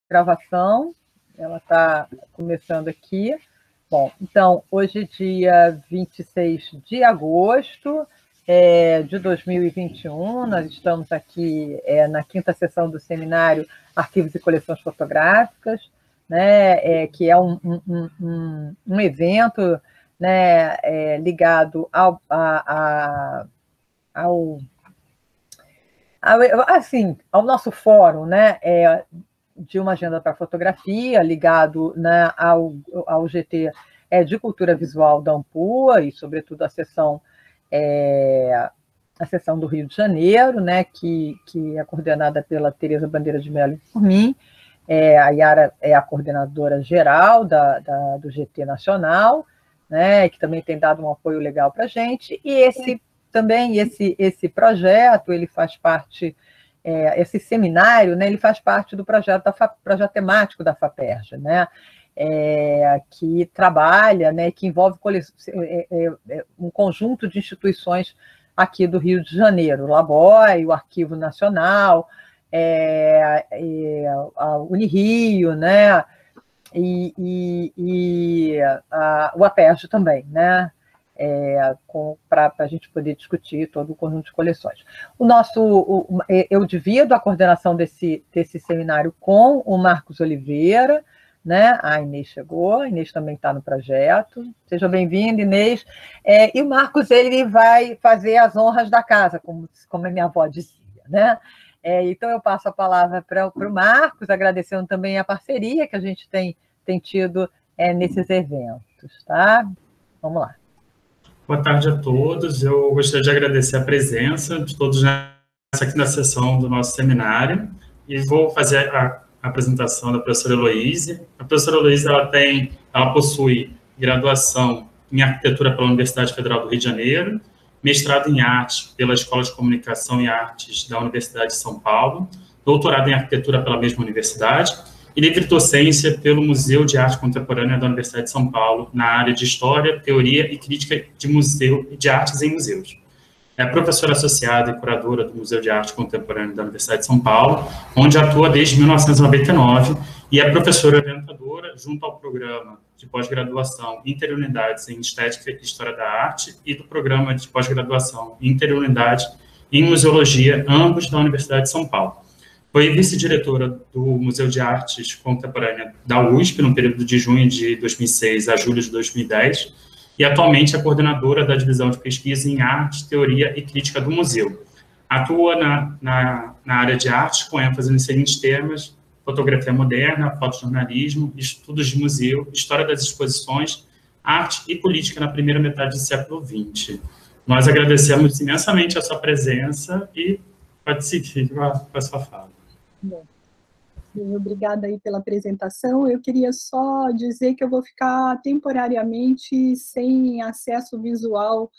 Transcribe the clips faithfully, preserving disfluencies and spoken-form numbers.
gravação, ela está começando aqui. Bom, então, hoje é dia vinte e seis de agosto é, de dois mil e vinte e um, nós estamos aqui é, na quinta sessão do seminário Arquivos e Coleções Fotográficas, né, é, que é um, um, um, um evento, né, é, ligado ao, a, a, ao, ao, assim, ao nosso fórum, né, é, de uma agenda para fotografia, ligado, né, ao, ao G T é, de Cultura Visual da Ampua, e, sobretudo, a seção, é, a seção do Rio de Janeiro, né, que, que é coordenada pela Tereza Bandeira de Mello e por mim. É, a Yara é a coordenadora geral da, da, do G T Nacional, né, que também tem dado um apoio legal para a gente, e esse também, esse, esse projeto, ele faz parte... É, esse seminário, né, ele faz parte do projeto, da Fa, projeto temático da FAPERJ, né, é, que trabalha, né, que envolve cole, é, é, um conjunto de instituições aqui do Rio de Janeiro, o LABOI, o Arquivo Nacional, é, é, a Unirio, né, e, e, e a, o APERJ também, né, É, para a gente poder discutir todo o conjunto de coleções. O nosso, o, eu divido a coordenação desse, desse seminário com o Marcos Oliveira, né? A Inês chegou, a Inês também está no projeto. Seja bem-vinda, Inês. É, e o Marcos, ele vai fazer as honras da casa, como, como a minha avó dizia, né? É, então, eu passo a palavra para o Marcos, agradecendo também a parceria que a gente tem, tem tido é, nesses eventos, tá? Vamos lá. Boa tarde a todos. Eu gostaria de agradecer a presença de todos nessa quinta sessão do nosso seminário e vou fazer a, a apresentação da professora Heloíse. A professora Heloíse, ela tem, ela possui graduação em arquitetura pela Universidade Federal do Rio de Janeiro, mestrado em arte pela Escola de Comunicação e Artes da Universidade de São Paulo, doutorado em arquitetura pela mesma universidade e livre docência pelo Museu de Arte Contemporânea da Universidade de São Paulo, na área de História, Teoria e Crítica de Museu e de Artes em Museus. É professora associada e curadora do Museu de Arte Contemporânea da Universidade de São Paulo, onde atua desde mil novecentos e noventa e nove, e é professora orientadora junto ao programa de pós-graduação Interunidades em Estética e História da Arte e do programa de pós-graduação Interunidade em Museologia, ambos da Universidade de São Paulo. Foi vice-diretora do Museu de Artes Contemporânea da U S P, no período de junho de dois mil e seis a julho de dois mil e dez, e atualmente é coordenadora da Divisão de Pesquisa em Arte, Teoria e Crítica do Museu. Atua na, na, na área de artes, com ênfase nos seguintes temas: fotografia moderna, fotojornalismo, estudos de museu, história das exposições, arte e política na primeira metade do século vinte. Nós agradecemos imensamente a sua presença e pode seguir com a, com a sua fala. Bom, obrigada aí pela apresentação. Eu queria só dizer que eu vou ficar temporariamente sem acesso visual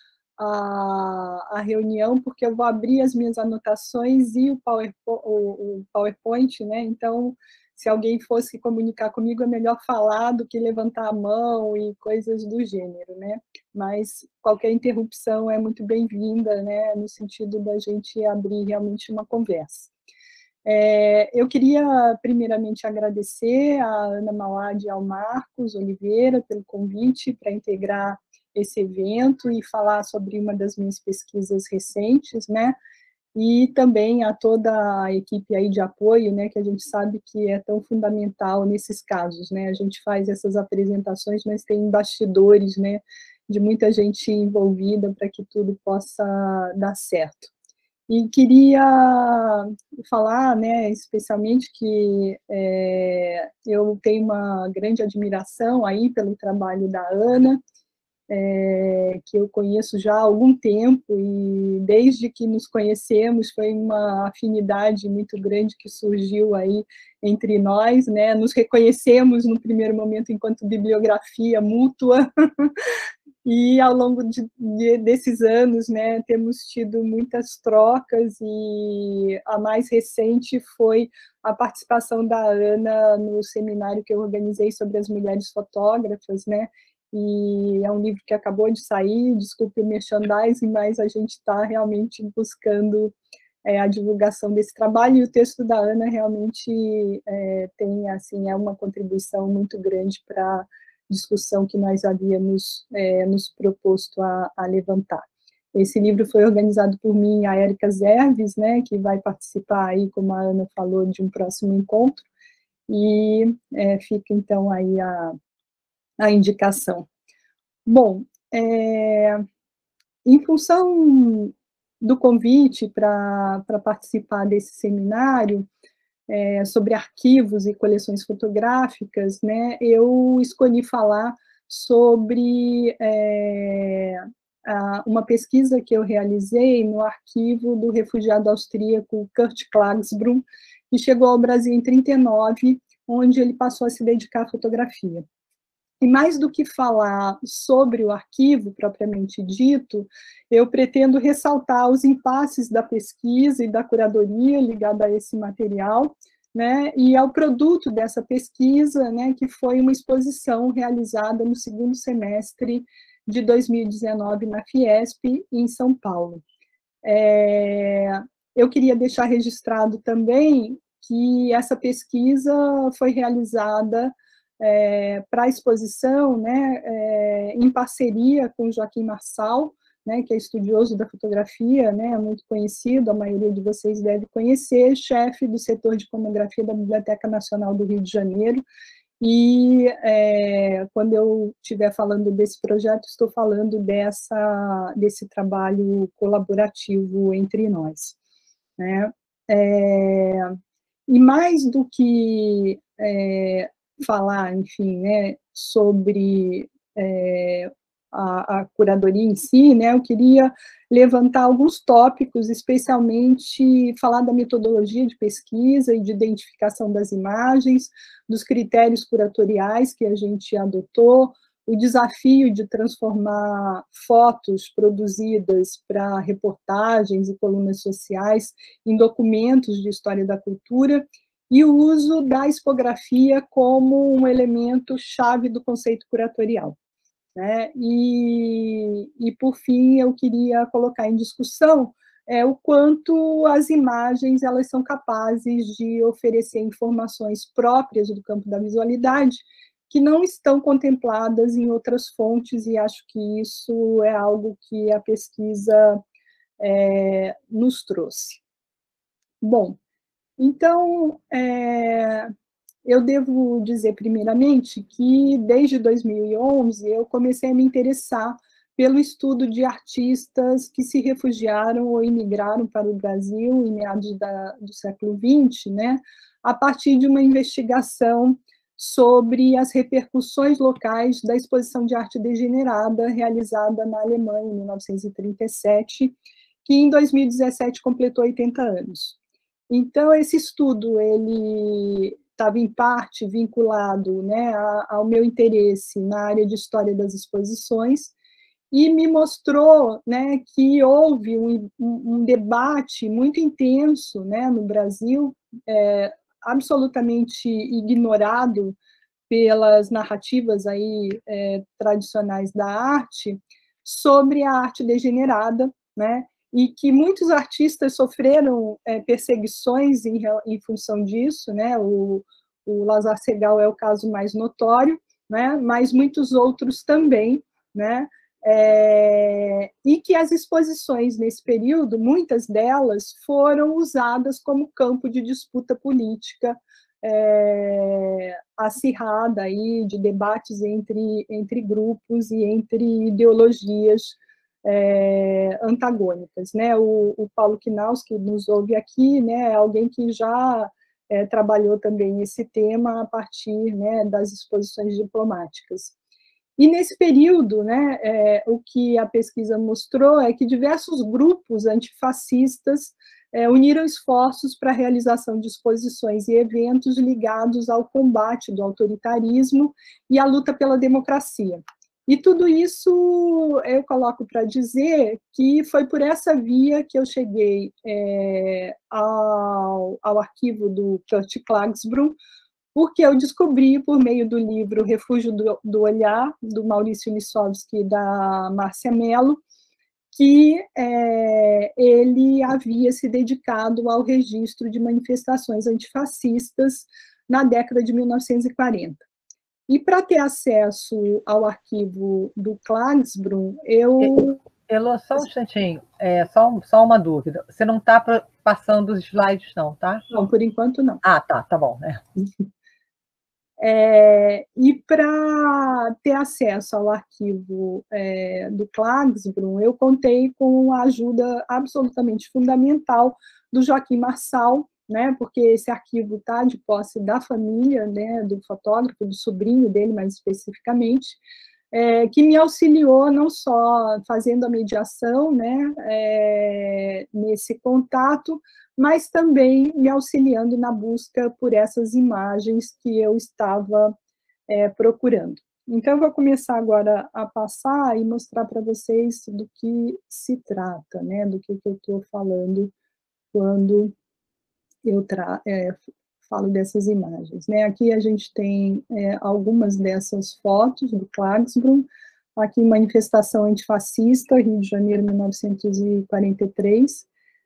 à, à reunião, porque eu vou abrir as minhas anotações e o PowerPoint, o, o PowerPoint, né? Então, se alguém fosse comunicar comigo, é melhor falar do que levantar a mão e coisas do gênero, né? Mas qualquer interrupção é muito bem-vinda, né? No sentido da gente abrir realmente uma conversa. É, eu queria, primeiramente, agradecer a Ana Mauad e ao Marcos Oliveira pelo convite para integrar esse evento e falar sobre uma das minhas pesquisas recentes, né? E também a toda a equipe aí de apoio, né, que a gente sabe que é tão fundamental nesses casos, né? A gente faz essas apresentações, mas tem bastidores, né, de muita gente envolvida para que tudo possa dar certo. E queria falar, né, especialmente que é, eu tenho uma grande admiração aí pelo trabalho da Ana, é, que eu conheço já há algum tempo, e desde que nos conhecemos foi uma afinidade muito grande que surgiu aí entre nós, né, nos reconhecemos no primeiro momento enquanto bibliografia mútua, e ao longo de, de, desses anos, né, temos tido muitas trocas, e a mais recente foi a participação da Ana no seminário que eu organizei sobre as mulheres fotógrafas, né, e é um livro que acabou de sair, desculpe o merchandising, mas a gente está realmente buscando é, a divulgação desse trabalho, e o texto da Ana realmente é, tem, assim, é uma contribuição muito grande para a discussão que nós havíamos é, nos proposto a, a levantar. Esse livro foi organizado por mim e a Érica Zerves, né, que vai participar aí, como a Ana falou, de um próximo encontro, e é, fica, então, aí a, a indicação. Bom, é, em função do convite para participar desse seminário é, sobre arquivos e coleções fotográficas, né, eu escolhi falar sobre é, a, uma pesquisa que eu realizei no arquivo do refugiado austríaco Kurt Klagsbrun, que chegou ao Brasil em trinta e nove, onde ele passou a se dedicar à fotografia. E mais do que falar sobre o arquivo propriamente dito, eu pretendo ressaltar os impasses da pesquisa e da curadoria ligada a esse material, né, e ao produto dessa pesquisa, né, que foi uma exposição realizada no segundo semestre de dois mil e dezenove na Fiesp, em São Paulo. É, eu queria deixar registrado também que essa pesquisa foi realizada É, para a exposição, né, é, em parceria com Joaquim Marçal, né, que é estudioso da fotografia, né, muito conhecido, a maioria de vocês deve conhecer, chefe do setor de iconografia da Biblioteca Nacional do Rio de Janeiro, e é, quando eu estiver falando desse projeto, estou falando dessa, desse trabalho colaborativo entre nós, né. É, e mais do que é, falar, enfim, né, sobre é, a, a curadoria em si, né, eu queria levantar alguns tópicos, especialmente falar da metodologia de pesquisa e de identificação das imagens, dos critérios curatoriais que a gente adotou, o desafio de transformar fotos produzidas para reportagens e colunas sociais em documentos de história da cultura, e o uso da expografia como um elemento chave do conceito curatorial, né? E, e, por fim, eu queria colocar em discussão é, o quanto as imagens elas são capazes de oferecer informações próprias do campo da visualidade que não estão contempladas em outras fontes, e acho que isso é algo que a pesquisa é, nos trouxe. Bom, então, é, eu devo dizer, primeiramente, que desde dois mil e onze eu comecei a me interessar pelo estudo de artistas que se refugiaram ou imigraram para o Brasil em meados da, do século vinte, né, a partir de uma investigação sobre as repercussões locais da exposição de arte degenerada realizada na Alemanha em mil novecentos e trinta e sete, que em dois mil e dezessete completou oitenta anos. Então, esse estudo, ele estava em parte vinculado, né, ao meu interesse na área de história das exposições, e me mostrou, né, que houve um, um debate muito intenso, né, no Brasil, é, absolutamente ignorado pelas narrativas aí, é, tradicionais da arte, sobre a arte degenerada, né, e que muitos artistas sofreram é, perseguições em, em função disso, né, o, o Lazar Segal é o caso mais notório, né, mas muitos outros também, né, é, e que as exposições nesse período, muitas delas foram usadas como campo de disputa política é, acirrada aí, de debates entre, entre grupos e entre ideologias É, antagônicas, né? O, o Paulo Knaus, que nos ouve aqui, né, é alguém que já é, trabalhou também esse tema a partir, né, das exposições diplomáticas. E nesse período, né, é, o que a pesquisa mostrou é que diversos grupos antifascistas é, uniram esforços para a realização de exposições e eventos ligados ao combate do autoritarismo e à luta pela democracia. E tudo isso eu coloco para dizer que foi por essa via que eu cheguei é, ao, ao arquivo do Kurt Klagsbrun, porque eu descobri, por meio do livro Refúgio do, do Olhar, do Maurício Lissovsky e da Márcia Mello, que é, ele havia se dedicado ao registro de manifestações antifascistas na década de mil novecentos e quarenta. E para ter acesso ao arquivo do Klagsbrun, eu... Elô, só um instantinho, é, só, só uma dúvida. Você não está passando os slides, não, tá? Não, por enquanto não. Ah, tá, tá bom, né? É, e para ter acesso ao arquivo é, do Klagsbrun, eu contei com a ajuda absolutamente fundamental do Joaquim Marçal, né, porque esse arquivo está de posse da família, né, do fotógrafo, do sobrinho dele, mais especificamente, é, que me auxiliou não só fazendo a mediação, né, é, nesse contato, mas também me auxiliando na busca por essas imagens que eu estava é, procurando. Então, eu vou começar agora a passar e mostrar para vocês do que se trata, né, do que, que eu estou falando quando eu tra é, falo dessas imagens. Né? Aqui a gente tem é, algumas dessas fotos do Klagsbrun, aqui manifestação antifascista, Rio de Janeiro, mil novecentos e quarenta e três,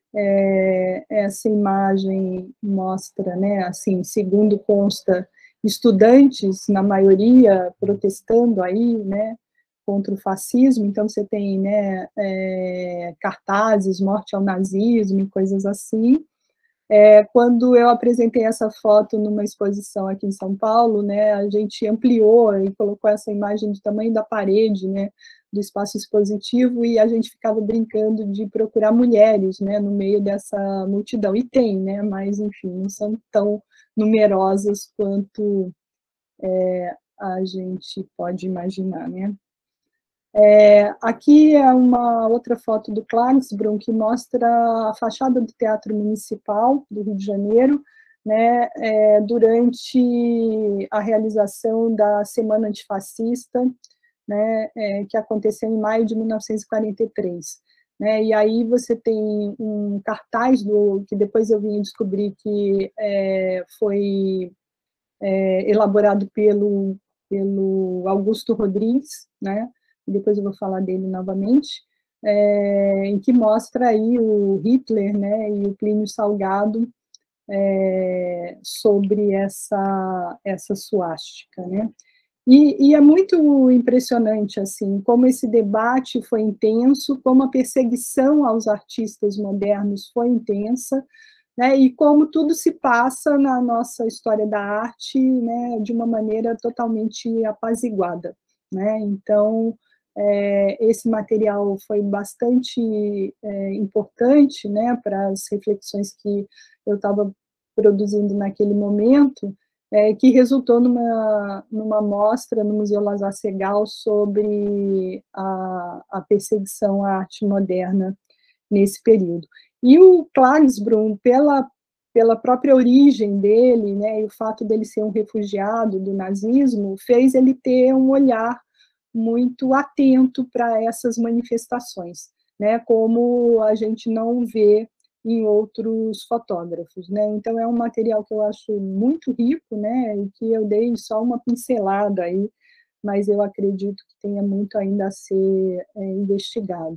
é, essa imagem mostra, né, assim, segundo consta, estudantes, na maioria, protestando aí, né, contra o fascismo, então você tem, né, é, cartazes, morte ao nazismo e coisas assim. É, quando eu apresentei essa foto numa exposição aqui em São Paulo, né, a gente ampliou e colocou essa imagem do tamanho da parede, né, do espaço expositivo, e a gente ficava brincando de procurar mulheres, né, no meio dessa multidão. E tem, né, mas, enfim, não são tão numerosas quanto é, a gente pode imaginar, né. É, aqui é uma outra foto do Klagsbrun, que mostra a fachada do Teatro Municipal do Rio de Janeiro, né, é, durante a realização da Semana Antifascista, né, é, que aconteceu em maio de mil novecentos e quarenta e três. Né, e aí você tem um cartaz, do, que depois eu vim descobrir que é, foi é, elaborado pelo, pelo Augusto Rodrigues, né, depois eu vou falar dele novamente, é, em que mostra aí o Hitler, né, e o Plínio Salgado é, sobre essa, essa suástica, né. E, e é muito impressionante, assim, como esse debate foi intenso, como a perseguição aos artistas modernos foi intensa, né, e como tudo se passa na nossa história da arte, né, de uma maneira totalmente apaziguada, né. Então, é, esse material foi bastante é, importante, né, para as reflexões que eu estava produzindo naquele momento, é, que resultou numa, numa mostra no Museu Lazar Segal sobre a, a perseguição à arte moderna nesse período. E o Klagsbrun, pela, pela própria origem dele, né, e o fato dele ser um refugiado do nazismo, fez ele ter um olhar muito atento para essas manifestações, né, como a gente não vê em outros fotógrafos, né, então é um material que eu acho muito rico, né, e que eu dei só uma pincelada aí, mas eu acredito que tenha muito ainda a ser é, investigado.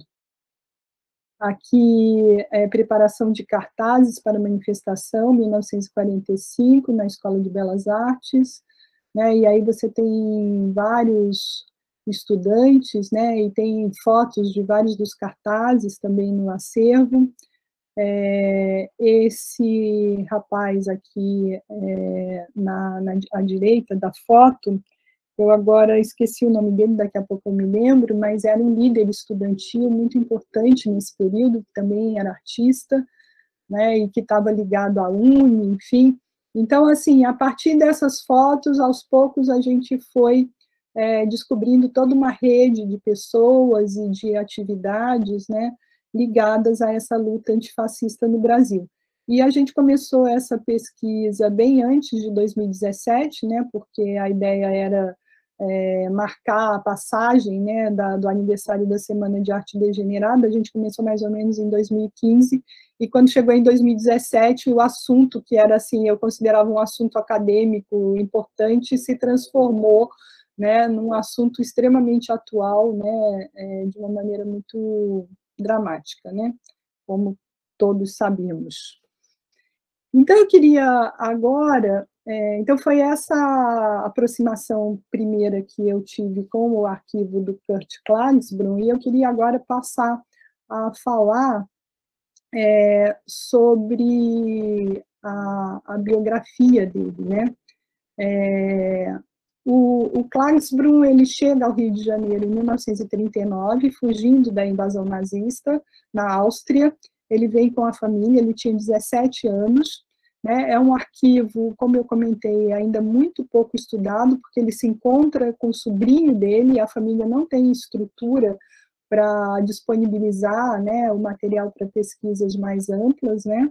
Aqui é preparação de cartazes para manifestação, mil novecentos e quarenta e cinco, na Escola de Belas Artes, né, e aí você tem vários estudantes, né, e tem fotos de vários dos cartazes também no acervo. É, esse rapaz aqui é, na, na à direita da foto, eu agora esqueci o nome dele, daqui a pouco eu me lembro, mas era um líder estudantil muito importante nesse período, que também era artista, né, e que estava ligado à UNE, enfim. Então, assim, a partir dessas fotos, aos poucos a gente foi é, descobrindo toda uma rede de pessoas e de atividades, né, ligadas a essa luta antifascista no Brasil. E a gente começou essa pesquisa bem antes de dois mil e dezessete, né, porque a ideia era é, marcar a passagem, né, da, do aniversário da Semana de Arte Degenerada. A gente começou mais ou menos em dois mil e quinze, e quando chegou em dois mil e dezessete, o assunto, que era assim, eu considerava um assunto acadêmico importante, se transformou, né, num assunto extremamente atual, né, é, de uma maneira muito dramática, né? Como todos sabemos. Então, eu queria agora... É, então, foi essa aproximação primeira que eu tive com o arquivo do Kurt Klagsbrun, e eu queria agora passar a falar é, sobre a, a biografia dele, né? É, o, o Klagsbrun, ele chega ao Rio de Janeiro em mil novecentos e trinta e nove, fugindo da invasão nazista na Áustria. Ele vem com a família, ele tinha dezessete anos, né? É um arquivo, como eu comentei, ainda muito pouco estudado, porque ele se encontra com o sobrinho dele, e a família não tem estrutura para disponibilizar, né, o material para pesquisas mais amplas, né?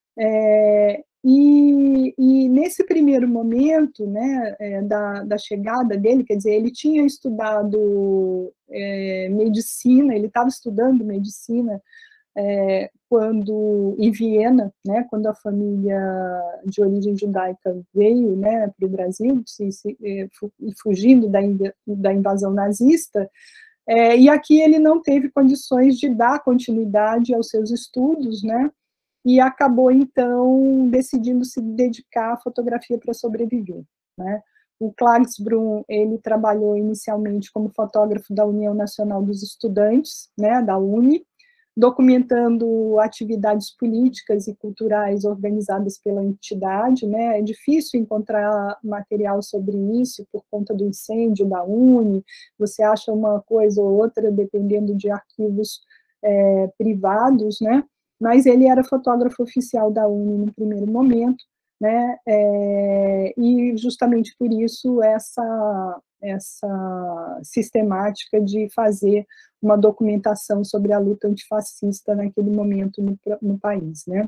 É, e, e nesse primeiro momento, né, é, da, da chegada dele, quer dizer, ele tinha estudado é, medicina, ele estava estudando medicina é, quando, em Viena, né, quando a família de origem judaica veio, né, para o Brasil, se, se, fugindo da, da invasão nazista. É, e aqui ele não teve condições de dar continuidade aos seus estudos, né, e acabou, então, decidindo se dedicar à fotografia para sobreviver, né. O Klagsbrun, ele trabalhou inicialmente como fotógrafo da União Nacional dos Estudantes, né, da U N E, documentando atividades políticas e culturais organizadas pela entidade, né? É difícil encontrar material sobre isso por conta do incêndio da U N E, você acha uma coisa ou outra, dependendo de arquivos é, privados, né? Mas ele era fotógrafo oficial da U N E no primeiro momento, né? É, e justamente por isso essa, essa sistemática de fazer uma documentação sobre a luta antifascista naquele momento no, no país, né?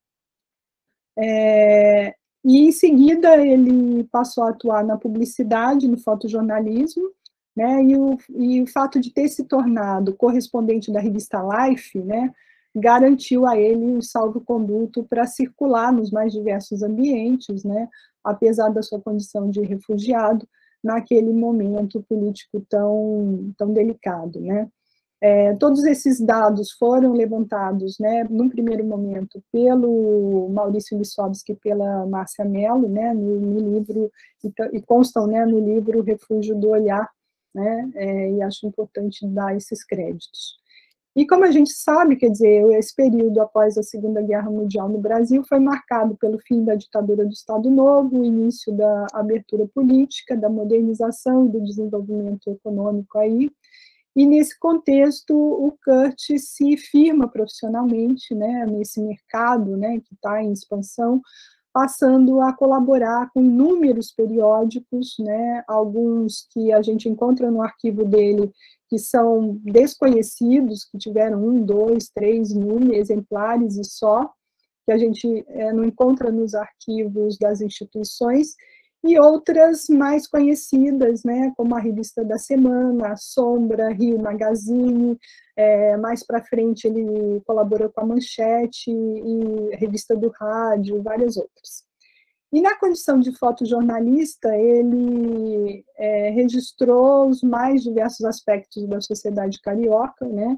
É, e em seguida ele passou a atuar na publicidade, no fotojornalismo, né? E o, e o fato de ter se tornado correspondente da revista Life, né, garantiu a ele o salvo-conduto para circular nos mais diversos ambientes, né, apesar da sua condição de refugiado, naquele momento político tão, tão delicado, né. É, todos esses dados foram levantados, né, num primeiro momento, pelo Maurício Lissovski e pela Márcia Mello, né, no, no livro, e, e constam, né, no livro Refúgio do Olhar, né, é, e acho importante dar esses créditos. E como a gente sabe, quer dizer, esse período após a Segunda Guerra Mundial no Brasil foi marcado pelo fim da ditadura do Estado Novo, o início da abertura política, da modernização e do desenvolvimento econômico aí. E nesse contexto, o Kurt se firma profissionalmente, né, nesse mercado, né, que está em expansão, passando a colaborar com inúmeros periódicos, né, alguns que a gente encontra no arquivo dele, que são desconhecidos, que tiveram um, dois, três mil exemplares e só, que a gente é, não encontra nos arquivos das instituições, e outras mais conhecidas, né, como a Revista da Semana, a Sombra, Rio Magazine, é, mais para frente ele colaborou com a Manchete, e a Revista do Rádio, várias outras. E na condição de fotojornalista, ele é, registrou os mais diversos aspectos da sociedade carioca, né,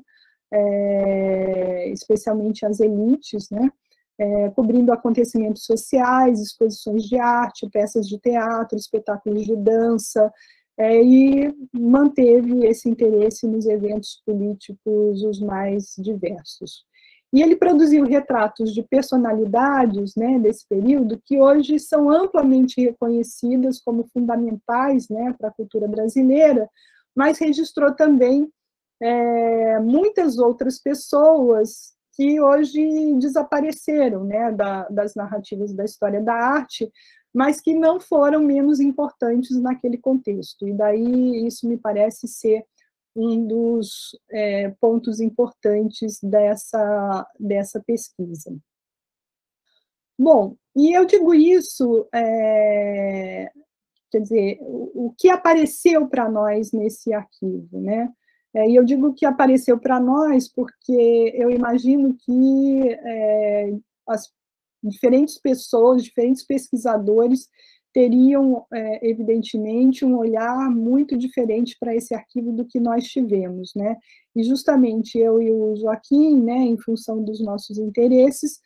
é, especialmente as elites, né, É, cobrindo acontecimentos sociais, exposições de arte, peças de teatro, espetáculos de dança, é, e manteve esse interesse nos eventos políticos os mais diversos. E ele produziu retratos de personalidades, né, desse período, que hoje são amplamente reconhecidas como fundamentais, né, para a cultura brasileira, mas registrou também é, muitas outras pessoas que hoje desapareceram, né, da, das narrativas da história da arte, mas que não foram menos importantes naquele contexto. E daí isso me parece ser um dos é, pontos importantes dessa, dessa pesquisa. Bom, e eu digo isso, é, quer dizer, o, o que apareceu para nós nesse arquivo, né? É, e eu digo que apareceu para nós porque eu imagino que é, as diferentes pessoas, diferentes pesquisadores teriam, é, evidentemente, um olhar muito diferente para esse arquivo do que nós tivemos, né? E justamente eu e o Joaquim, né, em função dos nossos interesses,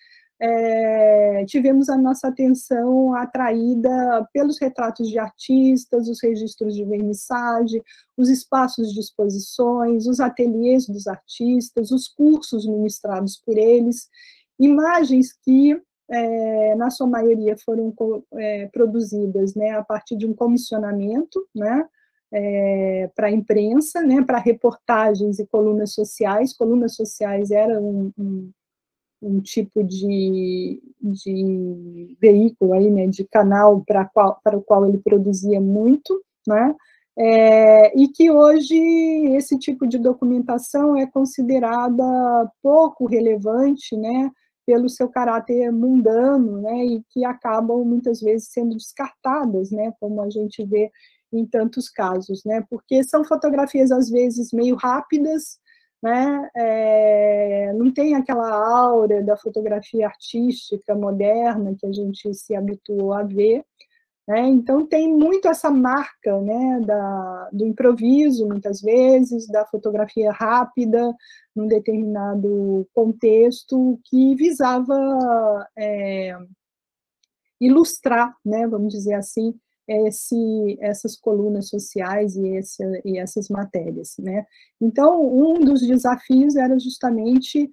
é, tivemos a nossa atenção atraída pelos retratos de artistas, os registros de vernissage, os espaços de exposições, os ateliês dos artistas, os cursos ministrados por eles, imagens que, é, na sua maioria, foram é, produzidas, né, a partir de um comissionamento, né, é, para a imprensa, né, para reportagens e colunas sociais. Colunas sociais era um, um um tipo de, de veículo, aí, né, de canal para, qual, para o qual ele produzia muito, né, é, e que hoje esse tipo de documentação é considerada pouco relevante, né, pelo seu caráter mundano, né, e que acabam muitas vezes sendo descartadas, né, como a gente vê em tantos casos, né, porque são fotografias às vezes meio rápidas, né, é, não tem aquela aura da fotografia artística moderna que a gente se habituou a ver, né, então tem muito essa marca, né, da, do improviso, muitas vezes, da fotografia rápida, num determinado contexto, que visava é, ilustrar, né, vamos dizer assim, Esse, essas colunas sociais e, esse, e essas matérias, né? Então, um dos desafios era justamente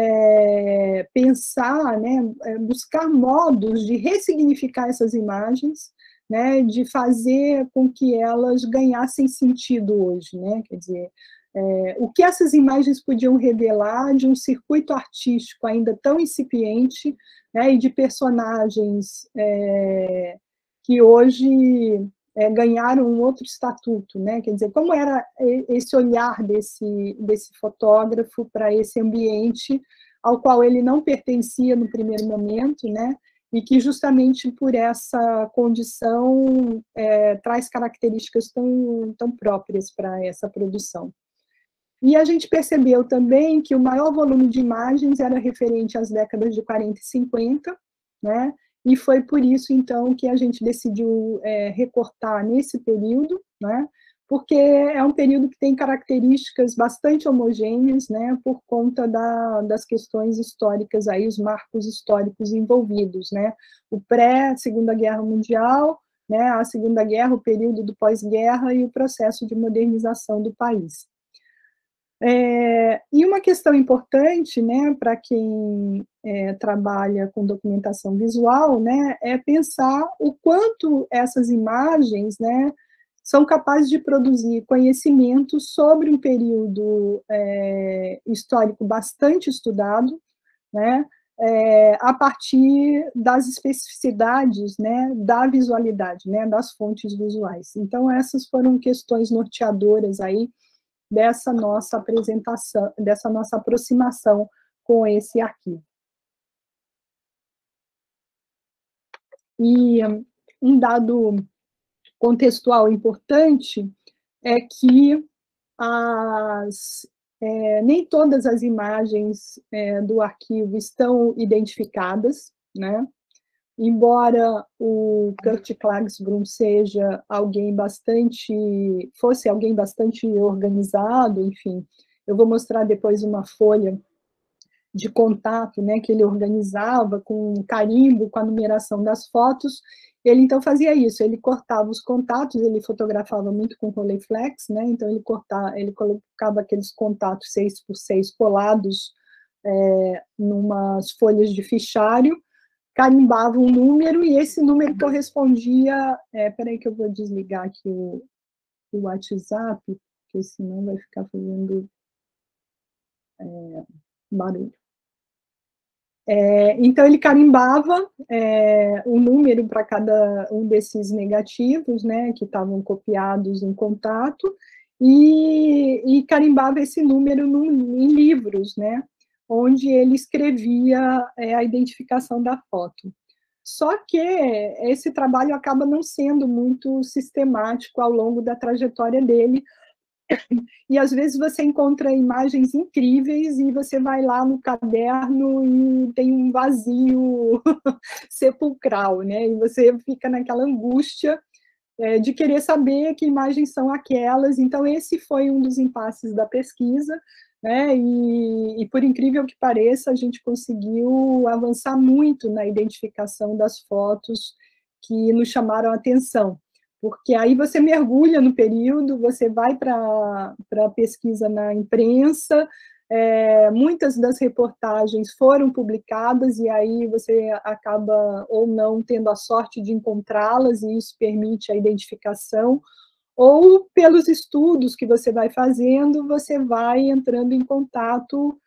é, pensar, né, buscar modos de ressignificar essas imagens, né, de fazer com que elas ganhassem sentido hoje, né? Quer dizer, é, o que essas imagens podiam revelar de um circuito artístico ainda tão incipiente, né, e de personagens é, que hoje é, ganharam um outro estatuto, né? Quer dizer, como era esse olhar desse, desse fotógrafo para esse ambiente ao qual ele não pertencia no primeiro momento, né? E que justamente por essa condição é, traz características tão, tão próprias para essa produção. E a gente percebeu também que o maior volume de imagens era referente às décadas de quarenta e cinquenta, né? E foi por isso, então, que a gente decidiu é, recortar nesse período, né? Porque é um período que tem características bastante homogêneas, né? Por conta da, das questões históricas, aí, os marcos históricos envolvidos, né? O pré-Segunda Guerra Mundial, né? A Segunda Guerra, o período do pós-guerra e o processo de modernização do país. É, e uma questão importante, né, para quem é, trabalha com documentação visual, né, é pensar o quanto essas imagens, né, são capazes de produzir conhecimento sobre um período é, histórico bastante estudado, né, é, a partir das especificidades, né, da visualidade, né, das fontes visuais. Então, essas foram questões norteadoras aí dessa nossa apresentação, dessa nossa aproximação com esse arquivo. E um dado contextual importante é que as, é, nem todas as imagens é, do arquivo estão identificadas, né? Embora o Kurt Klagsbrun seja alguém bastante, fosse alguém bastante organizado, enfim, eu vou mostrar depois uma folha de contato, né, que ele organizava com carimbo, com a numeração das fotos. Ele então fazia isso, ele cortava os contatos, ele fotografava muito com Rolleiflex, né, então ele cortava, ele colocava aqueles contatos seis por seis colados é, numas folhas de fichário, carimbava um número, e esse número correspondia... É, peraí que eu vou desligar aqui o, o WhatsApp, porque senão vai ficar fazendo é, barulho. É, então, ele carimbava é, um número para cada um desses negativos, né, que estavam copiados em contato, e, e carimbava esse número no, em livros, né, onde ele escrevia é, a identificação da foto. Só que esse trabalho acaba não sendo muito sistemático ao longo da trajetória dele, E, às vezes, você encontra imagens incríveis e você vai lá no caderno e tem um vazio sepulcral, né? E você fica naquela angústia é, de querer saber que imagens são aquelas. Então, esse foi um dos impasses da pesquisa, né? E, e, por incrível que pareça, a gente conseguiu avançar muito na identificação das fotos que nos chamaram a atenção. Porque aí você mergulha no período, você vai para a pesquisa na imprensa, é, muitas das reportagens foram publicadas, e aí você acaba ou não tendo a sorte de encontrá-las, e isso permite a identificação, ou pelos estudos que você vai fazendo, você vai entrando em contato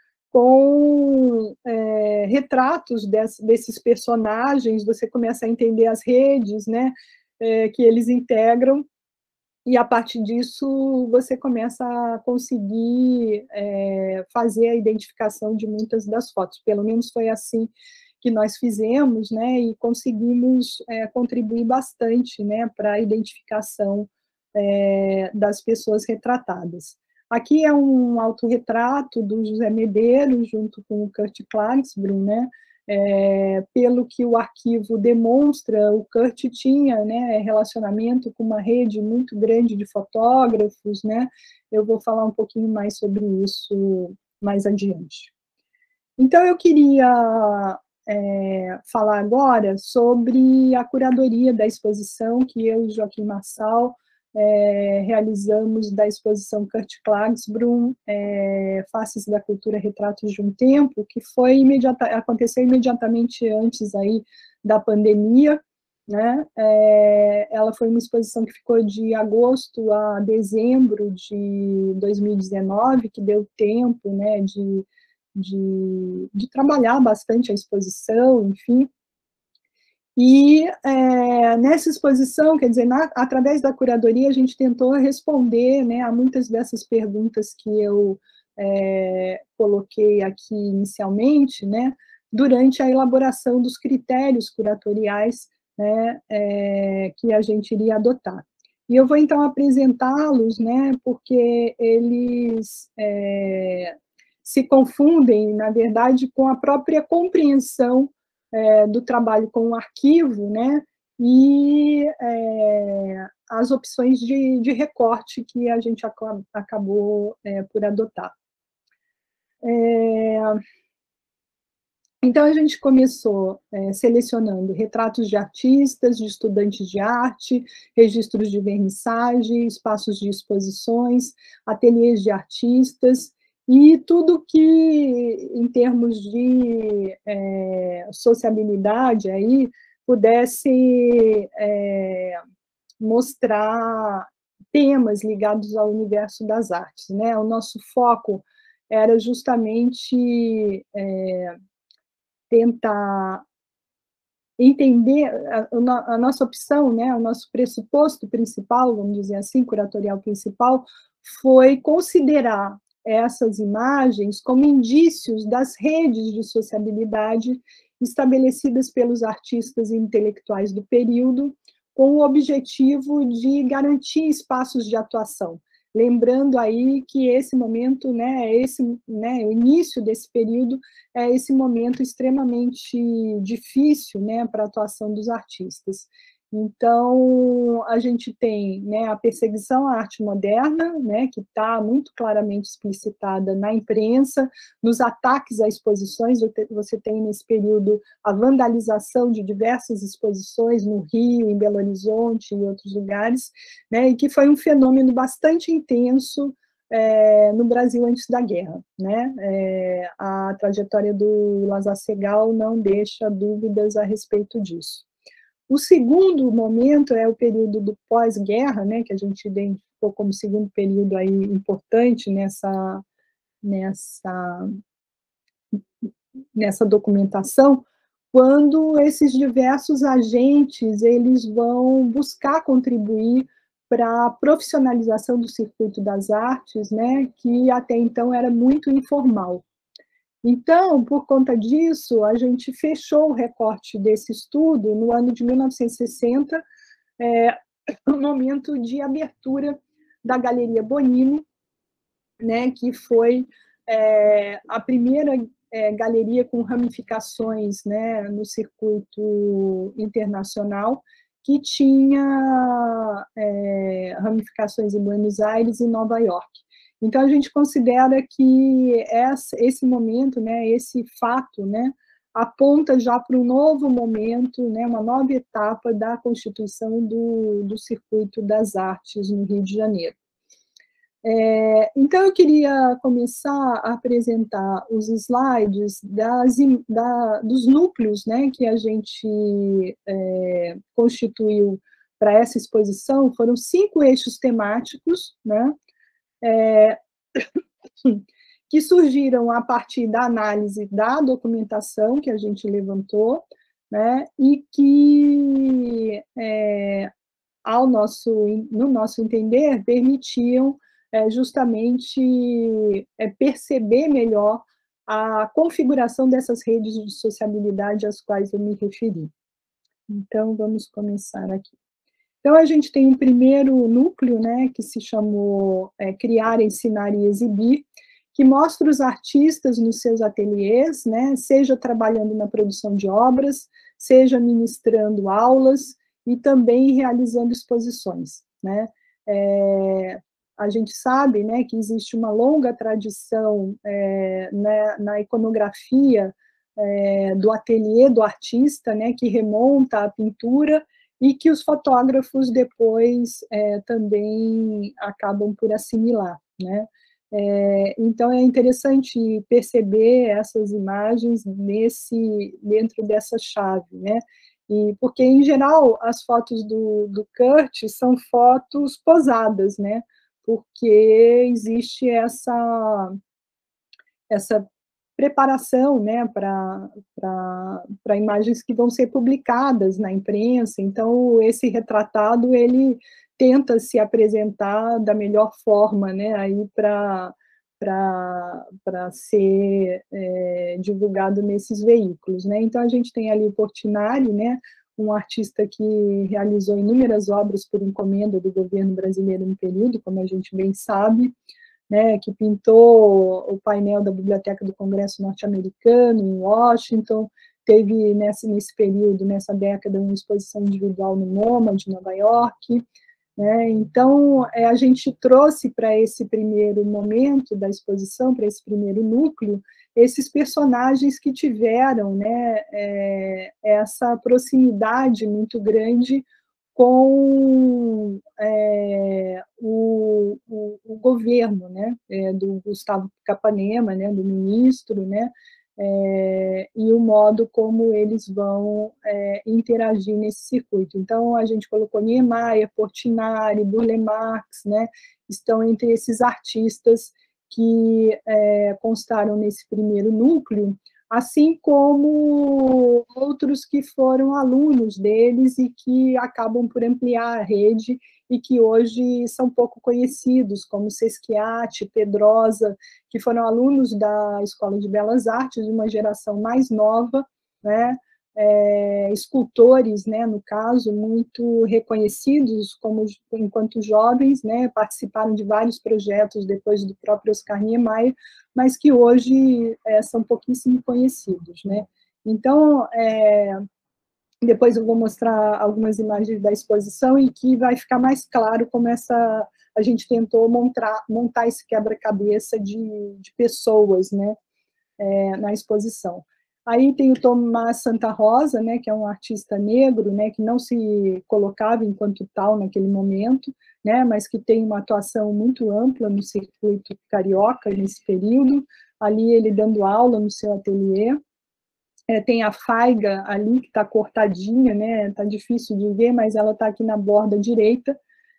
com é, retratos desse, desses personagens, você começa a entender as redes, né, é, que eles integram, e a partir disso você começa a conseguir é, fazer a identificação de muitas das fotos. Pelo menos foi assim que nós fizemos, né, e conseguimos é, contribuir bastante, né, para a identificação é, das pessoas retratadas. Aqui é um autorretrato do José Medeiros, junto com o Kurt Klagsbrun, né? É, pelo que o arquivo demonstra, o Kurt tinha, né, relacionamento com uma rede muito grande de fotógrafos, né? Eu vou falar um pouquinho mais sobre isso mais adiante. Então, eu queria é, falar agora sobre a curadoria da exposição que eu e Joaquim Marçal É, realizamos da exposição Kurt Klagsbrun, é, Faces da Cultura, Retratos de um Tempo, que foi imediata, aconteceu imediatamente antes aí da pandemia, né? É, ela foi uma exposição que ficou de agosto a dezembro de dois mil e dezenove, que deu tempo, né, de, de, de trabalhar bastante a exposição, enfim. E é, nessa exposição, quer dizer, na, através da curadoria, a gente tentou responder, né, a muitas dessas perguntas que eu é, coloquei aqui inicialmente, né, durante a elaboração dos critérios curatoriais, né, é, que a gente iria adotar. E eu vou, então, apresentá-los, né, porque eles é, se confundem, na verdade, com a própria compreensão É, do trabalho com o arquivo, né, e é, as opções de, de recorte que a gente acabou é, por adotar. É, então, a gente começou é, selecionando retratos de artistas, de estudantes de arte, registros de vernissagem, espaços de exposições, ateliês de artistas, e tudo que, em termos de é, sociabilidade, aí, pudesse é, mostrar temas ligados ao universo das artes, né? O nosso foco era justamente é, tentar entender a, a nossa opção, né? O nosso pressuposto principal, vamos dizer assim, curatorial principal, foi considerar essas imagens como indícios das redes de sociabilidade estabelecidas pelos artistas e intelectuais do período, com o objetivo de garantir espaços de atuação. Lembrando aí que esse momento, né, esse, né, o início desse período é esse momento extremamente difícil, né, para a atuação dos artistas. Então, a gente tem, né, a perseguição à arte moderna, né, que está muito claramente explicitada na imprensa, nos ataques a exposições. Você tem nesse período a vandalização de diversas exposições no Rio, em Belo Horizonte e outros lugares, né, e que foi um fenômeno bastante intenso é, no Brasil antes da guerra, né? É, a trajetória do Lazar Segal não deixa dúvidas a respeito disso. O segundo momento é o período do pós-guerra, né, que a gente identificou como segundo período aí importante nessa, nessa, nessa documentação, quando esses diversos agentes eles vão buscar contribuir para a profissionalização do circuito das artes, né, que até então era muito informal. Então, por conta disso, a gente fechou o recorte desse estudo no ano de mil novecentos e sessenta, é, no momento de abertura da Galeria Bonino, né, que foi é, a primeira é, galeria com ramificações, né, no circuito internacional, que tinha é, ramificações em Buenos Aires e Nova York. Então, a gente considera que essa, esse momento, né, esse fato, né, aponta já para um novo momento, né, uma nova etapa da constituição do, do circuito das artes no Rio de Janeiro. É, então, eu queria começar a apresentar os slides das, da, dos núcleos, né, que a gente é, constituiu para essa exposição. Foram cinco eixos temáticos, né, é, que surgiram a partir da análise da documentação que a gente levantou, né, e que, é, ao nosso, no nosso entender, permitiam é, justamente é, perceber melhor a configuração dessas redes de sociabilidade às quais eu me referi. Então, vamos começar aqui. Então, a gente tem um primeiro núcleo, né, que se chamou é, Criar, Ensinar e Exibir, que mostra os artistas nos seus ateliês, né, seja trabalhando na produção de obras, seja ministrando aulas e também realizando exposições, né. É, a gente sabe, né, que existe uma longa tradição é, né, na iconografia é, do ateliê do artista, né, que remonta à pintura, e que os fotógrafos depois é, também acabam por assimilar, né? É, então, é interessante perceber essas imagens nesse, dentro dessa chave, né? E, porque, em geral, as fotos do, do Kurt são fotos posadas, né? Porque existe essa, essa preparação, né, para imagens que vão ser publicadas na imprensa. Então, esse retratado, ele tenta se apresentar da melhor forma, né, aí para para ser é, divulgado nesses veículos, né. Então, a gente tem ali o Portinari, né, um artista que realizou inúmeras obras por encomenda do governo brasileiro no período, como a gente bem sabe, né, que pintou o painel da Biblioteca do Congresso norte-americano, em Washington, teve nesse, nesse período, nessa década, uma exposição individual no MoMA, de Nova York, né. Então, é, a gente trouxe para esse primeiro momento da exposição, para esse primeiro núcleo, esses personagens que tiveram, né, é, essa proximidade muito grande com é, o, o, o governo, né, é, do Gustavo Capanema, né, do ministro, né, é, e o modo como eles vão é, interagir nesse circuito. Então, a gente colocou Niemeyer, Portinari, Burle Marx, né, estão entre esses artistas que é, constaram nesse primeiro núcleo, assim como outros que foram alunos deles e que acabam por ampliar a rede e que hoje são pouco conhecidos, como Sesquiate, Pedrosa, que foram alunos da Escola de Belas Artes, de uma geração mais nova, né, é, escultores, né, no caso, muito reconhecidos como, enquanto jovens, né, participaram de vários projetos depois do próprio Oscar Niemeyer, mas que hoje é, são pouquíssimo conhecidos, né. Então, é, depois eu vou mostrar algumas imagens da exposição e que vai ficar mais claro como essa, a gente tentou montar, montar esse quebra-cabeça de, de pessoas, né, é, na exposição. Aí tem o Tomás Santa Rosa, né, que é um artista negro, né, que não se colocava enquanto tal naquele momento, né, mas que tem uma atuação muito ampla no circuito carioca nesse período, ali ele dando aula no seu ateliê. É, tem a Faiga ali, que está cortadinha, né, está difícil de ver, mas ela está aqui na borda direita,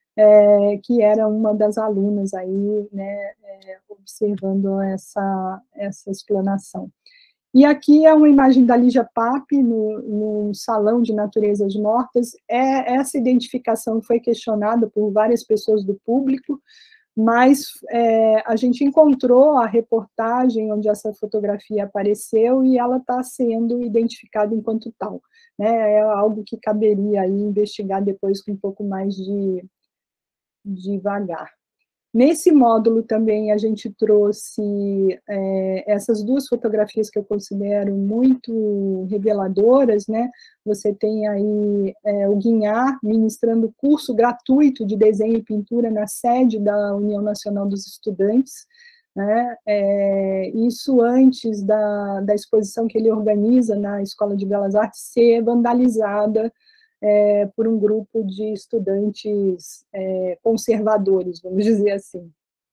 é, que era uma das alunas aí, né, é, observando essa, essa explanação. E aqui é uma imagem da Lígia Pape, no, no Salão de Naturezas Mortas. É, essa identificação foi questionada por várias pessoas do público, mas é, a gente encontrou a reportagem onde essa fotografia apareceu e ela está sendo identificada enquanto tal, né? É algo que caberia aí investigar depois com um pouco mais de devagar. Nesse módulo também a gente trouxe é, essas duas fotografias que eu considero muito reveladoras, né? Você tem aí é, o Guinhar ministrando curso gratuito de desenho e pintura na sede da União Nacional dos Estudantes, né? É, isso antes da, da exposição que ele organiza na Escola de Belas Artes ser vandalizada É, por um grupo de estudantes é, conservadores, vamos dizer assim.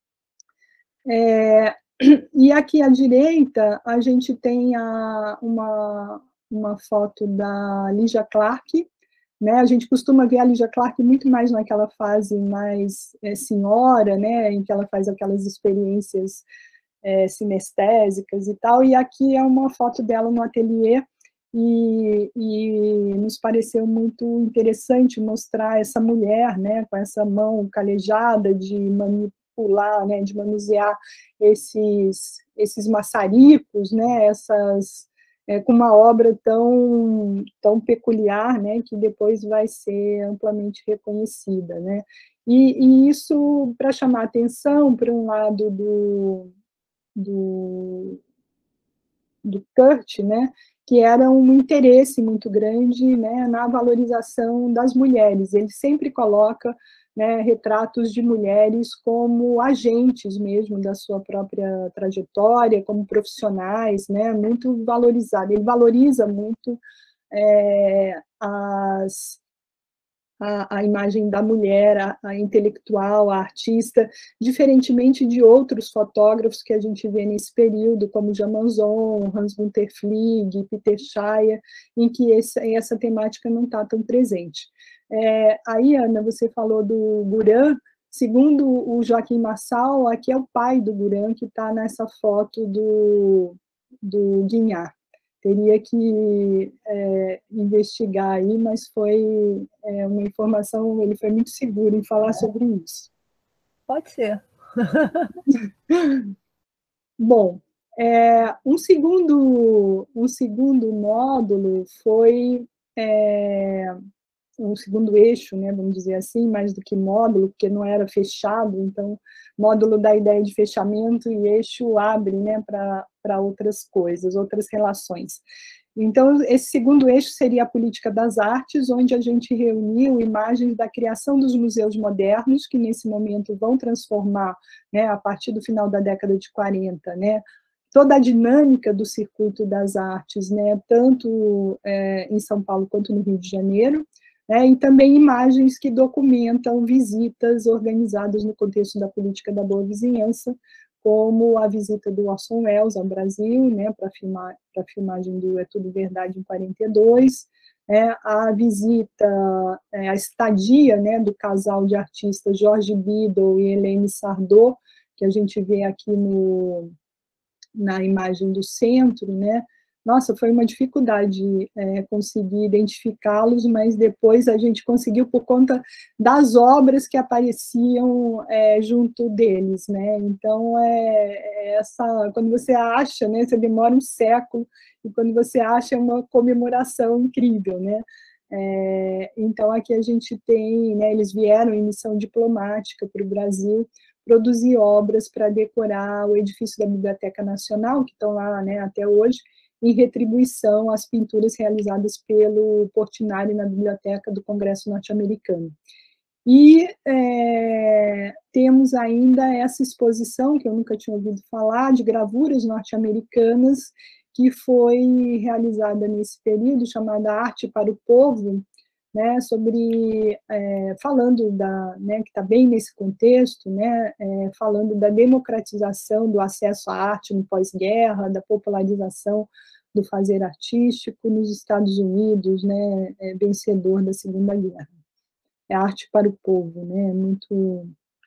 É, e aqui à direita, a gente tem a, uma, uma foto da Lygia Clark, né? A gente costuma ver a Lygia Clark muito mais naquela fase mais é, senhora, né? Em que ela faz aquelas experiências é, sinestésicas e tal, e aqui é uma foto dela no ateliê, E, e nos pareceu muito interessante mostrar essa mulher, né, com essa mão calejada de manipular, né, de manusear esses, esses maçaricos, né, essas, é, com uma obra tão, tão peculiar, né, que depois vai ser amplamente reconhecida, né. E, e isso para chamar atenção, por um lado, do, do do Kurt, né, que era um interesse muito grande, né, na valorização das mulheres. Ele sempre coloca, né, retratos de mulheres como agentes mesmo da sua própria trajetória, como profissionais, né, muito valorizado. Ele valoriza muito é, as A, a imagem da mulher, a, a intelectual, a artista, diferentemente de outros fotógrafos que a gente vê nesse período, como Jean Manzon, Hans Gunther Flieg, Peter Shire, em que esse, essa temática não está tão presente. É, aí, Ana, você falou do Guran. Segundo o Joaquim Massal, aqui é o pai do Guran que está nessa foto do, do Guignard. Teria que é, investigar aí, mas foi é, uma informação, ele foi muito seguro em falar sobre isso. Pode ser. Bom, é, um, segundo, um segundo módulo foi é, um segundo eixo, né, vamos dizer assim, mais do que módulo, porque não era fechado, então módulo dá a ideia de fechamento e eixo abre, né, para outras coisas, outras relações. Então, esse segundo eixo seria a política das artes, onde a gente reuniu imagens da criação dos museus modernos, que nesse momento vão transformar, né, a partir do final da década de quarenta, né, toda a dinâmica do circuito das artes, né, tanto é, em São Paulo quanto no Rio de Janeiro, né, e também imagens que documentam visitas organizadas no contexto da política da boa vizinhança, como a visita do Orson Welles ao Brasil, né, para filmar, para a filmagem do É Tudo Verdade em quarenta e dois, é, a visita, é, a estadia, né, do casal de artistas George Biddle e Hélène Sardou, que a gente vê aqui no, na imagem do centro, né. Nossa, foi uma dificuldade é, conseguir identificá-los, mas depois a gente conseguiu por conta das obras que apareciam é, junto deles, né? Então, é, é essa, quando você acha, né, você demora um século, e quando você acha é uma comemoração incrível, né? É, então, aqui a gente tem, né, eles vieram em missão diplomática para o Brasil, produzir obras para decorar o edifício da Biblioteca Nacional, que estão lá, né, até hoje, em retribuição às pinturas realizadas pelo Portinari na Biblioteca do Congresso Norte-Americano. E é, temos ainda essa exposição, que eu nunca tinha ouvido falar, de gravuras norte-americanas, que foi realizada nesse período, chamada Arte para o Povo, né, sobre, é, falando da, né, que está bem nesse contexto, né, é, falando da democratização do acesso à arte no pós-guerra, da popularização do fazer artístico nos Estados Unidos, né, é, vencedor da Segunda Guerra. É arte para o povo, né, muito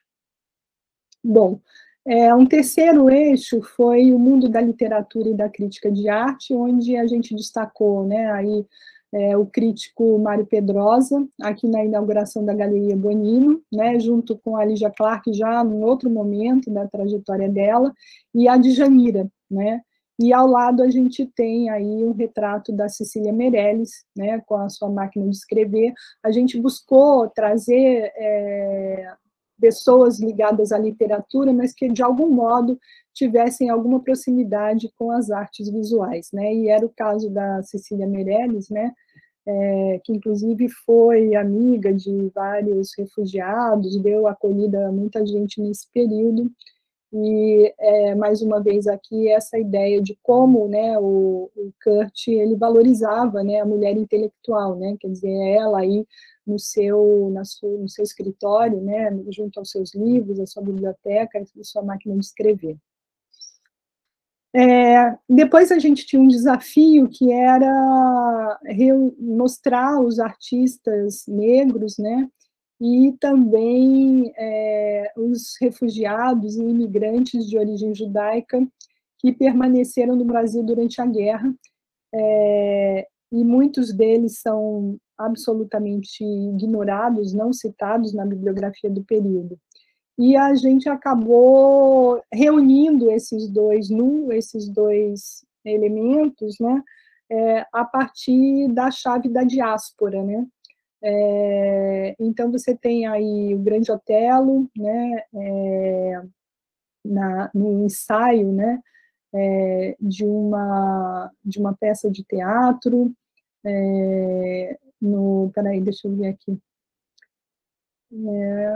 bom. É, um terceiro eixo foi o mundo da literatura e da crítica de arte, onde a gente destacou, né, aí, É, o crítico Mário Pedrosa, aqui na inauguração da Galeria Bonino, né, junto com a Lygia Clark, já num outro momento da trajetória dela, e a Djanira, né, e ao lado a gente tem aí um retrato da Cecília Meirelles, né, com a sua máquina de escrever. A gente buscou trazer é, pessoas ligadas à literatura, mas que, de algum modo, tivessem alguma proximidade com as artes visuais, né? E era o caso da Cecília Meirelles, né? É, que, inclusive, foi amiga de vários refugiados, deu acolhida a muita gente nesse período. E, é, mais uma vez aqui, essa ideia de como, né, o, o Kurt, ele valorizava, né, a mulher intelectual, né, quer dizer, ela aí no seu, na sua, no seu escritório, né, junto aos seus livros, a sua biblioteca, a sua máquina de escrever. É, depois a gente tinha um desafio que era mostrar os artistas negros, né, e também é, os refugiados e imigrantes de origem judaica que permaneceram no Brasil durante a guerra, é, e muitos deles são absolutamente ignorados, não citados na bibliografia do período. E a gente acabou reunindo esses dois, esses dois elementos, né, é, a partir da chave da diáspora, né. É, então, você tem aí o Grande Otelo, né, é, na, no ensaio, né, é, de, uma, de uma peça de teatro, é, no, peraí, deixa eu ver aqui, é,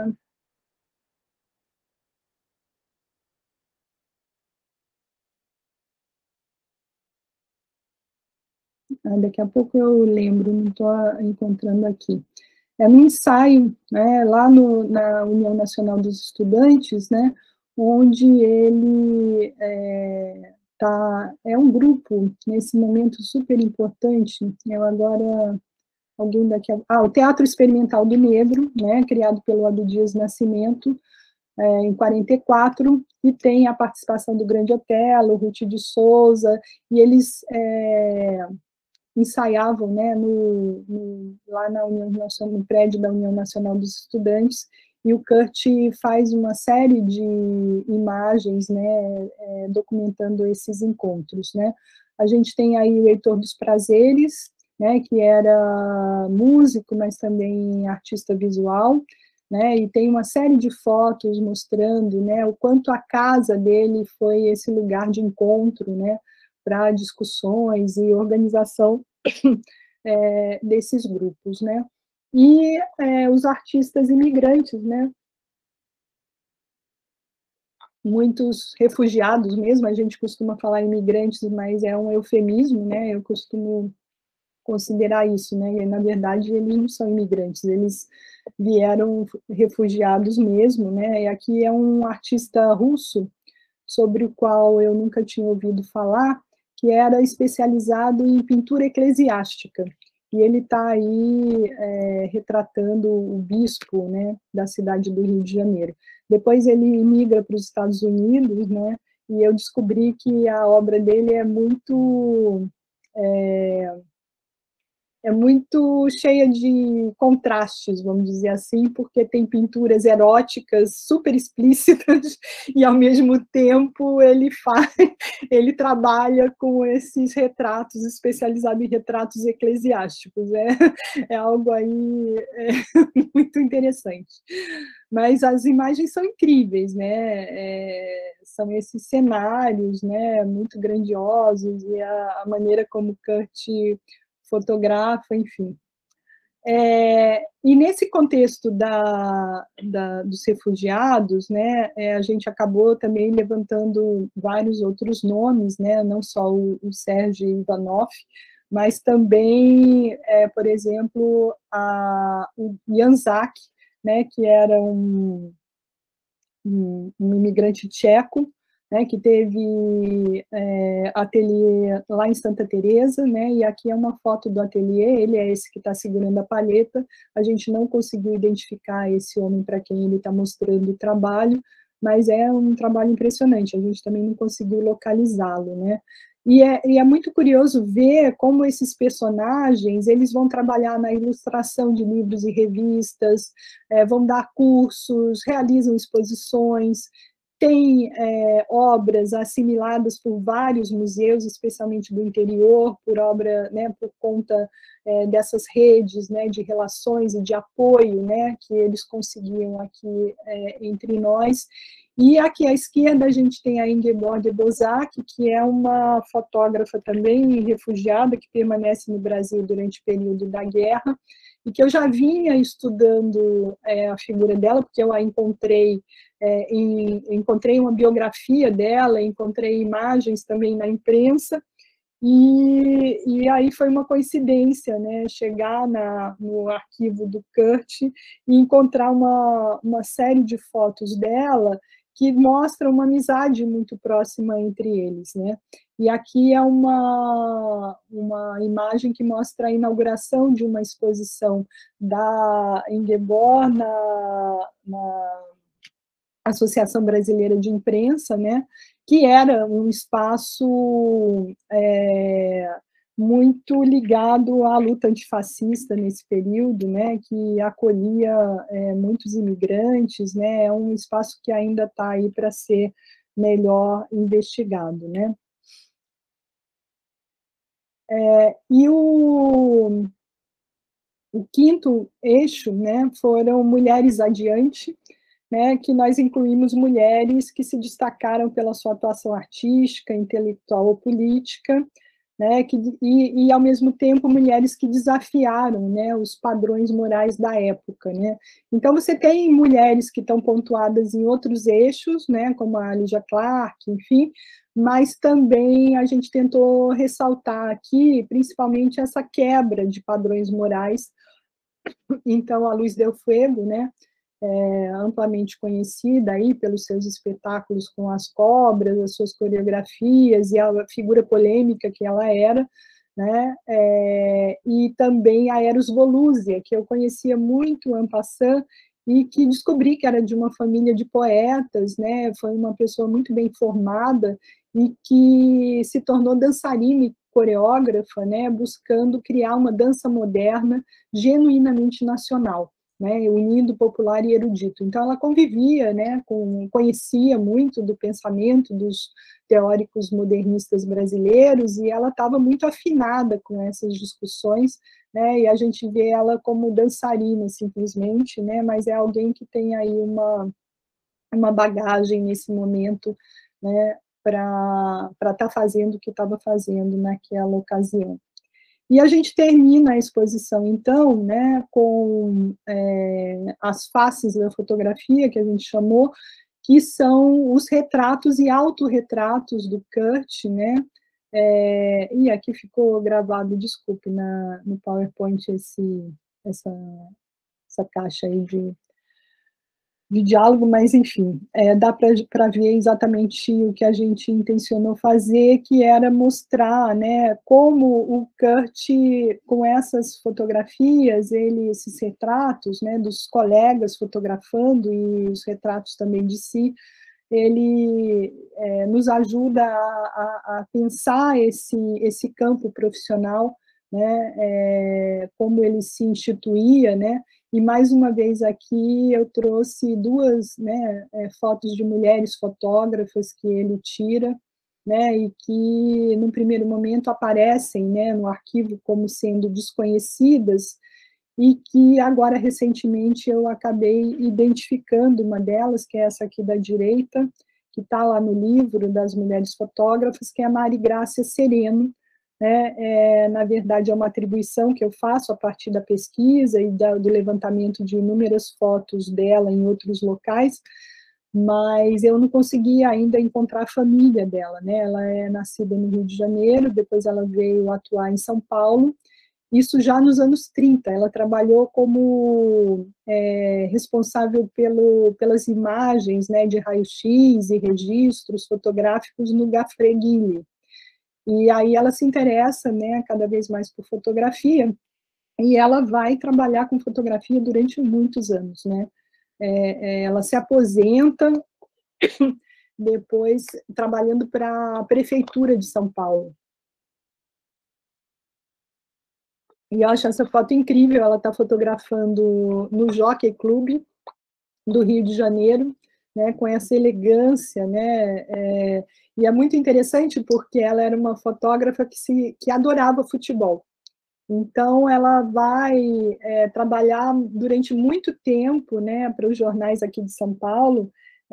daqui a pouco eu lembro, não estou encontrando aqui. É no ensaio, né, lá no, na União Nacional dos Estudantes, né, onde ele é, tá, é um grupo, nesse momento, super importante. Eu agora, alguém daqui a... Ah, o Teatro Experimental do Negro, né, criado pelo Abdias Nascimento, é, em quarenta e quatro, e tem a participação do Grande Otelo, Ruth de Souza, e eles... É, ensaiavam, né, no, no, lá na União Nacional, no prédio da União Nacional dos Estudantes, e o Kurt faz uma série de imagens, né, é, documentando esses encontros, né. A gente tem aí o Heitor dos Prazeres, né, que era músico, mas também artista visual, né, e tem uma série de fotos mostrando, né, o quanto a casa dele foi esse lugar de encontro, né, para discussões e organização é, desses grupos, né? E é, os artistas imigrantes, né? Muitos refugiados mesmo, a gente costuma falar imigrantes, mas é um eufemismo, né? Eu costumo considerar isso, né? E, na verdade, eles não são imigrantes, eles vieram refugiados mesmo, né? E aqui é um artista russo, sobre o qual eu nunca tinha ouvido falar, que era especializado em pintura eclesiástica. E ele está aí é, retratando o bispo, né, da cidade do Rio de Janeiro. Depois ele migra para os Estados Unidos, né, e eu descobri que a obra dele é muito... É, é muito cheia de contrastes, vamos dizer assim, porque tem pinturas eróticas super explícitas e, ao mesmo tempo, ele faz, ele trabalha com esses retratos, especializado em retratos eclesiásticos. É, é algo aí é, muito interessante. Mas as imagens são incríveis, né? É, são esses cenários, né, muito grandiosos, e a, a maneira como Kurt fotografa, enfim. É, e nesse contexto da, da, dos refugiados, né, é, a gente acabou também levantando vários outros nomes, né, não só o, o Sergei Ivanov, mas também, é, por exemplo, a, o Jan Zak, né, que era um, um, um imigrante tcheco, né, que teve é, ateliê lá em Santa Teresa, né, e aqui é uma foto do ateliê, ele é esse que está segurando a palheta. A gente não conseguiu identificar esse homem para quem ele está mostrando o trabalho, mas é um trabalho impressionante, a gente também não conseguiu localizá-lo, né. E é, e é muito curioso ver como esses personagens, eles vão trabalhar na ilustração de livros e revistas, é, vão dar cursos, realizam exposições, tem é, obras assimiladas por vários museus, especialmente do interior, por obra, né, por conta é, dessas redes, né, de relações e de apoio, né, que eles conseguiam aqui é, entre nós. E aqui à esquerda a gente tem a Ingeborg Bozak, que é uma fotógrafa também refugiada, que permanece no Brasil durante o período da guerra, e que eu já vinha estudando é, a figura dela, porque eu a encontrei, é, em, encontrei uma biografia dela, encontrei imagens também na imprensa, e, e aí foi uma coincidência, né, chegar na, no arquivo do Kurt e encontrar uma, uma série de fotos dela que mostram uma amizade muito próxima entre eles, né? E aqui é uma, uma imagem que mostra a inauguração de uma exposição da Ingeborg na, na Associação Brasileira de Imprensa, né, que era um espaço é, muito ligado à luta antifascista nesse período, né, que acolhia é, muitos imigrantes, né, é um espaço que ainda está aí para ser melhor investigado, né. É, e o, o quinto eixo, né, foram Mulheres Adiante, né, que nós incluímos mulheres que se destacaram pela sua atuação artística, intelectual ou política, né, que, e, e, ao mesmo tempo, mulheres que desafiaram, né, os padrões morais da época, né. Então, você tem mulheres que estão pontuadas em outros eixos, né, como a Lygia Clark, enfim, mas também a gente tentou ressaltar aqui, principalmente, essa quebra de padrões morais. Então, a Luz del Fuego, né, é amplamente conhecida aí pelos seus espetáculos com as cobras, as suas coreografias e a figura polêmica que ela era, né, é, e também a Eros Volúzia, que eu conhecia muito en passant, e que descobri que era de uma família de poetas, né, foi uma pessoa muito bem formada, e que se tornou dançarina e coreógrafa, né, buscando criar uma dança moderna genuinamente nacional, né, unindo popular e erudito. Então, ela convivia, né, com, conhecia muito do pensamento dos teóricos modernistas brasileiros, e ela estava muito afinada com essas discussões, né, e a gente vê ela como dançarina, simplesmente, né, mas é alguém que tem aí uma, uma bagagem nesse momento, né, para estar tá fazendo o que estava fazendo naquela ocasião. E a gente termina a exposição, então, né, com é, as faces da fotografia, que a gente chamou, que são os retratos e autorretratos do Kurt, né, é, e aqui ficou gravado, desculpe, na, no PowerPoint esse, essa, essa caixa aí de, de diálogo, mas, enfim, é, dá para ver exatamente o que a gente intencionou fazer, que era mostrar, né, como o Kurt, com essas fotografias, ele, esses retratos, né, dos colegas fotografando e os retratos também de si, ele é, nos ajuda a, a, a pensar esse, esse campo profissional, né, é, como ele se instituía, né, e mais uma vez aqui eu trouxe duas, né, é, fotos de mulheres fotógrafas que ele tira, né, e que no primeiro momento aparecem, né, no arquivo como sendo desconhecidas, e que agora recentemente eu acabei identificando uma delas, que é essa aqui da direita, que está lá no livro das mulheres fotógrafas, que é a Mari Grácia Sereno, né, é, na verdade é uma atribuição que eu faço a partir da pesquisa e da, do levantamento de inúmeras fotos dela em outros locais, mas eu não consegui ainda encontrar a família dela, né, ela é nascida no Rio de Janeiro, depois ela veio atuar em São Paulo, isso já nos anos trinta, ela trabalhou como é, responsável pelo, pelas imagens, né, de raio-x e registros fotográficos no Gafreguili. E aí ela se interessa, né, cada vez mais por fotografia, e ela vai trabalhar com fotografia durante muitos anos, né. É, é, ela se aposenta, depois trabalhando para a Prefeitura de São Paulo. E eu acho essa foto incrível, ela está fotografando no Jockey Club do Rio de Janeiro, né, com essa elegância, né, é, e é muito interessante porque ela era uma fotógrafa que, se, que adorava futebol. Então, ela vai é, trabalhar durante muito tempo, né, para os jornais aqui de São Paulo,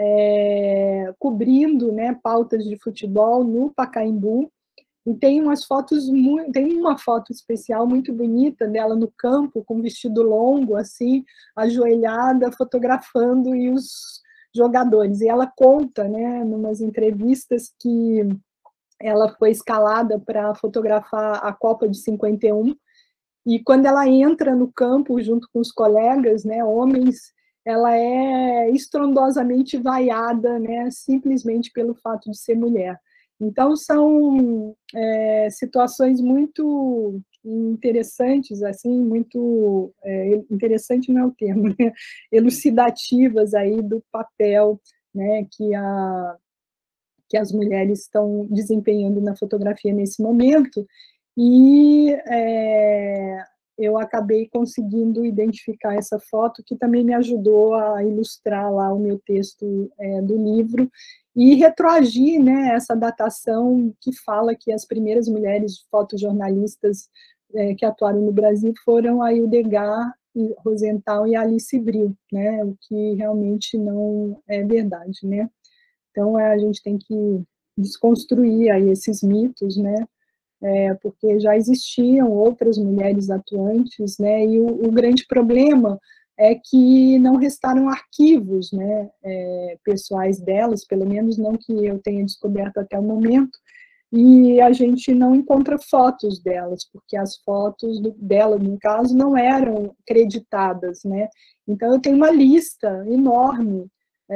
é, cobrindo, né, pautas de futebol no Pacaembu. E tem umas fotos, muito, tem uma foto especial muito bonita dela no campo, com vestido longo, assim, ajoelhada, fotografando e os jogadores. E ela conta, né, numas entrevistas, que ela foi escalada para fotografar a Copa de cinquenta e um, e quando ela entra no campo junto com os colegas, né, homens, ela é estrondosamente vaiada, né, simplesmente pelo fato de ser mulher. Então, são é, situações muito interessantes, assim, muito... É, interessante não é o termo, né, elucidativas aí do papel, né, que, a, que as mulheres estão desempenhando na fotografia nesse momento. E é, eu acabei conseguindo identificar essa foto, que também me ajudou a ilustrar lá o meu texto é, do livro, e retroagir, né, essa datação que fala que as primeiras mulheres fotojornalistas é, que atuaram no Brasil foram a Hildegard Rosenthal e a Alice Brill, né, o que realmente não é verdade, né. Então, a gente tem que desconstruir aí esses mitos, né, É, porque já existiam outras mulheres atuantes, né, e o, o grande problema é que não restaram arquivos, né, é, pessoais delas, pelo menos não que eu tenha descoberto até o momento, e a gente não encontra fotos delas, porque as fotos do, dela, no caso, não eram creditadas, né, então eu tenho uma lista enorme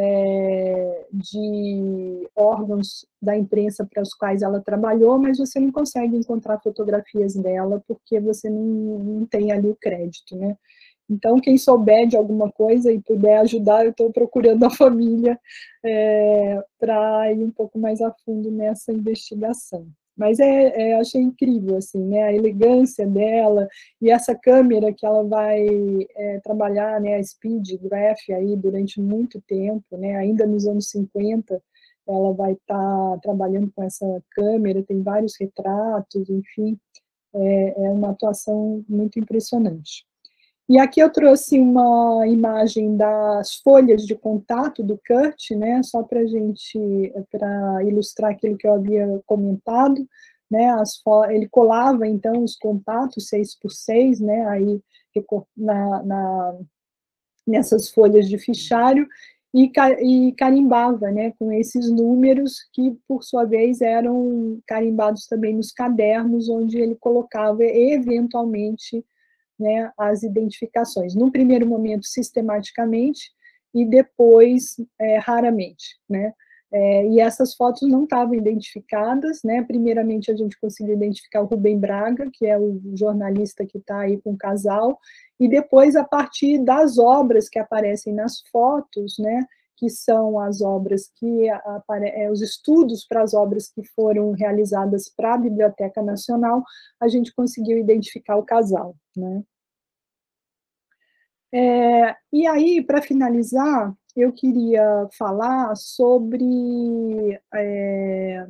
É, de órgãos da imprensa para os quais ela trabalhou, mas você não consegue encontrar fotografias dela porque você não, não tem ali o crédito, né? Então, quem souber de alguma coisa e puder ajudar, eu estou procurando a família é, para ir um pouco mais a fundo nessa investigação. Mas é, é, achei incrível, assim, né, a elegância dela e essa câmera que ela vai é, trabalhar, né, a Speed Graph aí durante muito tempo, né, ainda nos anos cinquenta, ela vai estar tá trabalhando com essa câmera, tem vários retratos, enfim, é, é uma atuação muito impressionante. E aqui eu trouxe uma imagem das folhas de contato do Kurt, né, só para a gente, para ilustrar aquilo que eu havia comentado, né, as, ele colava, então, os contatos seis por seis, né, aí, na, na, nessas folhas de fichário, e, e carimbava, né, com esses números que, por sua vez, eram carimbados também nos cadernos, onde ele colocava, eventualmente, né, as identificações. Num primeiro momento, sistematicamente, e depois, é, raramente, né. É, e essas fotos não estavam identificadas, né, primeiramente a gente conseguiu identificar o Rubem Braga, que é o jornalista que está aí com o casal, e depois, a partir das obras que aparecem nas fotos, né, que são as obras que, apare... os estudos para as obras que foram realizadas para a Biblioteca Nacional, a gente conseguiu identificar o casal, né. É, e aí, para finalizar, eu queria falar sobre é,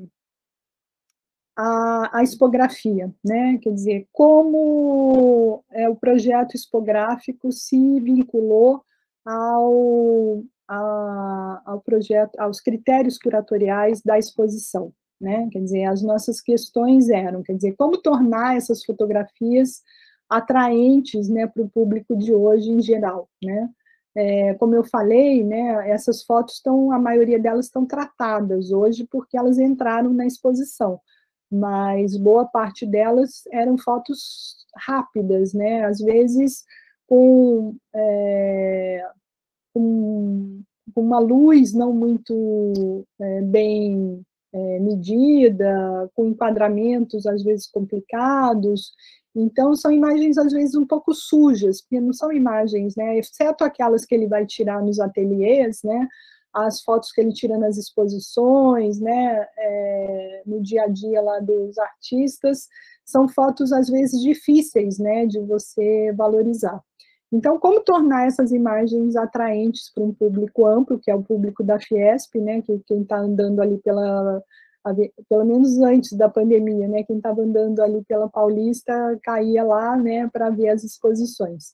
a, a expografia, né? Quer dizer, como é, o projeto expográfico se vinculou ao, a, ao projeto, aos critérios curatoriais da exposição, né? Quer dizer, as nossas questões eram, quer dizer, como tornar essas fotografias atraentes, né, para o público de hoje em geral, né? É, como eu falei, né, essas fotos estão, a maioria delas estão tratadas hoje porque elas entraram na exposição, mas boa parte delas eram fotos rápidas, né, às vezes com, é, com, com uma luz não muito é, bem é, medida, com enquadramentos às vezes complicados. Então, são imagens, às vezes, um pouco sujas, porque não são imagens, né, exceto aquelas que ele vai tirar nos ateliês, né, as fotos que ele tira nas exposições, né, é, no dia a dia lá dos artistas, são fotos, às vezes, difíceis, né, de você valorizar. Então, como tornar essas imagens atraentes para um público amplo, que é o público da Fiesp, né, que quem está andando ali pela, pelo menos antes da pandemia, né, quem estava andando ali pela Paulista caía lá, né, para ver as exposições.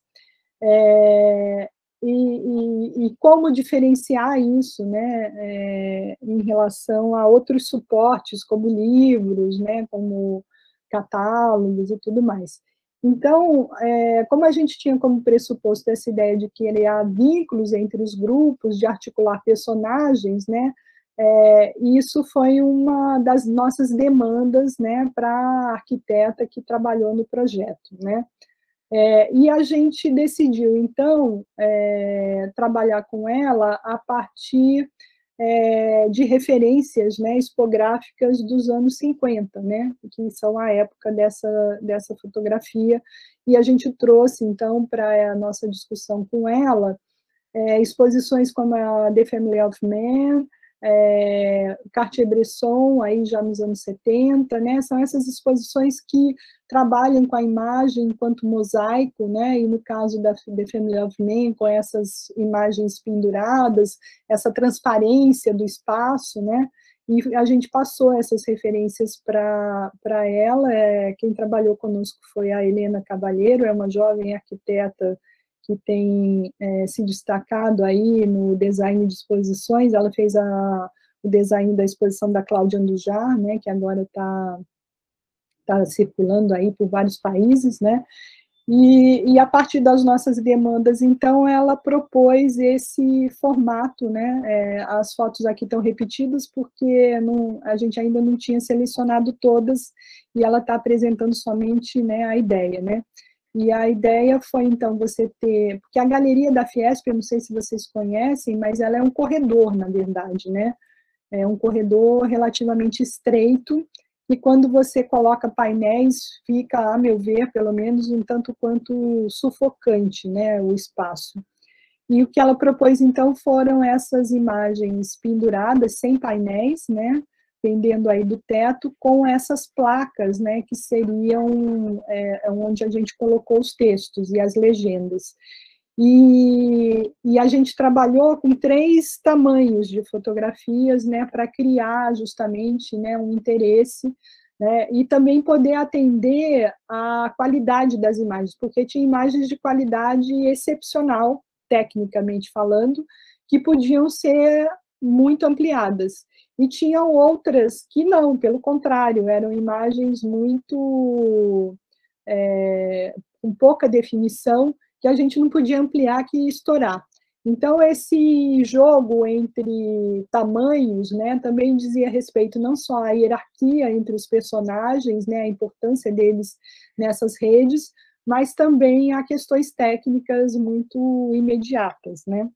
É, e, e, e como diferenciar isso, né, é, em relação a outros suportes, como livros, né, como catálogos e tudo mais. Então, é, como a gente tinha como pressuposto essa ideia de criar vínculos entre os grupos, de articular personagens, né, é, isso foi uma das nossas demandas, né, para a arquiteta que trabalhou no projeto, né. É, e a gente decidiu, então, é, trabalhar com ela a partir é, de referências, né, expográficas dos anos cinquenta, né, que são a época dessa, dessa fotografia, e a gente trouxe, então, para a nossa discussão com ela, é, exposições como a The Family of Man, é, Cartier-Bresson, aí já nos anos setenta, né, são essas exposições que trabalham com a imagem enquanto mosaico, né, e no caso da The Family of Man, com essas imagens penduradas, essa transparência do espaço, né, e a gente passou essas referências para ela. É, quem trabalhou conosco foi a Helena Cavalheiro, é uma jovem arquiteta que tem é, se destacado aí no design de exposições. Ela fez a, o design da exposição da Cláudia Andujar, né, que agora está tá circulando aí por vários países, né, e, e a partir das nossas demandas, então, ela propôs esse formato, né, é, as fotos aqui estão repetidas porque não, a gente ainda não tinha selecionado todas, e ela está apresentando somente, né, a ideia, né. E a ideia foi, então, você ter... Porque a galeria da Fiesp, eu não sei se vocês conhecem, mas ela é um corredor, na verdade, né? É um corredor relativamente estreito, e quando você coloca painéis, fica, a meu ver, pelo menos, um tanto quanto sufocante, né, o espaço. E o que ela propôs, então, foram essas imagens penduradas, sem painéis, né, pendendo aí do teto, com essas placas, né, que seriam é, onde a gente colocou os textos e as legendas. E, e a gente trabalhou com três tamanhos de fotografias, né, para criar justamente, né, um interesse, né, e também poder atender à qualidade das imagens, porque tinha imagens de qualidade excepcional, tecnicamente falando, que podiam ser muito ampliadas. E tinham outras que não, pelo contrário, eram imagens muito... É, com pouca definição, que a gente não podia ampliar, que ia estourar. Então, esse jogo entre tamanhos, né, também dizia respeito não só à hierarquia entre os personagens, né, a importância deles nessas redes, mas também a questões técnicas muito imediatas, né.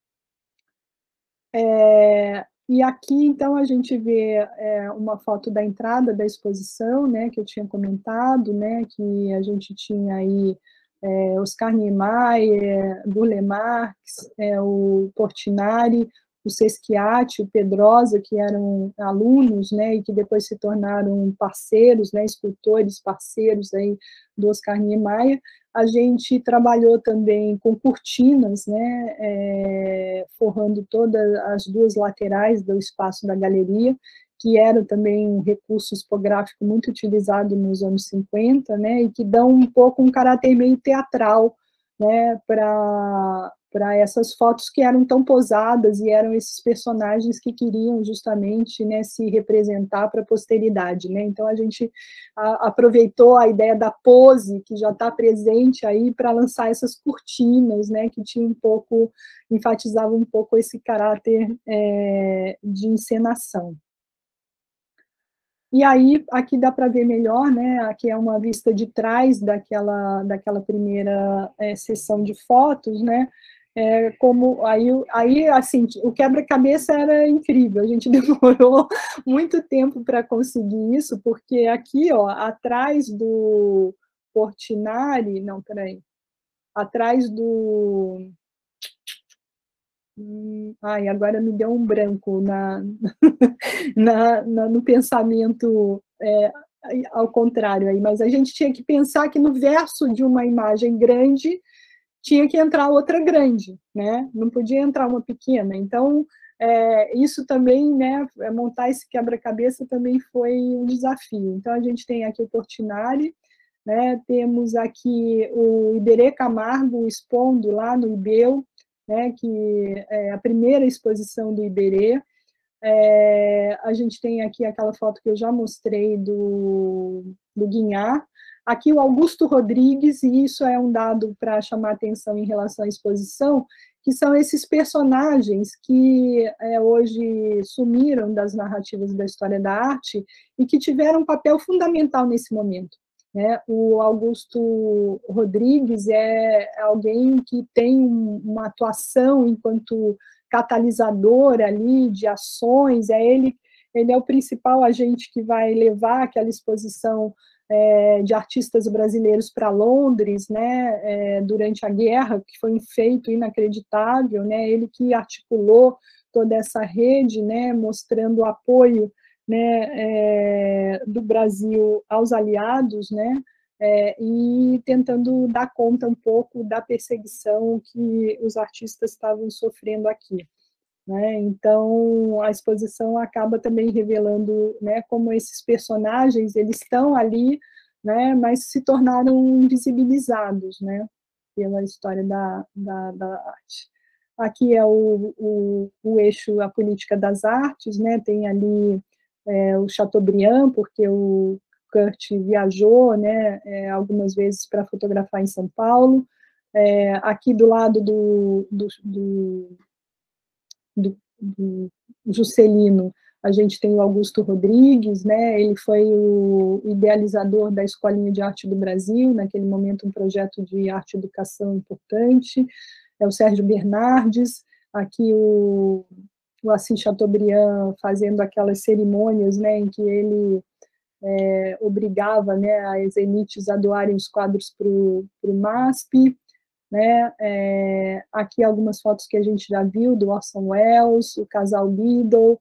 É, e aqui, então, a gente vê é, uma foto da entrada da exposição, né, que eu tinha comentado, né, que a gente tinha aí é, Oscar Niemeyer, Burle Marx, é, o Portinari, o Seschiati, o Pedrosa, que eram alunos, né, e que depois se tornaram parceiros, né, escultores parceiros aí do Oscar Niemeyer. A gente trabalhou também com cortinas, né, é, forrando todas as duas laterais do espaço da galeria, que era também um recurso expográfico muito utilizado nos anos cinquenta, né, e que dão um pouco um caráter meio teatral, né, para para essas fotos que eram tão posadas, e eram esses personagens que queriam justamente, né, se representar para a posteridade, né. Então, a gente a, aproveitou a ideia da pose, que já está presente aí, para lançar essas cortinas, né, que tinha um pouco, enfatizavam um pouco esse caráter é, de encenação. E aí, aqui dá para ver melhor, né, aqui é uma vista de trás daquela, daquela primeira é, sessão de fotos, né, é, como, aí, aí, assim, o quebra-cabeça era incrível, a gente demorou muito tempo para conseguir isso, porque aqui, ó, atrás do Portinari, não, peraí, atrás do... Hum, ai, agora me deu um branco na, na, na, no pensamento é, ao contrário, aí, mas a gente tinha que pensar que no verso de uma imagem grande tinha que entrar outra grande, né? Não podia entrar uma pequena. Então, é, isso também, né, montar esse quebra-cabeça também foi um desafio. Então, a gente tem aqui o Portinari, né, temos aqui o Iberê Camargo expondo lá no IBEU, né, que é a primeira exposição do Iberê. É, a gente tem aqui aquela foto que eu já mostrei do, do Guinhar. Aqui o Augusto Rodrigues, e isso é um dado para chamar atenção em relação à exposição, que são esses personagens que é, hoje sumiram das narrativas da história da arte e que tiveram um papel fundamental nesse momento. Né? O Augusto Rodrigues é alguém que tem uma atuação enquanto catalisador ali de ações, é ele, ele é o principal agente que vai levar aquela exposição é, de artistas brasileiros para Londres, né, é, durante a guerra, que foi um feito inacreditável, né, ele que articulou toda essa rede, né, mostrando o apoio, né, é, do Brasil aos aliados, né, é, e tentando dar conta um pouco da perseguição que os artistas estavam sofrendo aqui. Né? Então, a exposição acaba também revelando, né, como esses personagens, eles estão ali, né, mas se tornaram invisibilizados, né, pela história da, da, da arte. Aqui é o, o, o eixo, a política das artes, né, tem ali é, o Chateaubriand, porque o Kurt viajou, né, é, algumas vezes para fotografar em São Paulo. É, aqui do lado do, do, do, do, do Juscelino, a gente tem o Augusto Rodrigues, né, ele foi o idealizador da Escolinha de Arte do Brasil, naquele momento um projeto de arte e educação importante. É o Sérgio Bernardes, aqui o, o Assis Chateaubriand fazendo aquelas cerimônias, né, em que ele é, obrigava, né, as elites a doarem os quadros para o MASP, né, é, aqui algumas fotos que a gente já viu, do Orson Welles, o casal Beadle,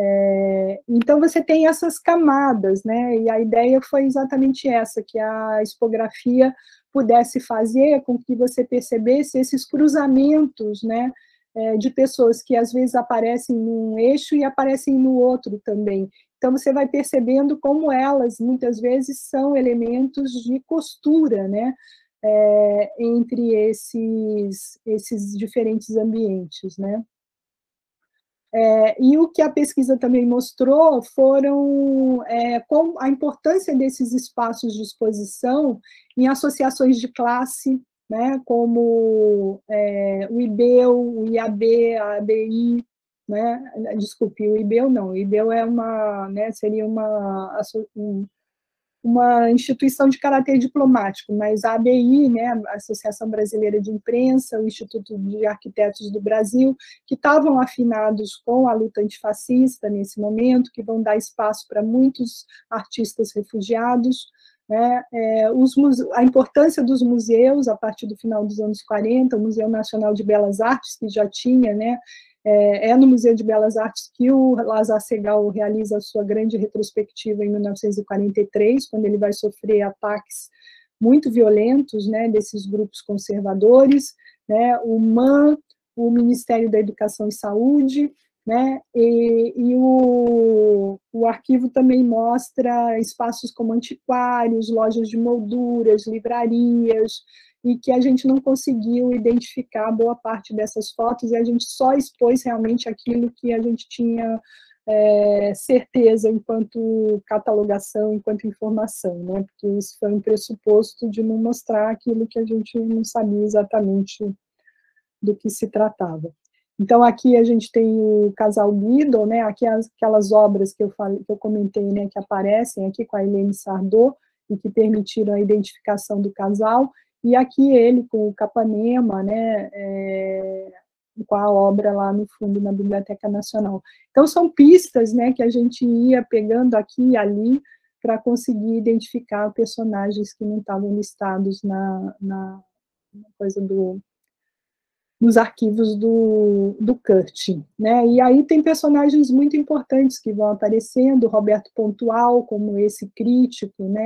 é, então você tem essas camadas, né, e a ideia foi exatamente essa, que a expografia pudesse fazer com que você percebesse esses cruzamentos, né, é, de pessoas que às vezes aparecem num eixo e aparecem no outro também. Então, você vai percebendo como elas, muitas vezes, são elementos de costura, né, é, entre esses, esses diferentes ambientes, né. É, e o que a pesquisa também mostrou foram é, com a importância desses espaços de exposição em associações de classe, né, como é, o IBEU, o I A B, a ABI, né, desculpe, o IBEU não, o IBEU é uma, né, seria uma, uma instituição de caráter diplomático, mas a ABI, né, a Associação Brasileira de Imprensa, o Instituto de Arquitetos do Brasil, que estavam afinados com a luta antifascista nesse momento, que vão dar espaço para muitos artistas refugiados, né, é, os a importância dos museus a partir do final dos anos quarenta, o Museu Nacional de Belas Artes, que já tinha, né, é, é no Museu de Belas Artes que o Lázaro Segall realiza a sua grande retrospectiva em mil novecentos e quarenta e três, quando ele vai sofrer ataques muito violentos, né, desses grupos conservadores, né, o M A N, o Ministério da Educação e Saúde, né, e, e o, o arquivo também mostra espaços como antiquários, lojas de molduras, livrarias, e que a gente não conseguiu identificar boa parte dessas fotos, e a gente só expôs realmente aquilo que a gente tinha é, certeza enquanto catalogação, enquanto informação, né, porque isso foi um pressuposto de não mostrar aquilo que a gente não sabia exatamente do que se tratava. Então, aqui a gente tem o casal Beadle, né, aqui as, aquelas obras que eu, falei, que eu comentei, né, que aparecem aqui com a Helene Sardô, e que permitiram a identificação do casal, e aqui ele com o Capanema, né, é, com a obra lá no fundo, na Biblioteca Nacional. Então, são pistas, né, que a gente ia pegando aqui e ali para conseguir identificar personagens que não estavam listados na, na, na coisa do... nos arquivos do, do Kurt, né, e aí tem personagens muito importantes que vão aparecendo, Roberto Pontual, como esse crítico, né,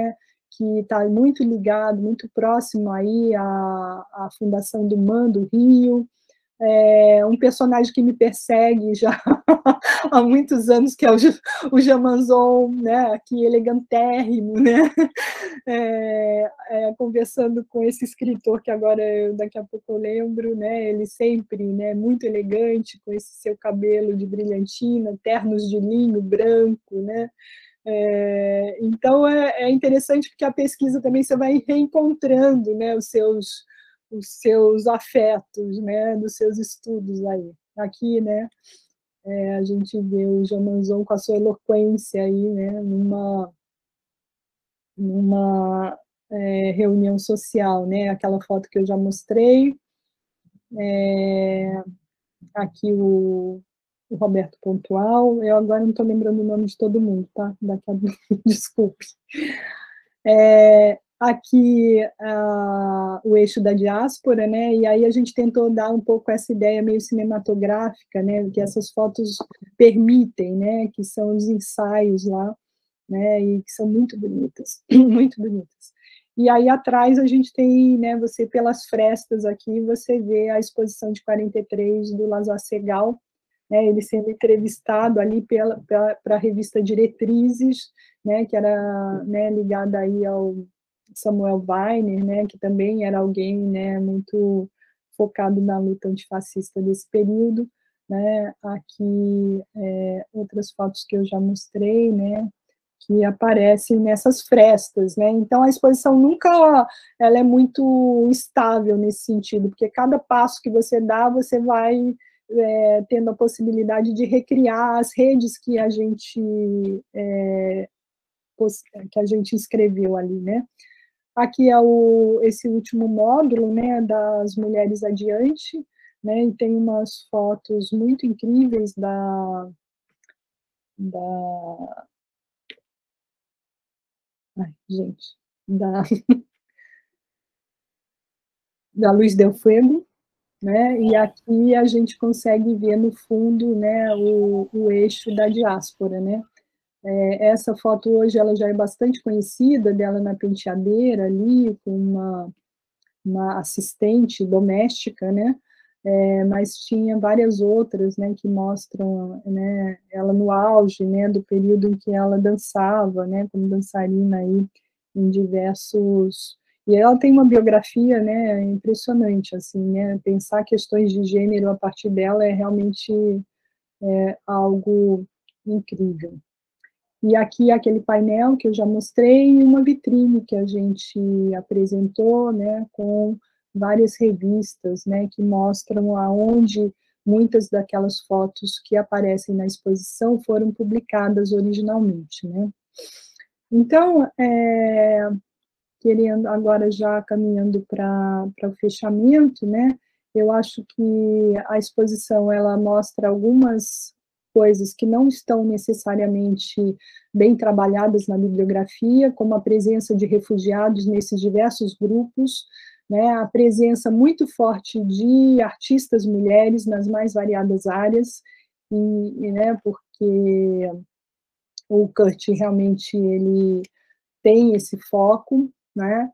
que está muito ligado, muito próximo aí à, à fundação do M A N do Rio, é, um personagem que me persegue já há muitos anos, que é o, o Jamanzon, né, aqui elegantérrimo, né, é, é, conversando com esse escritor que agora, eu, daqui a pouco eu lembro, né, ele sempre, né, muito elegante, com esse seu cabelo de brilhantina, ternos de linho branco, né, é, então é, é interessante porque a pesquisa também você vai reencontrando, né, os seus os seus afetos, né, dos seus estudos aí. Aqui, né, é, a gente vê o Jamanzon com a sua eloquência aí, né, numa, numa é, reunião social, né, aquela foto que eu já mostrei, é, aqui o, o Roberto Pontual, eu agora não estou lembrando o nome de todo mundo, tá? Daqui a... Desculpe. É, aqui uh, o eixo da diáspora, né, e aí a gente tentou dar um pouco essa ideia meio cinematográfica, né, que essas fotos permitem, né, que são os ensaios lá, né, e que são muito bonitas, muito bonitas. E aí atrás a gente tem, né, você pelas frestas aqui, você vê a exposição de quarenta e três do Lazar Segal, né, ele sendo entrevistado ali para a revista Diretrizes, né, que era, né, ligada aí ao Samuel Weiner, né, que também era alguém, né, muito focado na luta antifascista desse período, né, aqui é, outras fotos que eu já mostrei, né, que aparecem nessas frestas, né, então a exposição nunca, ela é muito estável nesse sentido, porque cada passo que você dá, você vai É, tendo a possibilidade de recriar as redes que a gente é, que a gente escreveu ali, né? Aqui é o, esse último módulo, né, das mulheres adiante, né, e tem umas fotos muito incríveis da, da ai, gente, da, da Luz del Fuego, né, e aqui a gente consegue ver no fundo, né, o, o eixo da diáspora, né. É, essa foto hoje ela já é bastante conhecida, dela na penteadeira ali, com uma, uma assistente doméstica, né, é, mas tinha várias outras, né, que mostram, né, ela no auge, né, do período em que ela dançava, né, como dançarina aí, em diversos... E ela tem uma biografia, né, impressionante, assim, né, pensar questões de gênero a partir dela é realmente é, algo incrível. E aqui aquele painel que eu já mostrei, e uma vitrine que a gente apresentou, né, com várias revistas, né, que mostram aonde muitas daquelas fotos que aparecem na exposição foram publicadas originalmente, né. Então, é, querendo, agora já caminhando para o fechamento, né, eu acho que a exposição, ela mostra algumas coisas que não estão necessariamente bem trabalhadas na bibliografia, como a presença de refugiados nesses diversos grupos, né, a presença muito forte de artistas mulheres nas mais variadas áreas, e, e, né, porque o Kurt realmente ele tem esse foco, né,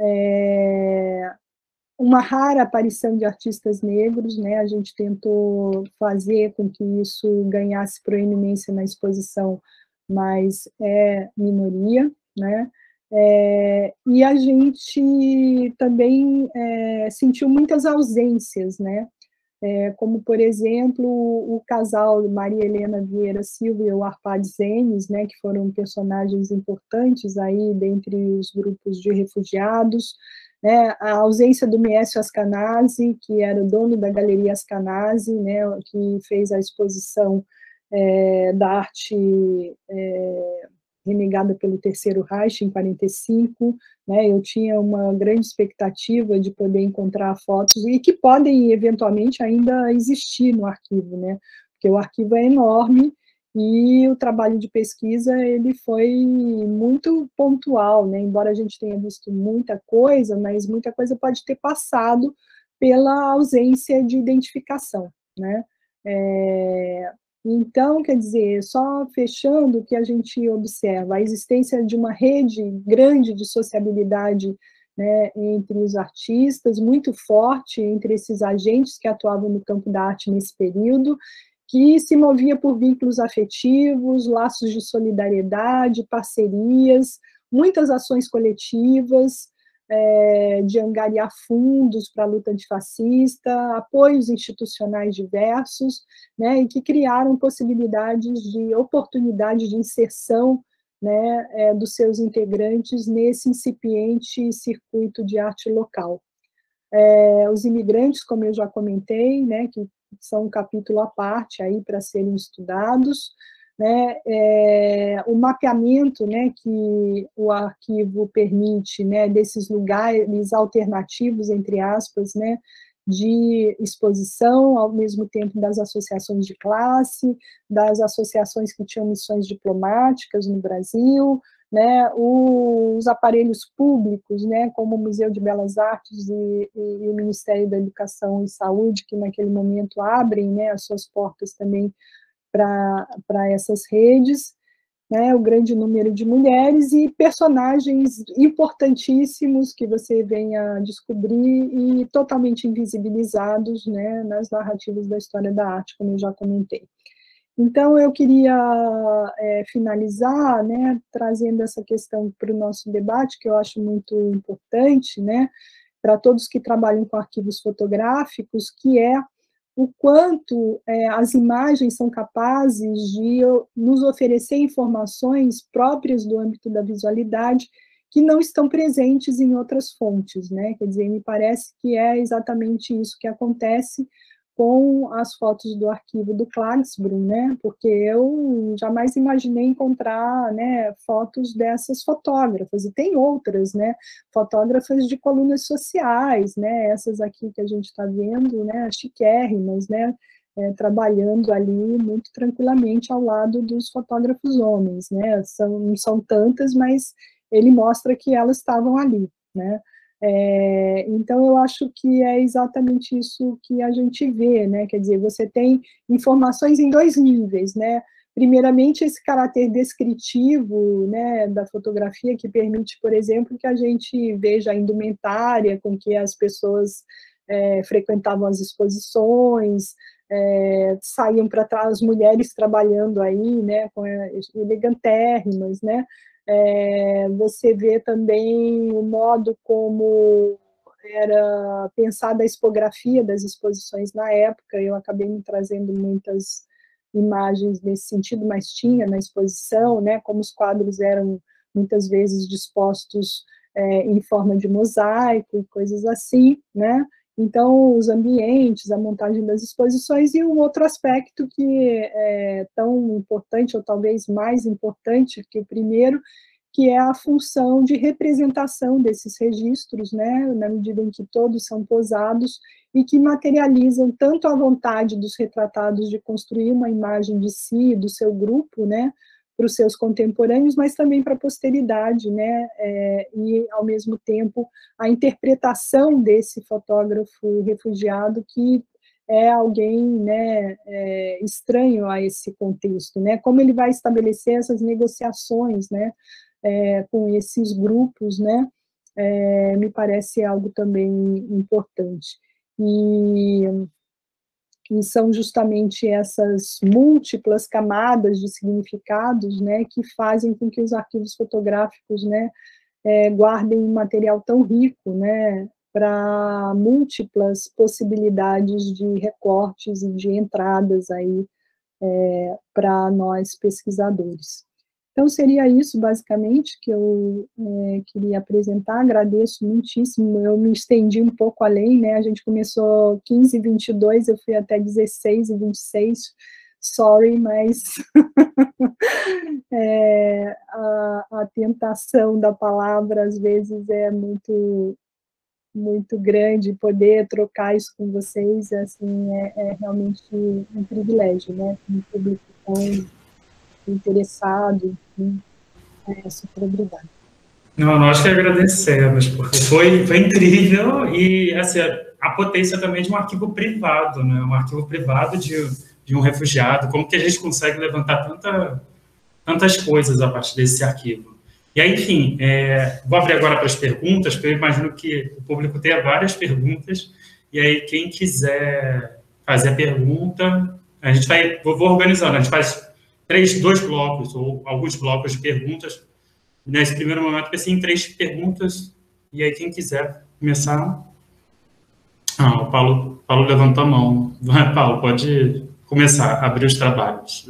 é, uma rara aparição de artistas negros, né, a gente tentou fazer com que isso ganhasse proeminência na exposição, mas é minoria, né, é, e a gente também é, sentiu muitas ausências, né, é, como, por exemplo, o casal Maria Helena Vieira Silva e o Arpades Enes, né, que foram personagens importantes aí dentre os grupos de refugiados, né, a ausência do Miécio Ascanazzi, que era o dono da Galeria Ascanazzi, né, que fez a exposição é, da arte é, renegada pelo Terceiro Reich, em quarenta e cinco, né, eu tinha uma grande expectativa de poder encontrar fotos, e que podem, eventualmente, ainda existir no arquivo, né, porque o arquivo é enorme, e o trabalho de pesquisa, ele foi muito pontual, né, embora a gente tenha visto muita coisa, mas muita coisa pode ter passado pela ausência de identificação, né, é, Então, quer dizer, só fechando o que a gente observa, a existência de uma rede grande de sociabilidade, né, entre os artistas, muito forte entre esses agentes que atuavam no campo da arte nesse período, que se movia por vínculos afetivos, laços de solidariedade, parcerias, muitas ações coletivas, é, de angariar fundos para a luta antifascista, apoios institucionais diversos, né, e que criaram possibilidades de oportunidade de inserção, né, é, dos seus integrantes nesse incipiente circuito de arte local. É, os imigrantes, como eu já comentei, né, que são um capítulo à parte aí para serem estudados, né, é, o mapeamento, né, que o arquivo permite, né, desses lugares alternativos, entre aspas, né, de exposição, ao mesmo tempo das associações de classe, das associações que tinham missões diplomáticas no Brasil, né, os aparelhos públicos, né, como o Museu de Belas Artes e, e, e o Ministério da Educação e Saúde, que naquele momento abrem, né, as suas portas também para essas redes, né, o grande número de mulheres e personagens importantíssimos que você vem a descobrir e totalmente invisibilizados, né, nas narrativas da história da arte, como eu já comentei. Então, eu queria é, finalizar, né, trazendo essa questão para o nosso debate, que eu acho muito importante, né, para todos que trabalham com arquivos fotográficos, que é o quanto é, as imagens são capazes de nos oferecer informações próprias do âmbito da visualidade que não estão presentes em outras fontes, né? Quer dizer, me parece que é exatamente isso que acontece com as fotos do arquivo do Klagsbrun, né? Porque eu jamais imaginei encontrar, né, fotos dessas fotógrafas, e tem outras, né? Fotógrafas de colunas sociais, né? Essas aqui que a gente está vendo, né? Chiquérrimas, né? É, trabalhando ali muito tranquilamente ao lado dos fotógrafos homens, né? São, não são tantas, mas ele mostra que elas estavam ali, né? É, então, eu acho que é exatamente isso que a gente vê, né? Quer dizer, você tem informações em dois níveis, né? Primeiramente, esse caráter descritivo, né, da fotografia, que permite, por exemplo, que a gente veja a indumentária com que as pessoas é, frequentavam as exposições, é, saíam para trás, as mulheres trabalhando aí, né, com elegantérrimas, né? É, você vê também o modo como era pensada a expografia das exposições na época. Eu acabei me trazendo muitas imagens nesse sentido, mas tinha na exposição, né, como os quadros eram muitas vezes dispostos é, em forma de mosaico e coisas assim, né? Então, os ambientes, a montagem das exposições, e um outro aspecto que é tão importante, ou talvez mais importante que o primeiro, que é a função de representação desses registros, né, na medida em que todos são posados, e que materializam tanto a vontade dos retratados de construir uma imagem de si, do seu grupo, né, para os seus contemporâneos, mas também para a posteridade, né, é, e, ao mesmo tempo, a interpretação desse fotógrafo refugiado que é alguém, né, é, estranho a esse contexto, né, como ele vai estabelecer essas negociações, né, é, com esses grupos, né, é, me parece algo também importante. E... E são justamente essas múltiplas camadas de significados, né, que fazem com que os arquivos fotográficos, né, é, guardem um material tão rico, né, para múltiplas possibilidades de recortes e de entradas aí é, para nós pesquisadores. Então, seria isso, basicamente, que eu é, queria apresentar. Agradeço muitíssimo, eu me estendi um pouco além, né, a gente começou quinze e vinte e dois, eu fui até dezesseis e vinte e seis, sorry, mas é, a, a tentação da palavra, às vezes, é muito, muito grande, poder trocar isso com vocês, assim, é, é realmente um privilégio, né, um público tão interessado, enfim, é super obrigada. Não, nós que agradecemos, porque foi, foi incrível e assim, a potência também de um arquivo privado, né? Um arquivo privado de de um refugiado, como que a gente consegue levantar tanta, tantas coisas a partir desse arquivo. E aí, enfim, é, vou abrir agora para as perguntas, porque eu imagino que o público tenha várias perguntas, e aí quem quiser fazer a pergunta, a gente vai, vou, vou organizando, a gente faz três, dois blocos, ou alguns blocos de perguntas. Nesse primeiro momento, pensei em três perguntas, e aí quem quiser começar... Ah, o Paulo, Paulo levantou a mão. Vai, Paulo, pode começar a abrir os trabalhos.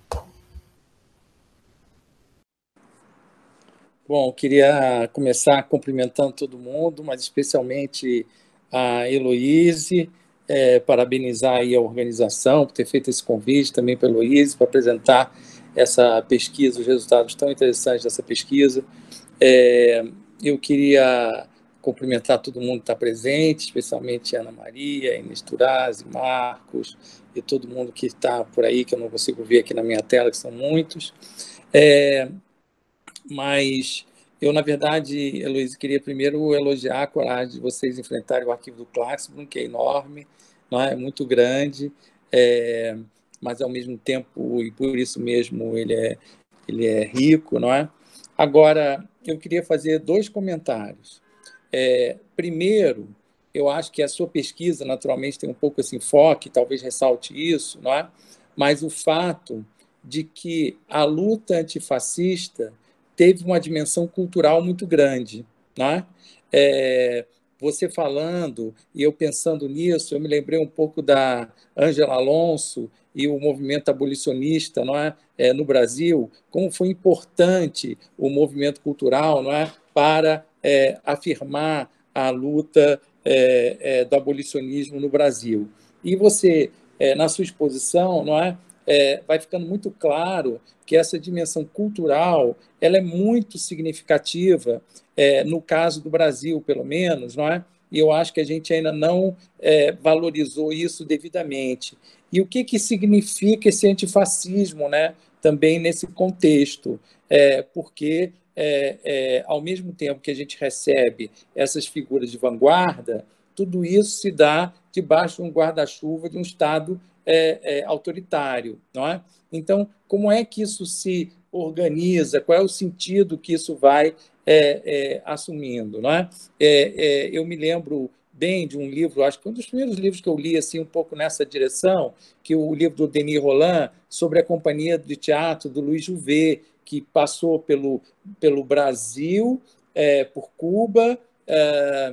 Bom, queria começar cumprimentando todo mundo, mas especialmente a Heloíse, é, parabenizar aí a organização por ter feito esse convite, também para a Heloíse, para apresentar essa pesquisa, os resultados tão interessantes dessa pesquisa. É, eu queria cumprimentar todo mundo que está presente, especialmente a Ana Maria, Inês Turazzi, Marcos e todo mundo que está por aí, que eu não consigo ver aqui na minha tela, que são muitos. É, mas eu, na verdade, Heloísa, queria primeiro elogiar a coragem de vocês enfrentarem o arquivo do Claxbrum, que é enorme, não é? É muito grande, é, mas, ao mesmo tempo, e por isso mesmo, ele é, ele é rico, não é? Agora, eu queria fazer dois comentários. É, primeiro, eu acho que a sua pesquisa, naturalmente, tem um pouco esse enfoque, talvez ressalte isso, não é? Mas o fato de que a luta antifascista teve uma dimensão cultural muito grande, não é? É, você falando, e eu pensando nisso, eu me lembrei um pouco da Ângela Alonso e o movimento abolicionista, não é? É, no Brasil, como foi importante o movimento cultural, não é? Para é, afirmar a luta é, é, do abolicionismo no Brasil. E você, é, na sua exposição, não é? É, vai ficando muito claro que essa dimensão cultural ela é muito significativa, é, no caso do Brasil, pelo menos, não é? E eu acho que a gente ainda não é, valorizou isso devidamente. E o que, que significa esse antifascismo, né? Também nesse contexto, é, porque, é, é, ao mesmo tempo que a gente recebe essas figuras de vanguarda, tudo isso se dá debaixo de um guarda-chuva de um Estado É, é, autoritário, não é? Então, como é que isso se organiza? Qual é o sentido que isso vai é, é, assumindo, não é? É, é? Eu me lembro bem de um livro, acho que um dos primeiros livros que eu li assim um pouco nessa direção, que é o livro do Denis Rolland sobre a companhia de teatro do Louis Jouvet, que passou pelo pelo Brasil, é, por Cuba. É,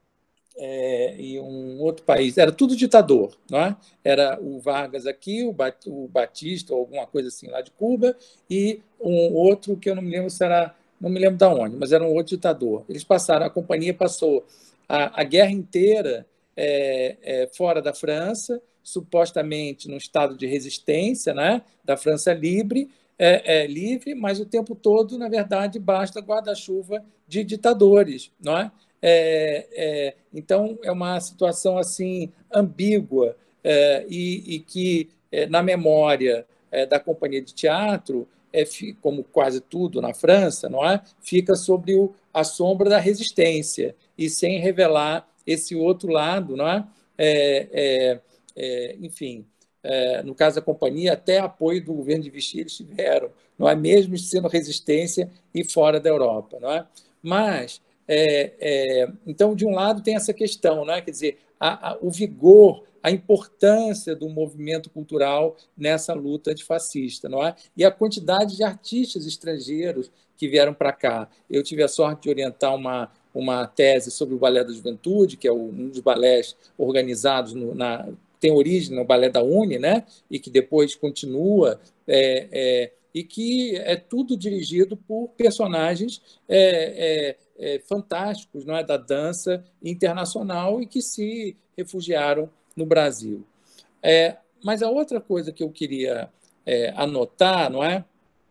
É, e um outro país, era tudo ditador, não é? Era o Vargas aqui, o Batista, ou alguma coisa assim lá de Cuba, e um outro que eu não me lembro se era, não me lembro de onde, mas era um outro ditador. Eles passaram, a companhia passou a, a guerra inteira é, é, fora da França, supostamente num estado de resistência, né? Da França livre, é, é, livre, mas o tempo todo, na verdade, basta guarda-chuva de ditadores, não é? É, é, então, é uma situação assim ambígua é, e, e que, é, na memória é, da companhia de teatro, é, como quase tudo na França, não é? Fica sobre o, a sombra da resistência e sem revelar esse outro lado, não é? É, é, é, enfim, é, no caso da companhia, até apoio do governo de Vichy eles tiveram, não é? Mesmo sendo resistência e fora da Europa, não é? Mas É, é, então, de um lado, tem essa questão, né? Quer dizer, a, a, o vigor, a importância do movimento cultural nessa luta antifascista, não é? E a quantidade de artistas estrangeiros que vieram para cá. Eu tive a sorte de orientar uma, uma tese sobre o Balé da Juventude, que é um dos balés organizados, no, na, tem origem no Balé da Uni, né? E que depois continua... É, é, e que é tudo dirigido por personagens é, é, é, fantásticos, não é, da dança internacional e que se refugiaram no Brasil. É, mas a outra coisa que eu queria é, anotar, não é,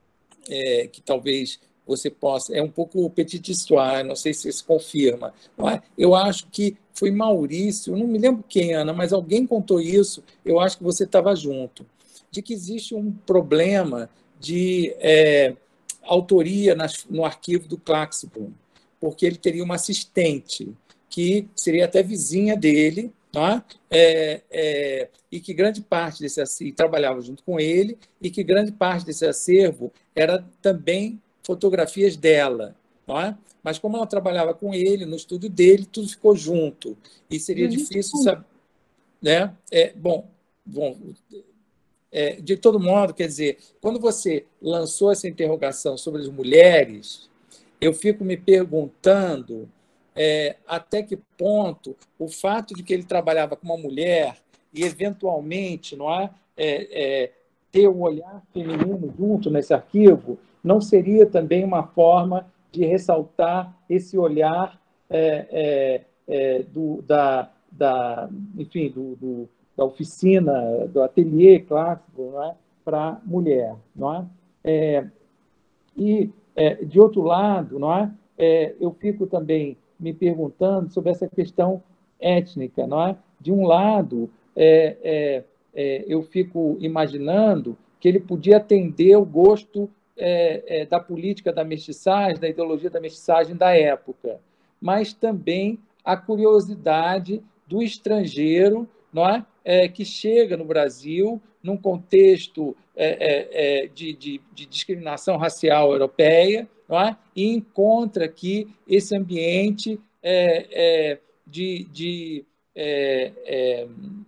é, que talvez você possa, é um pouco petit histoire, não sei se se confirma, não é? Eu acho que foi Maurício, não me lembro quem, Ana, mas alguém contou isso, eu acho que você estava junto, de que existe um problema de é, autoria nas, no arquivo do Claxbrum, porque ele teria uma assistente, que seria até vizinha dele, não é? É, é, e que grande parte desse acervo, trabalhava junto com ele, e que grande parte desse acervo era também fotografias dela, não é? Mas como ela trabalhava com ele, no estúdio dele, tudo ficou junto, e seria difícil saber, né? É, bom, bom é, de todo modo, quer dizer, quando você lançou essa interrogação sobre as mulheres, eu fico me perguntando é, até que ponto o fato de que ele trabalhava com uma mulher e, eventualmente, não é, é, é ter um olhar feminino junto nesse arquivo, não seria também uma forma de ressaltar esse olhar é, é, é, do, da, da, enfim, do, do, da oficina, do ateliê clássico, não é, para a mulher, não é? É, e, é, de outro lado, não é? É, eu fico também me perguntando sobre essa questão étnica, não é? De um lado, é, é, é, eu fico imaginando que ele podia atender o gosto é, é, da política da mestiçagem, da ideologia da mestiçagem da época, mas também a curiosidade do estrangeiro, não é? É, que chega no Brasil num contexto é, é, de, de, de discriminação racial europeia, não é? E encontra aqui esse ambiente é, é, de, de é, é,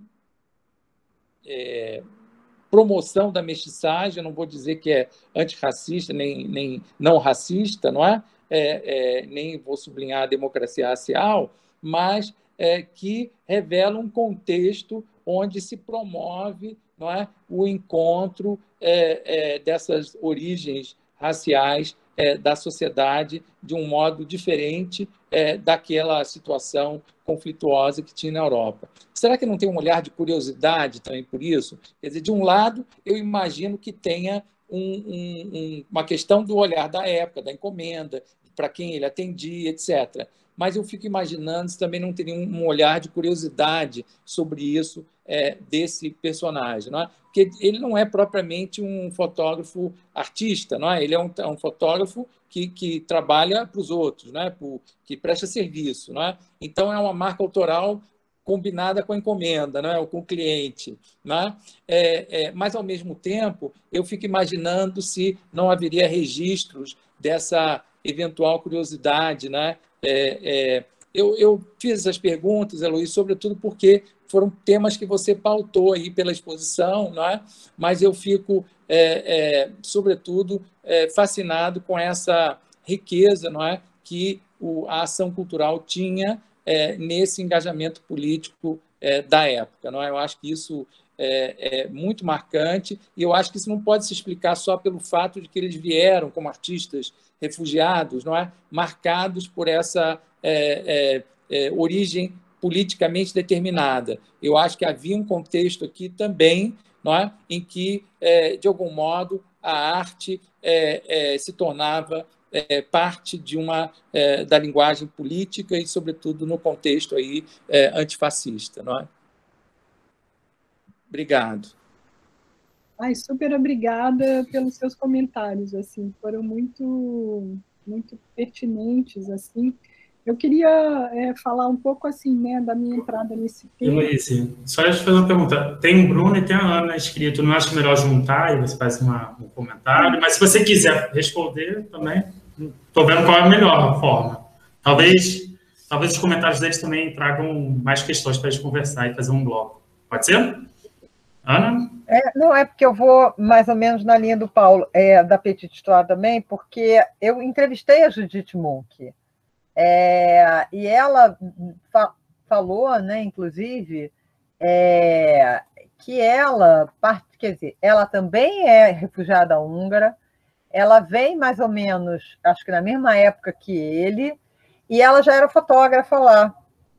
é, promoção da mestiçagem, eu não vou dizer que é antirracista, nem, nem não racista, não é? É, é, nem vou sublinhar a democracia racial, mas é, que revela um contexto onde se promove, não é, o encontro é, é, dessas origens raciais é, da sociedade de um modo diferente é, daquela situação conflituosa que tinha na Europa. Será que não tem um olhar de curiosidade também por isso? Quer dizer, de um lado, eu imagino que tenha um, um, um, uma questão do olhar da época, da encomenda, para quem ele atendia, etcétera. Mas eu fico imaginando se também não teria um olhar de curiosidade sobre isso é, desse personagem, não é? Porque ele não é propriamente um fotógrafo artista, não é? Ele é um, um fotógrafo que, que trabalha para os outros, não é? Por, que presta serviço, não é? Então é uma marca autoral combinada com a encomenda, não é? Ou com o cliente, não é? É, é, mas ao mesmo tempo eu fico imaginando se não haveria registros dessa eventual curiosidade, né? É, é, eu, eu fiz essas perguntas, Heloísa, sobretudo porque foram temas que você pautou aí pela exposição, não é? Mas eu fico, é, é, sobretudo, é, fascinado com essa riqueza, não é? Que o, a ação cultural tinha é, nesse engajamento político é, da época, não é? Eu acho que isso é, é muito marcante e eu acho que isso não pode se explicar só pelo fato de que eles vieram como artistas refugiados, não é? Marcados por essa é, é, é, origem politicamente determinada. Eu acho que havia um contexto aqui também, não é? Em que, é, de algum modo, a arte é, é, se tornava é, parte de uma, é, da linguagem política e, sobretudo, no contexto aí, é, antifascista. Não é? Obrigado. Ai, super obrigada pelos seus comentários, assim, foram muito, muito pertinentes, assim. Eu queria é, falar um pouco, assim, né, da minha entrada nesse tema. Heloísa, só deixa eu fazer uma pergunta. Tem o Bruno e tem a Ana escrito, não acho melhor juntar e você faz uma, um comentário, mas se você quiser responder também, estou vendo qual é a melhor forma. Talvez, talvez os comentários deles também tragam mais questões para a gente conversar e fazer um bloco. Pode ser? Ana? É, não, é porque eu vou mais ou menos na linha do Paulo, é, da Petite Histoire também, porque eu entrevistei a Judith Munk, é, e ela fa falou, né, inclusive, é, que ela, quer dizer, ela também é refugiada húngara, ela vem mais ou menos, acho que na mesma época que ele, e ela já era fotógrafa lá.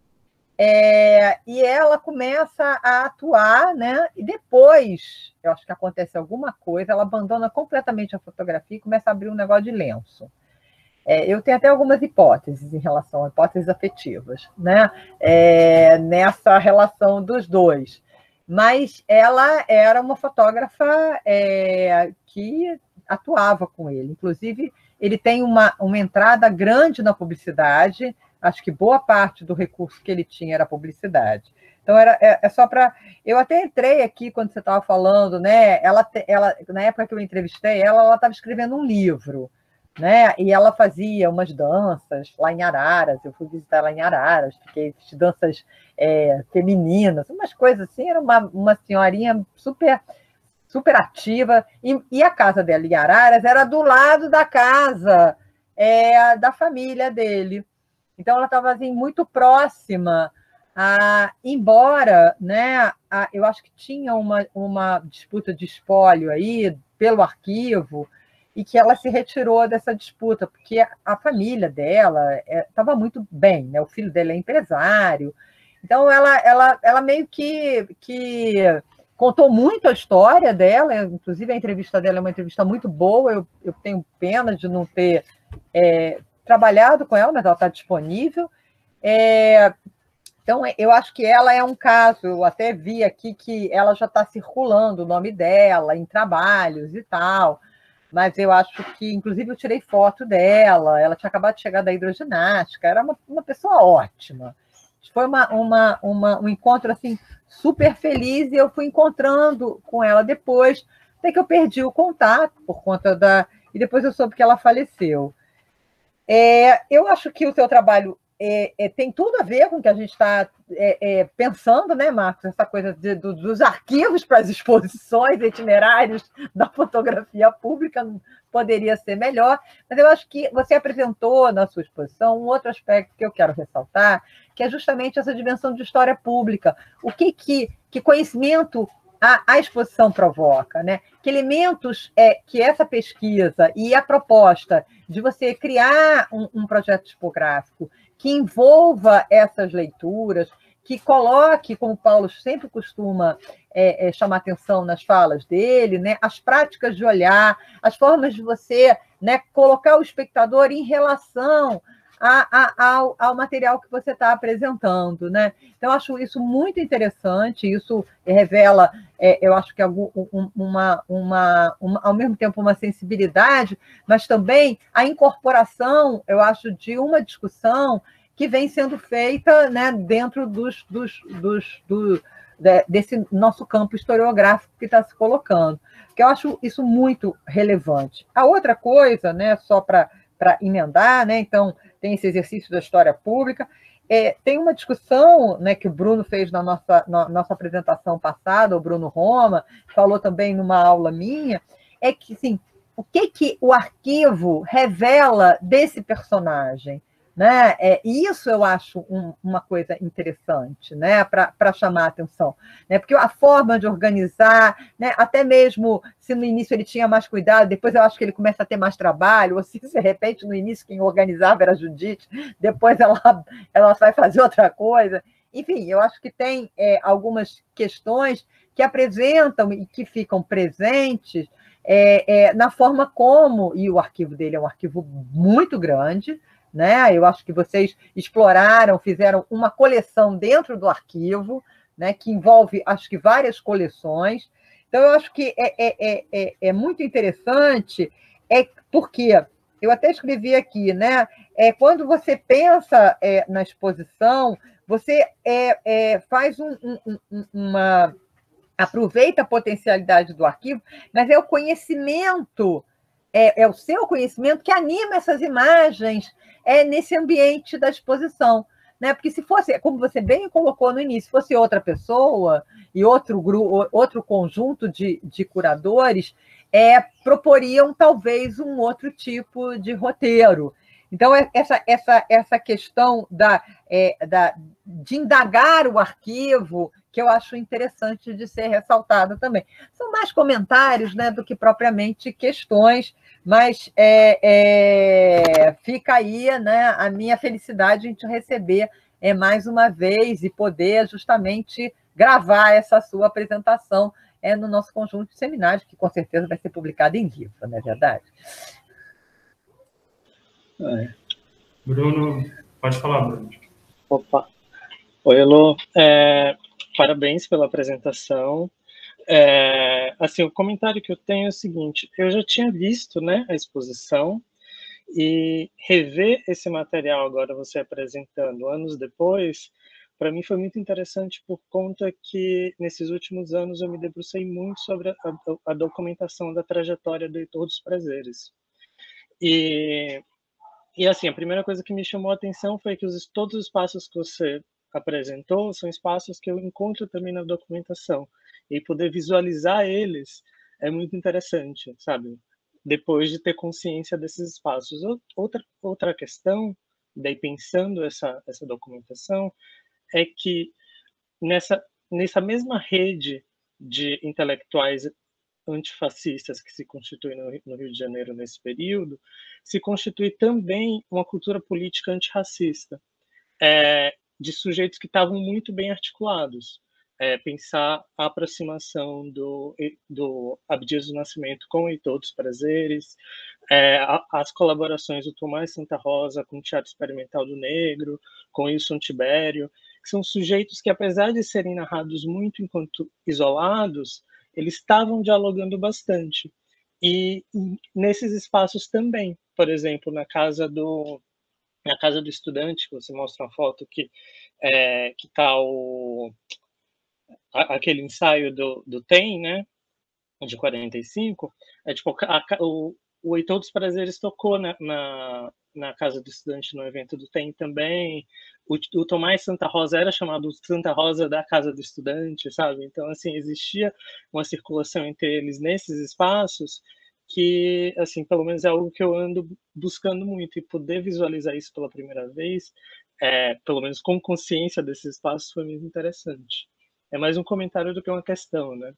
É, e ela começa a atuar, né? E depois, eu acho que acontece alguma coisa, ela abandona completamente a fotografia e começa a abrir um negócio de lenço. É, eu tenho até algumas hipóteses em relação a hipóteses afetivas, né? É, nessa relação dos dois. Mas ela era uma fotógrafa é, que atuava com ele. Inclusive, ele tem uma, uma entrada grande na publicidade. Acho que boa parte do recurso que ele tinha era publicidade. Então, era, é, é só para... Eu até entrei aqui quando você estava falando, né? Ela, ela, na época que eu entrevistei ela, ela estava escrevendo um livro, né? E ela fazia umas danças lá em Araras. Eu fui visitar lá em Araras, fiquei de danças é, femininas, umas coisas assim. Era uma, uma senhorinha super, super ativa. E, e a casa dela em Araras era do lado da casa é, da família dele. Então, ela estava assim, muito próxima. Ah, embora, né, ah, eu acho que tinha uma, uma disputa de espólio aí pelo arquivo, e que ela se retirou dessa disputa, porque a família dela estava é, muito bem, né? O filho dela é empresário. Então, ela, ela, ela meio que, que contou muito a história dela, inclusive a entrevista dela é uma entrevista muito boa, eu, eu tenho pena de não ter é, trabalhado com ela, mas ela está disponível. É, então, eu acho que ela é um caso, eu até vi aqui que ela já está circulando o nome dela em trabalhos e tal, mas eu acho que, inclusive, eu tirei foto dela, ela tinha acabado de chegar da hidroginástica, era uma, uma pessoa ótima. Foi uma, uma, uma, um encontro assim, super feliz, e eu fui encontrando com ela depois, até que eu perdi o contato por conta da... E depois eu soube que ela faleceu. É, eu acho que o seu trabalho é, é, tem tudo a ver com o que a gente está é, é, pensando, né, Marcos? Essa coisa de, do, dos arquivos para as exposições, itinerários da fotografia pública, não poderia ser melhor. Mas eu acho que você apresentou na sua exposição um outro aspecto que eu quero ressaltar, que é justamente essa dimensão de história pública. O que, que, que conhecimento a, a exposição provoca, né? Que elementos é que essa pesquisa e a proposta de você criar um, um projeto tipográfico que envolva essas leituras, que coloque, como o Paulo sempre costuma é, é, chamar atenção nas falas dele, né, as práticas de olhar, as formas de você, né, colocar o espectador em relação a, a, ao, ao material que você está apresentando, né? Então, eu acho isso muito interessante, isso revela, é, eu acho que algum, uma, uma, uma, ao mesmo tempo, uma sensibilidade, mas também a incorporação, eu acho, de uma discussão que vem sendo feita, né, dentro dos, dos, dos, do, desse nosso campo historiográfico que está se colocando, que eu acho isso muito relevante. A outra coisa, né, só para para emendar, né, então, tem esse exercício da história pública, é, tem uma discussão, né, que o Bruno fez na nossa, na nossa apresentação passada, o Bruno Roma, falou também numa aula minha, é que, assim, o que, que o arquivo revela desse personagem? Né? É, isso eu acho um, uma coisa interessante, né? Para chamar a atenção. Né? Porque a forma de organizar, né? Até mesmo se no início ele tinha mais cuidado, depois eu acho que ele começa a ter mais trabalho, ou se de repente no início quem organizava era a Judite, depois ela, ela vai fazer outra coisa. Enfim, eu acho que tem é, algumas questões que apresentam e que ficam presentes é, é, na forma como, e o arquivo dele é um arquivo muito grande, né? Eu acho que vocês exploraram, fizeram uma coleção dentro do arquivo, né? Que envolve, acho que, várias coleções. Então, eu acho que é, é, é, é muito interessante, é porque eu até escrevi aqui, né? É, quando você pensa é, na exposição, você é, é, faz um, um, uma... aproveita a potencialidade do arquivo, mas é o conhecimento, é, é o seu conhecimento que anima essas imagens é, nesse ambiente da exposição. Né? Porque se fosse, como você bem colocou no início, se fosse outra pessoa e outro grupo, outro conjunto de, de curadores, é, proporiam talvez um outro tipo de roteiro. Então, essa, essa, essa questão da, é, da, de indagar o arquivo, que eu acho interessante de ser ressaltada também. São mais comentários, né, do que propriamente questões, mas é, é, fica aí, né, a minha felicidade em te receber é, mais uma vez e poder justamente gravar essa sua apresentação é, no nosso conjunto de seminários, que com certeza vai ser publicado em livro, não é verdade? É. Bruno, pode falar, Bruno. Opa. Oi, Elô. É, parabéns pela apresentação. É, assim, o comentário que eu tenho é o seguinte, eu já tinha visto, né, a exposição, e rever esse material agora você apresentando anos depois para mim foi muito interessante por conta que, nesses últimos anos, eu me debrucei muito sobre a, a, a documentação da trajetória do Heitor dos Prazeres. E, e, assim, a primeira coisa que me chamou a atenção foi que os, todos os espaços que você apresentou são espaços que eu encontro também na documentação. E poder visualizar eles é muito interessante, sabe? Depois de ter consciência desses espaços. Outra, outra questão, daí pensando essa, essa documentação, é que nessa, nessa mesma rede de intelectuais antifascistas que se constitui no, no Rio de Janeiro nesse período, se constitui também uma cultura política antirracista, é, de sujeitos que estavam muito bem articulados. É, pensar a aproximação do, do Abdias do Nascimento com o Heitor dos Prazeres, é, as colaborações do Tomás Santa Rosa com o Teatro Experimental do Negro, com Wilson Tibério, que são sujeitos que, apesar de serem narrados muito enquanto isolados, eles estavam dialogando bastante. E, e nesses espaços também, por exemplo, na casa do na casa do estudante, que você mostra uma foto que é, que está o aquele ensaio do, do Tem, né, de quarenta e cinco, é tipo, a, o, o Heitor dos Prazeres tocou na, na, na Casa do Estudante no evento do Tem também, o, o Tomás Santa Rosa era chamado Santa Rosa da Casa do Estudante, sabe? Então, assim, existia uma circulação entre eles nesses espaços que, assim, pelo menos é algo que eu ando buscando muito, e poder visualizar isso pela primeira vez, é, pelo menos com consciência desses espaços, foi muito interessante. É mais um comentário do que uma questão, né?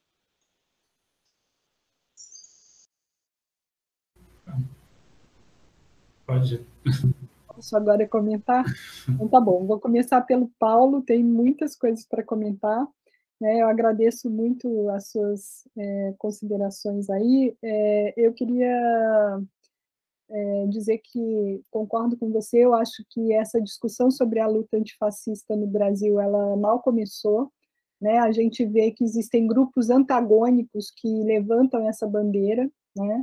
Pode. Posso agora comentar? Então tá bom, vou começar pelo Paulo, tem muitas coisas para comentar, né? Eu agradeço muito as suas é, considerações aí. É, eu queria é, dizer que concordo com você, eu acho que essa discussão sobre a luta antifascista no Brasil, ela mal começou, né? A gente vê que existem grupos antagônicos que levantam essa bandeira, né?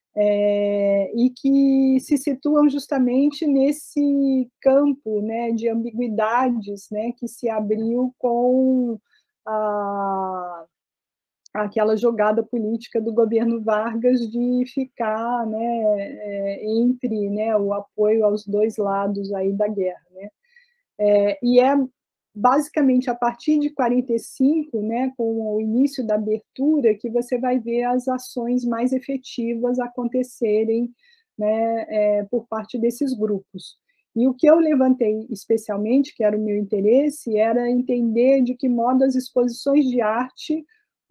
É, e que se situam justamente nesse campo, né, de ambiguidades, né, que se abriu com a, aquela jogada política do governo Vargas de ficar, né, entre, né, o apoio aos dois lados aí da guerra, né? É, e é basicamente a partir de quarenta e cinco, né, com o início da abertura, que você vai ver as ações mais efetivas acontecerem, né, é, por parte desses grupos. E o que eu levantei especialmente, que era o meu interesse, era entender de que modo as exposições de arte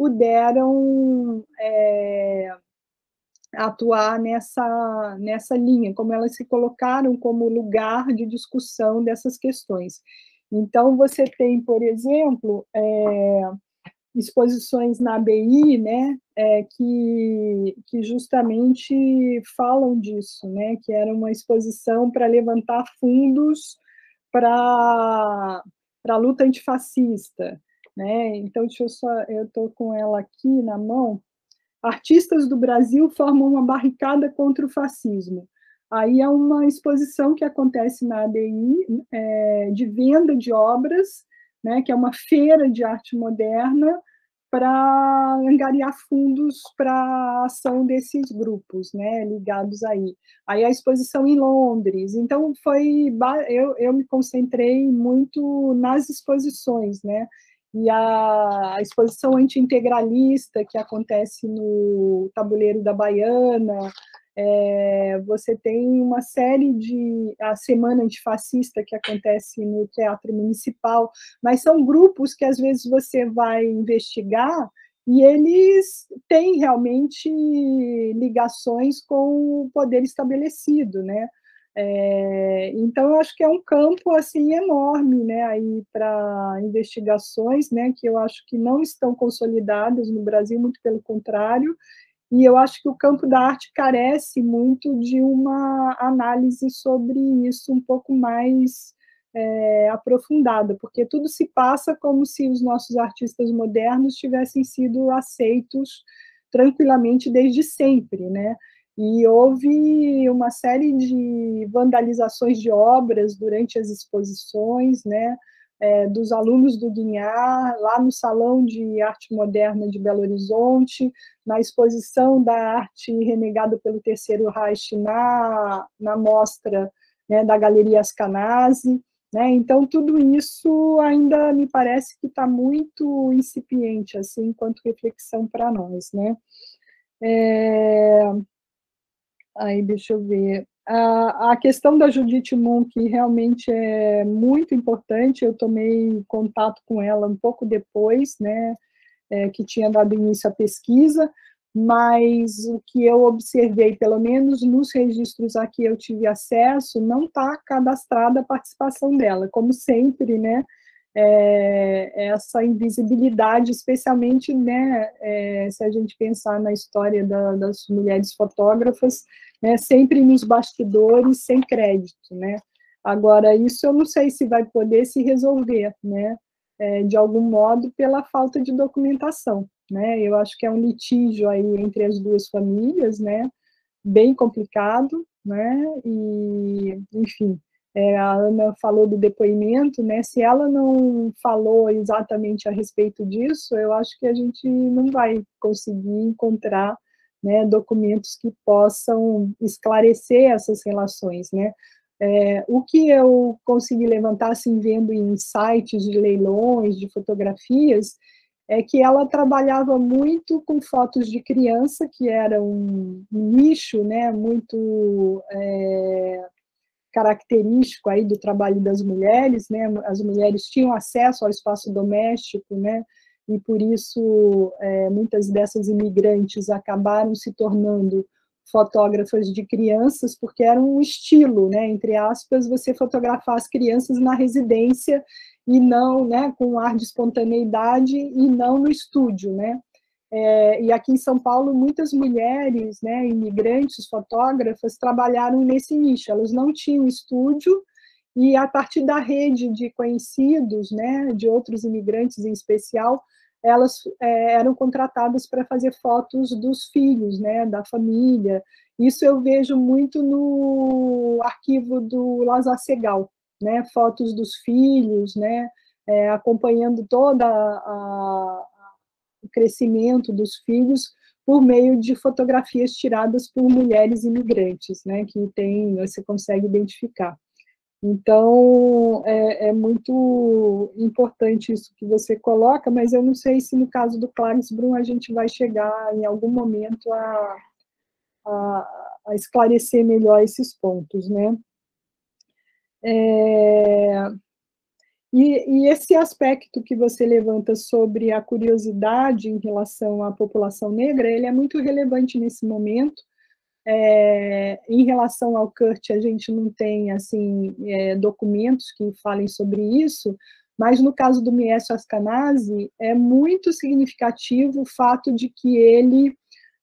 puderam é, atuar nessa, nessa linha, como elas se colocaram como lugar de discussão dessas questões. Então, você tem, por exemplo, é, exposições na A B I, né, é, que, que justamente falam disso, né, que era uma exposição para levantar fundos para a luta antifascista. Né? Então, deixa eu só, eu estou com ela aqui na mão. Artistas do Brasil formam uma barricada contra o fascismo. Aí é uma exposição que acontece na A B I, é, de venda de obras, né, que é uma feira de arte moderna, para angariar fundos para a ação desses grupos, né, ligados aí. Aí a exposição em Londres. Então, foi, eu, eu me concentrei muito nas exposições, né, e a exposição anti-integralista que acontece no Tabuleiro da Baiana, é, você tem uma série de... a Semana Antifascista que acontece no Teatro Municipal, mas são grupos que às vezes você vai investigar e eles têm realmente ligações com o poder estabelecido, né? É, então, eu acho que é um campo assim enorme, né, aí para investigações, né, que eu acho que não estão consolidadas no Brasil, muito pelo contrário, e eu acho que o campo da arte carece muito de uma análise sobre isso um pouco mais é, aprofundada, porque tudo se passa como se os nossos artistas modernos tivessem sido aceitos tranquilamente desde sempre, né? E houve uma série de vandalizações de obras durante as exposições, né? é, dos alunos do Guinhar, lá no Salão de Arte Moderna de Belo Horizonte, na exposição da arte renegada pelo Terceiro Reich na, na mostra, né, da Galeria Ascanase, né? Então, tudo isso ainda me parece que está muito incipiente, assim, enquanto reflexão para nós, né? É... Aí, deixa eu ver. A, a questão da Judith Munk realmente é muito importante, eu tomei contato com ela um pouco depois, né, é, que tinha dado início à pesquisa, mas o que eu observei, pelo menos nos registros a que eu tive acesso, não está cadastrada a participação dela, como sempre, né, é, essa invisibilidade, especialmente, né, é, se a gente pensar na história da, das mulheres fotógrafas, né, sempre nos bastidores, sem crédito, né. Agora, isso eu não sei se vai poder se resolver, né, é, de algum modo, pela falta de documentação, né, eu acho que é um litígio aí entre as duas famílias, né, bem complicado, né, e, enfim, é, a Ana falou do depoimento, né, se ela não falou exatamente a respeito disso, eu acho que a gente não vai conseguir encontrar, né, documentos que possam esclarecer essas relações, né. É, o que eu consegui levantar, assim, vendo em sites de leilões, de fotografias, é que ela trabalhava muito com fotos de criança, que era um, um nicho, né, muito é, característico aí do trabalho das mulheres, né, as mulheres tinham acesso ao espaço doméstico, né, e por isso é, muitas dessas imigrantes acabaram se tornando fotógrafas de crianças, porque era um estilo, né, entre aspas, você fotografar as crianças na residência e não, né, com um ar de espontaneidade e não no estúdio, né. É, e aqui em São Paulo, muitas mulheres, né, imigrantes, fotógrafas, trabalharam nesse nicho, elas não tinham estúdio, e a partir da rede de conhecidos, né, de outros imigrantes em especial, elas é, eram contratadas para fazer fotos dos filhos, né, da família. Isso eu vejo muito no arquivo do Lazar Segal, né, fotos dos filhos, né, é, acompanhando toda a, o crescimento dos filhos por meio de fotografias tiradas por mulheres imigrantes, né, que tem, você consegue identificar. Então, é, é muito importante isso que você coloca, mas eu não sei se no caso do Klagsbrun a gente vai chegar em algum momento a, a, a esclarecer melhor esses pontos, né. É, e, e esse aspecto que você levanta sobre a curiosidade em relação à população negra, ele é muito relevante nesse momento. É, em relação ao Kurt, a gente não tem, assim, é, documentos que falem sobre isso, mas no caso do Miesio Ascanase, é muito significativo o fato de que ele,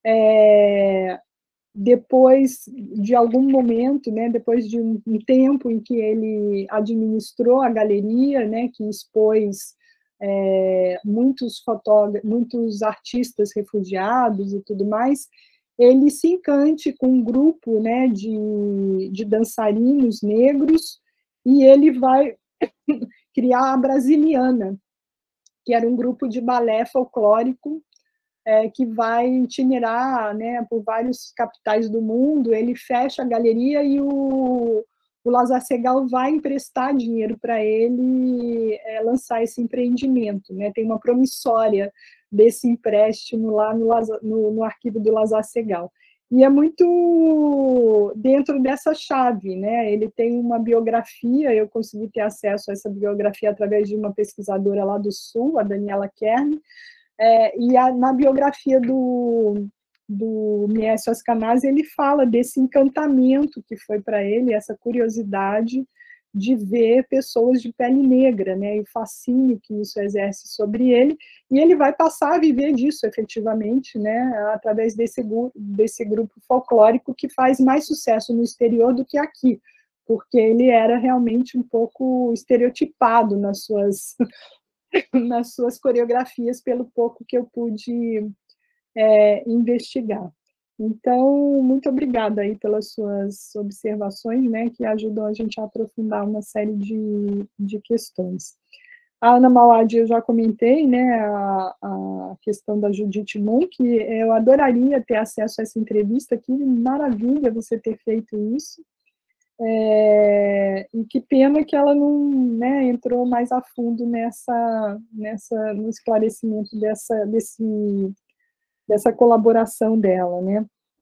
é, depois de algum momento, né, depois de um, um tempo em que ele administrou a galeria, né, que expôs é, muitos fotógrafos, muitos artistas refugiados e tudo mais, ele se encante com um grupo, né, de, de dançarinos negros, e ele vai criar a Brasiliana, que era um grupo de balé folclórico, é, que vai itinerar, né, por vários capitais do mundo. Ele fecha a galeria e o, o Lazar Segal vai emprestar dinheiro para ele é, lançar esse empreendimento, né, tem uma promissória desse empréstimo lá no, no, no arquivo do Lazar Segal. E é muito dentro dessa chave, né? Ele tem uma biografia, eu consegui ter acesso a essa biografia através de uma pesquisadora lá do Sul, a Daniela Kern, é, e a, na biografia do, do Miesio Ascanase, ele fala desse encantamento que foi para ele, essa curiosidade de ver pessoas de pele negra, né, e o fascínio que isso exerce sobre ele, e ele vai passar a viver disso, efetivamente, né, através desse, desse grupo folclórico que faz mais sucesso no exterior do que aqui, porque ele era realmente um pouco estereotipado nas suas, nas suas coreografias, pelo pouco que eu pude é, investigar. Então, muito obrigada aí pelas suas observações, né, que ajudam a gente a aprofundar uma série de, de questões. A Ana Mauad, eu já comentei, né, a, a questão da Judith Munk, eu adoraria ter acesso a essa entrevista, que maravilha você ter feito isso, é, e que pena que ela não, né, entrou mais a fundo nessa, nessa, no esclarecimento dessa, desse, dessa colaboração dela, né.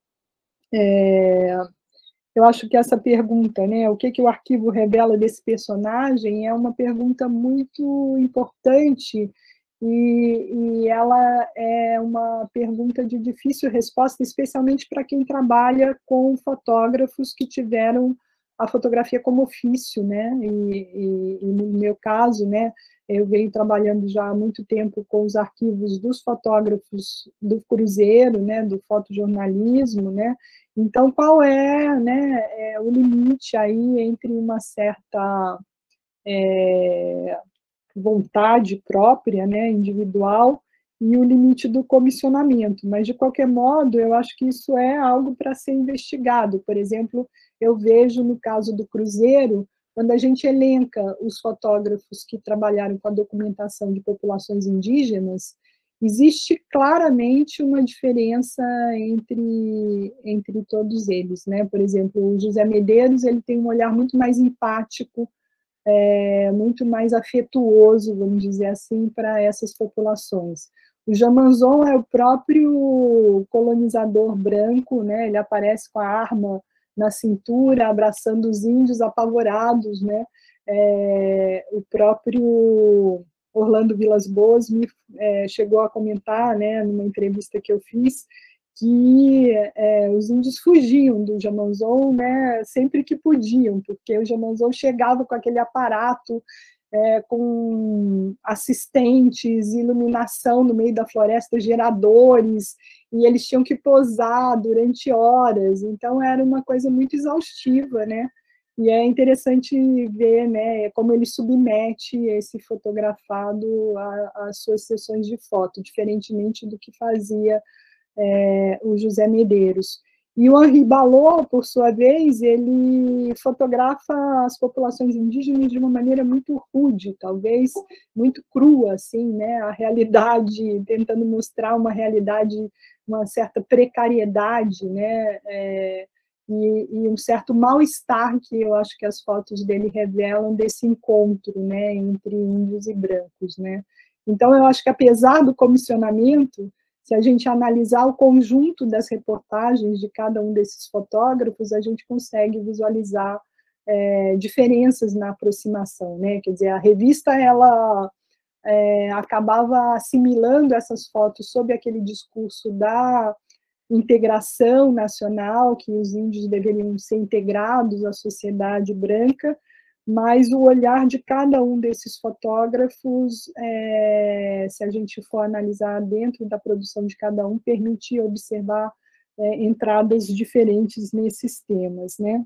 É, eu acho que essa pergunta, né, o que, que o arquivo revela desse personagem, é uma pergunta muito importante, e, e ela é uma pergunta de difícil resposta, especialmente para quem trabalha com fotógrafos que tiveram a fotografia como ofício, né, e, e, e no meu caso, né, eu venho trabalhando já há muito tempo com os arquivos dos fotógrafos do cruzeiro, né, do fotojornalismo, né. Então, qual é, né, é o limite aí entre uma certa é, vontade própria, né, individual, e o limite do comissionamento? Mas, de qualquer modo, eu acho que isso é algo para ser investigado. Por exemplo, eu vejo no caso do cruzeiro, quando a gente elenca os fotógrafos que trabalharam com a documentação de populações indígenas, existe claramente uma diferença entre, entre todos eles, né? Por exemplo, o José Medeiros, ele tem um olhar muito mais empático, é, muito mais afetuoso, vamos dizer assim, para essas populações. O Jamanzon é o próprio colonizador branco, né? Ele aparece com a arma na cintura, abraçando os índios apavorados, né? É, o próprio Orlando Vilas Boas me é, chegou a comentar, né, numa entrevista que eu fiz, que é, os índios fugiam do Jamanzon, né, sempre que podiam, porque o Jamanzon chegava com aquele aparato, é, com assistentes, iluminação no meio da floresta, geradores, e eles tinham que posar durante horas, então era uma coisa muito exaustiva, né? E é interessante ver, né, como ele submete esse fotografado às suas sessões de foto, diferentemente do que fazia é, o José Medeiros. E o Henri Ballot, por sua vez, ele fotografa as populações indígenas de uma maneira muito rude, talvez muito crua, assim, né, a realidade, tentando mostrar uma realidade, uma certa precariedade, né, é, E, e um certo mal-estar que eu acho que as fotos dele revelam desse encontro, né, entre índios e brancos, né. Então, eu acho que, apesar do comissionamento, se a gente analisar o conjunto das reportagens de cada um desses fotógrafos, a gente consegue visualizar é, diferenças na aproximação, né, quer dizer, a revista, ela é, acabava assimilando essas fotos sob aquele discurso da integração nacional, que os índios deveriam ser integrados à sociedade branca, mas o olhar de cada um desses fotógrafos, é, se a gente for analisar dentro da produção de cada um, permite observar é, entradas diferentes nesses temas, né?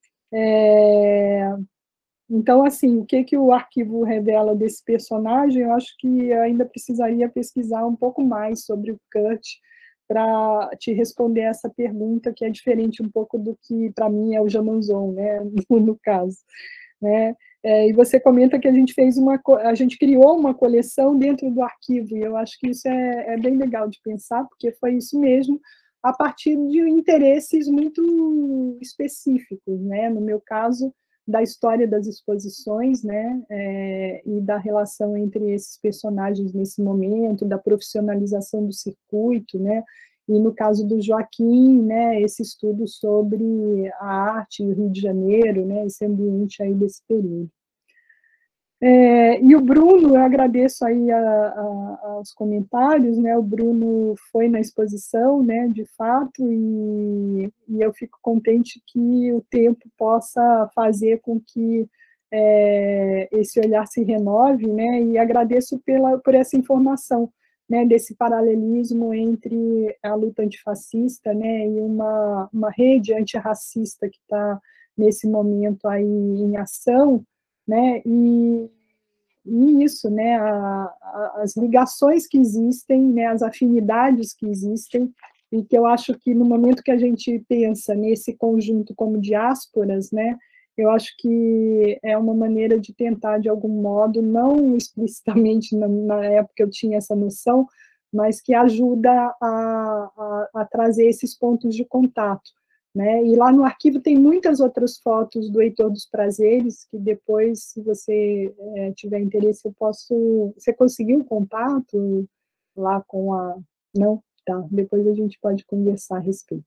É, então, assim, o que, que o arquivo revela desse personagem, eu acho que ainda precisaria pesquisar um pouco mais sobre o Kurt, para te responder essa pergunta, que é diferente um pouco do que, para mim, é o Jamanzon, né, no, no caso. Né? É, e você comenta que a gente fez uma, a gente criou uma coleção dentro do arquivo, e eu acho que isso é, é bem legal de pensar, porque foi isso mesmo, a partir de interesses muito específicos, né? No meu caso, da história das exposições, né, é, e da relação entre esses personagens nesse momento, da profissionalização do circuito, né, e no caso do Joaquim, né, esse estudo sobre a arte e o Rio de Janeiro, né, esse ambiente aí desse período. É, e o Bruno, eu agradeço aí a, a, aos comentários, né, o Bruno foi na exposição, né, de fato, e, e eu fico contente que o tempo possa fazer com que é, esse olhar se renove, né, e agradeço pela, por essa informação, né, desse paralelismo entre a luta antifascista, né, e uma, uma rede antirracista que está nesse momento aí em ação, né, e, e isso, né, a, a, as ligações que existem, né, as afinidades que existem, e que eu acho que no momento que a gente pensa nesse conjunto como diásporas, né, eu acho que é uma maneira de tentar, de algum modo, não explicitamente, na, na época eu tinha essa noção, mas que ajuda a, a, a trazer esses pontos de contato, né? E lá no arquivo tem muitas outras fotos do Heitor dos Prazeres, que depois, se você é, tiver interesse, eu posso... Você conseguiu um contato lá com a... Não? Tá, depois a gente pode conversar a respeito.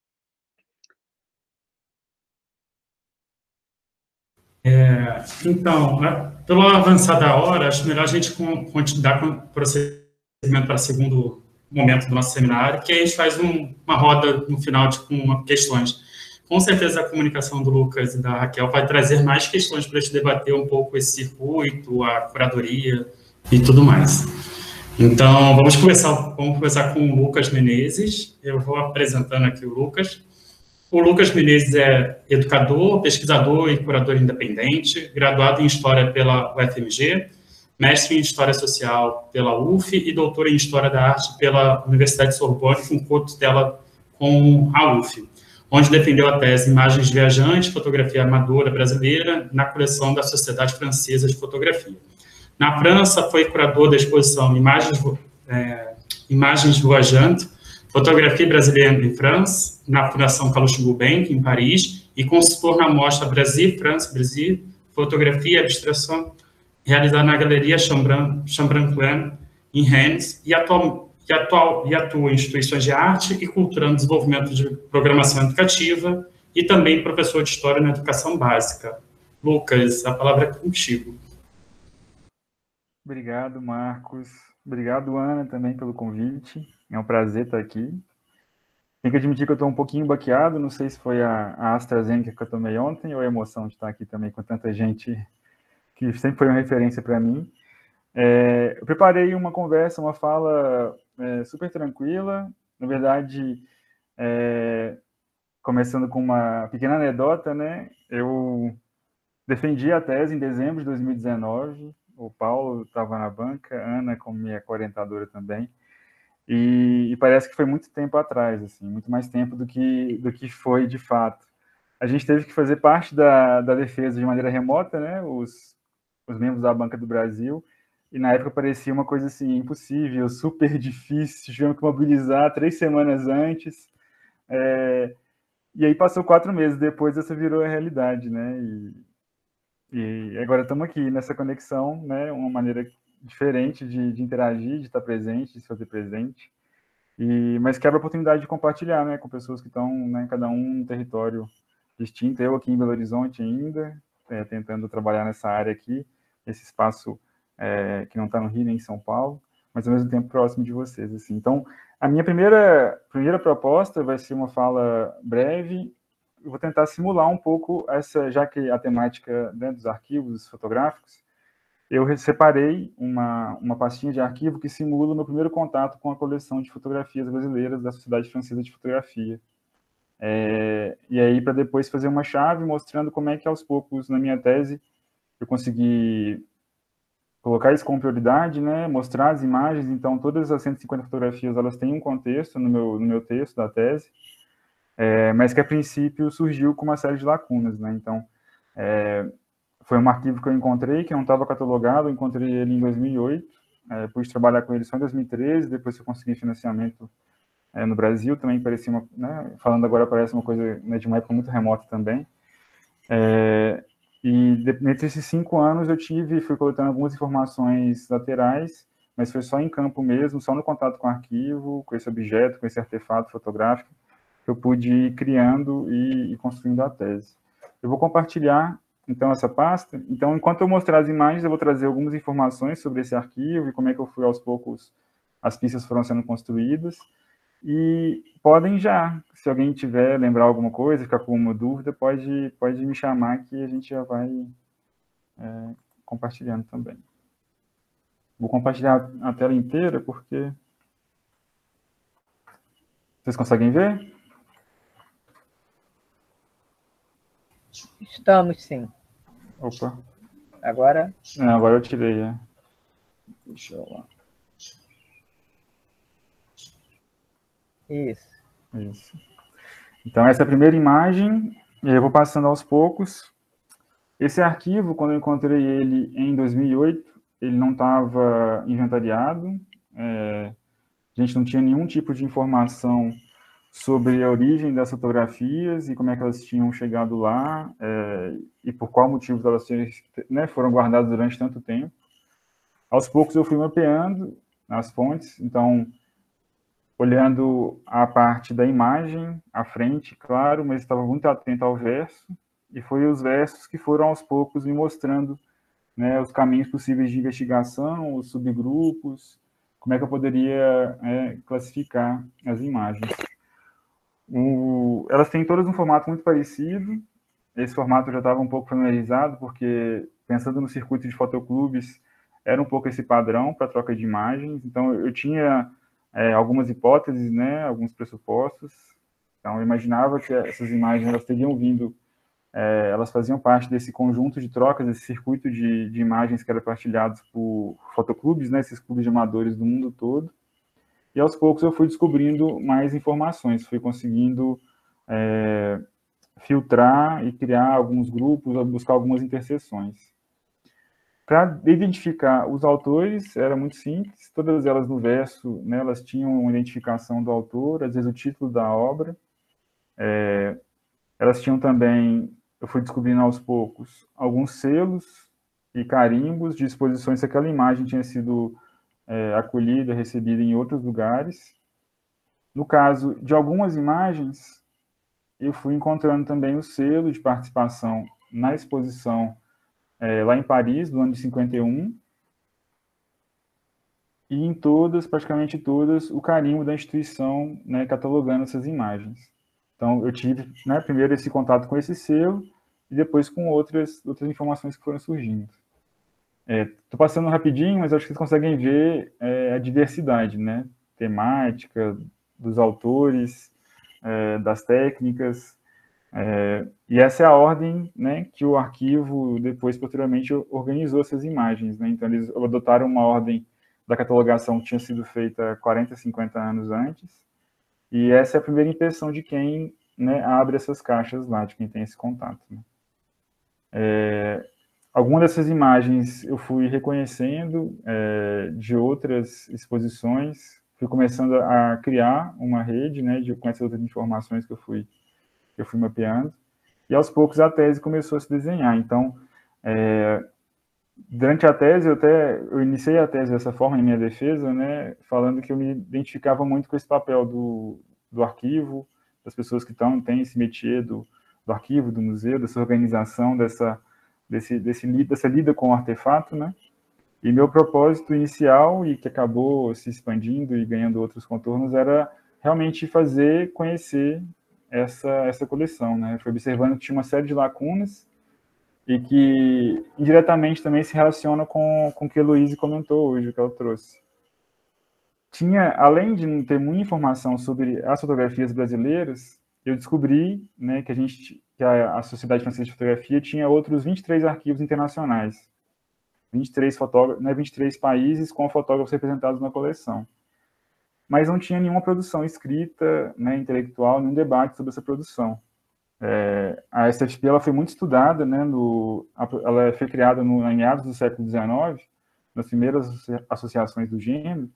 É, então, pela avançada hora, acho melhor a gente continuar com o procedimento para o segundo momento do nosso seminário, que a gente faz um, uma roda no final de, com questões. Com certeza a comunicação do Lucas e da Raquel vai trazer mais questões para a gente debater um pouco esse circuito, a curadoria e tudo mais. Então, vamos começar, vamos começar com o Lucas Menezes. Eu vou apresentando aqui o Lucas. O Lucas Menezes é educador, pesquisador e curador independente, graduado em História pela U F M G, mestre em História Social pela U F e doutor em História da Arte pela Universidade de Sorbonne, com co-tutela com a U F, onde defendeu a tese Imagens Viajantes, Fotografia Amadora Brasileira, na coleção da Sociedade Francesa de Fotografia. Na França, foi curador da exposição Imagens, é, Imagens Voyagantes, Fotografia Brasileira em França, na Fundação Calouste Gulbenkian, em Paris, e consultor na mostra Brasil, França, Brasil, Fotografia e Abstração, realizada na Galeria Chambrun-Klein, em Rennes, e, atual, e, atual, e atua em instituições de arte e cultura no desenvolvimento de programação educativa, e também professor de História na Educação Básica. Lucas, a palavra é contigo. Obrigado, Marcos. Obrigado, Ana, também pelo convite. É um prazer estar aqui. Tenho que admitir que eu estou um pouquinho baqueado, não sei se foi a, a AstraZeneca que eu tomei ontem ou a emoção de estar aqui também com tanta gente que sempre foi uma referência para mim. É, eu preparei uma conversa, uma fala é, super tranquila, na verdade, é, começando com uma pequena anedota, né? Eu defendi a tese em dezembro de dois mil e dezenove, o Paulo estava na banca, a Ana como minha orientadora também, e, e parece que foi muito tempo atrás, assim, muito mais tempo do que, do que foi de fato. A gente teve que fazer parte da, da defesa de maneira remota, né, os, os membros da Banca do Brasil, e na época parecia uma coisa assim, impossível, super difícil, tivemos que mobilizar três semanas antes, é, e aí passou quatro meses depois, essa virou a realidade, né, e, e agora estamos aqui nessa conexão, né, uma maneira diferente de, de interagir, de estar presente, de se fazer presente, e, mas quebra a oportunidade de compartilhar, né, com pessoas que estão, né, cada um num território distinto. Eu aqui em Belo Horizonte ainda, é, tentando trabalhar nessa área aqui, esse espaço é, que não está no Rio nem em São Paulo, mas ao mesmo tempo próximo de vocês, assim. Então, a minha primeira, primeira proposta vai ser uma fala breve. Eu vou tentar simular um pouco essa, já que a temática, né, dos arquivos fotográficos, eu separei uma, uma pastinha de arquivo que simula o meu primeiro contato com a coleção de fotografias brasileiras da Sociedade Francesa de Fotografia. É, e aí, para depois fazer uma chave mostrando como é que, aos poucos, na minha tese, eu consegui colocar isso como prioridade, né, mostrar as imagens. Então, todas as cento e cinquenta fotografias, elas têm um contexto no meu, no meu texto da tese, é, mas que, a princípio, surgiu com uma série de lacunas, né. Então, é, foi um arquivo que eu encontrei, que não estava catalogado, eu encontrei ele em dois mil e oito, é, pude trabalhar com ele só em dois mil e treze, depois que eu consegui financiamento é, no Brasil, também parecia uma, né, falando agora parece uma coisa, né, de uma época muito remota também. É, e de, entre esses cinco anos eu tive, fui coletando algumas informações laterais, mas foi só em campo mesmo, só no contato com o arquivo, com esse objeto, com esse artefato fotográfico, que eu pude ir criando e, e construindo a tese. Eu vou compartilhar então essa pasta. Então, enquanto eu mostrar as imagens, eu vou trazer algumas informações sobre esse arquivo e como é que eu fui aos poucos, as pistas foram sendo construídas. E podem já, se alguém tiver, lembrar alguma coisa, ficar com uma dúvida, pode, pode me chamar que a gente já vai é, compartilhando também. Vou compartilhar a tela inteira porque... Vocês conseguem ver? Estamos, sim. Opa. Agora? Não, agora eu tirei. É. Deixa eu lá. Isso. Isso. Então, essa é a primeira imagem, e eu vou passando aos poucos. Esse arquivo, quando eu encontrei ele em dois mil e oito, ele não estava inventariado, é, a gente não tinha nenhum tipo de informação sobre a origem das fotografias e como é que elas tinham chegado lá, é, e por qual motivo elas tinham, né, foram guardadas durante tanto tempo. Aos poucos eu fui mapeando as fontes, então, olhando a parte da imagem, à frente, claro, mas estava muito atento ao verso, e foi os versos que foram aos poucos me mostrando, né, os caminhos possíveis de investigação, os subgrupos, como é que eu poderia é, classificar as imagens. O, elas têm todas um formato muito parecido, esse formato eu já estava um pouco familiarizado, porque pensando no circuito de fotoclubes, era um pouco esse padrão para troca de imagens, então eu tinha é, algumas hipóteses, né, alguns pressupostos, então eu imaginava que essas imagens elas teriam vindo, é, elas faziam parte desse conjunto de trocas, desse circuito de, de imagens que era partilhado por fotoclubes, né, esses clubes de amadores do mundo todo, e aos poucos eu fui descobrindo mais informações, fui conseguindo é, filtrar e criar alguns grupos, buscar algumas interseções. Para identificar os autores, era muito simples, todas elas no verso, né, elas tinham uma identificação do autor, às vezes o título da obra, é, elas tinham também, eu fui descobrindo aos poucos, alguns selos e carimbos de exposições se aquela imagem tinha sido é, acolhida, recebida em outros lugares. No caso de algumas imagens, eu fui encontrando também o selo de participação na exposição é, lá em Paris, do ano de cinquenta e um, e em todas, praticamente todas, o carimbo da instituição, né, catalogando essas imagens. Então, eu tive, né, primeiro esse contato com esse selo, e depois com outras, outras informações que foram surgindo. Estou é, passando rapidinho, mas acho que vocês conseguem ver é, a diversidade, né, temática, dos autores, é, das técnicas, é, e essa é a ordem, né, que o arquivo, depois, posteriormente, organizou essas imagens, né? Então, eles adotaram uma ordem da catalogação que tinha sido feita quarenta, cinquenta anos antes, e essa é a primeira impressão de quem, né, abre essas caixas lá, de quem tem esse contato, né? É, algumas dessas imagens eu fui reconhecendo é, de outras exposições, fui começando a criar uma rede, né, de, com essas outras informações que eu fui, que eu fui mapeando, e aos poucos a tese começou a se desenhar. Então, é, durante a tese, eu até eu iniciei a tese dessa forma, em minha defesa, né, falando que eu me identificava muito com esse papel do, do arquivo, das pessoas que estão, têm esse métier do, do arquivo, do museu, dessa organização, dessa, desse, desse, dessa lida com o artefato, né? E meu propósito inicial, e que acabou se expandindo e ganhando outros contornos, era realmente fazer conhecer essa, essa coleção, né? Eu fui observando que tinha uma série de lacunas e que indiretamente também se relaciona com, com o que a Heloíse comentou hoje, que ela trouxe. Tinha, além de não ter muita informação sobre as fotografias brasileiras, eu descobri, né, que a gente, que a, a Sociedade Francesa de Fotografia tinha outros vinte e três arquivos internacionais, vinte e três fotógrafos, né, vinte e três países com fotógrafos representados na coleção. Mas não tinha nenhuma produção escrita, né, intelectual, nenhum debate sobre essa produção. É, a S F P ela foi muito estudada, né, no, ela foi criada no, em meados do século dezenove, nas primeiras associações do gênero,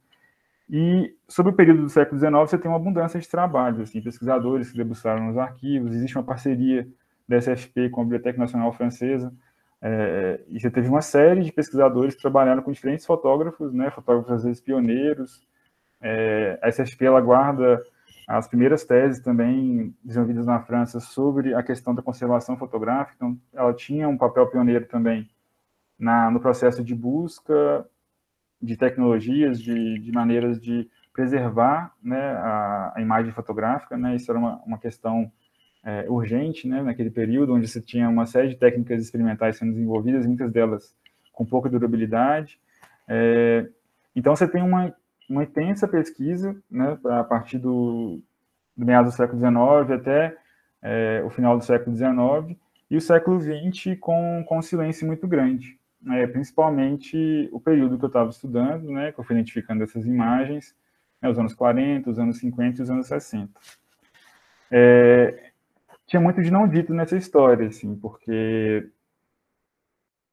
e sobre o período do século dezenove você tem uma abundância de trabalhos, assim, pesquisadores que debruçaram nos arquivos, existe uma parceria da S F P com a Biblioteca Nacional Francesa, é, e você teve uma série de pesquisadores que trabalharam com diferentes fotógrafos, né, fotógrafos às vezes pioneiros. É, a S F P ela guarda as primeiras teses também desenvolvidas na França sobre a questão da conservação fotográfica, então ela tinha um papel pioneiro também na, no processo de busca de tecnologias, de, de maneiras de preservar, né, a, a imagem fotográfica, né, isso era uma, uma questão é, urgente, né, naquele período, onde você tinha uma série de técnicas experimentais sendo desenvolvidas, muitas delas com pouca durabilidade. É, então você tem uma uma intensa pesquisa, né, a partir do, do meados do século dezenove até é, o final do século dezenove, e o século vinte com, com um silêncio muito grande, né, principalmente o período que eu estava estudando, né, que eu fui identificando essas imagens, né, os anos quarenta, os anos cinquenta e os anos sessenta. É, tinha muito de não dito nessa história, assim, porque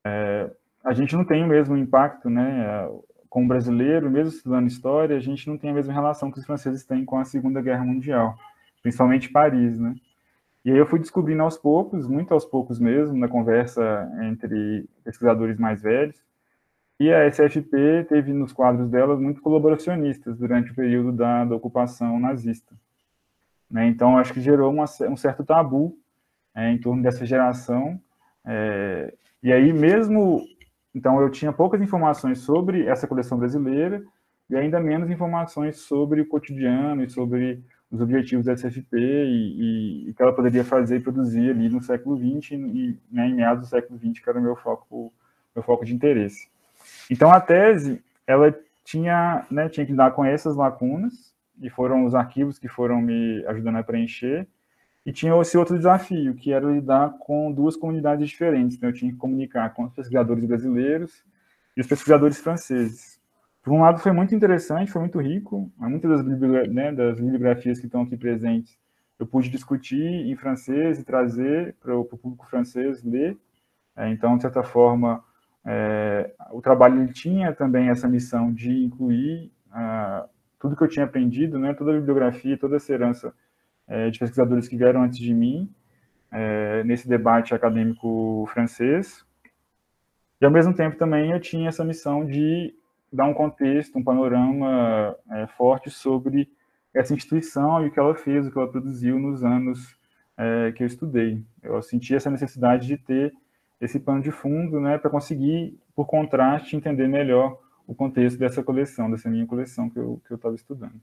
é, a gente não tem o mesmo impacto, né, com o brasileiro, mesmo estudando história, a gente não tem a mesma relação que os franceses têm com a Segunda Guerra Mundial, principalmente Paris, né? E aí eu fui descobrindo aos poucos, muito aos poucos mesmo, na conversa entre pesquisadores mais velhos, e a S F P teve nos quadros delas muito colaboracionistas durante o período da, da ocupação nazista, né? Então, acho que gerou uma, um certo tabu é, em torno dessa geração, é, e aí mesmo... Então, eu tinha poucas informações sobre essa coleção brasileira e ainda menos informações sobre o cotidiano e sobre os objetivos da S F P e, e, e que ela poderia fazer e produzir ali no século vinte e, né, em meados do século vinte, que era o meu foco, meu foco de interesse. Então, a tese, ela tinha, né, tinha que lidar com essas lacunas, e foram os arquivos que foram me ajudando a preencher, e tinha esse outro desafio, que era lidar com duas comunidades diferentes. Então, eu tinha que comunicar com os pesquisadores brasileiros e os pesquisadores franceses. Por um lado, foi muito interessante, foi muito rico. Muitas das, bibliogra né, das bibliografias que estão aqui presentes, eu pude discutir em francês e trazer para o público francês ler. É, então, de certa forma, é, o trabalho ele tinha também essa missão de incluir ah, tudo que eu tinha aprendido, né, toda a bibliografia, toda essa herança de pesquisadores que vieram antes de mim, é, nesse debate acadêmico francês. E, ao mesmo tempo, também eu tinha essa missão de dar um contexto, um panorama é, forte sobre essa instituição e o que ela fez, o que ela produziu nos anos é, que eu estudei. Eu senti essa necessidade de ter esse pano de fundo, né, para conseguir, por contraste, entender melhor o contexto dessa coleção, dessa minha coleção que eu que eu estava estudando.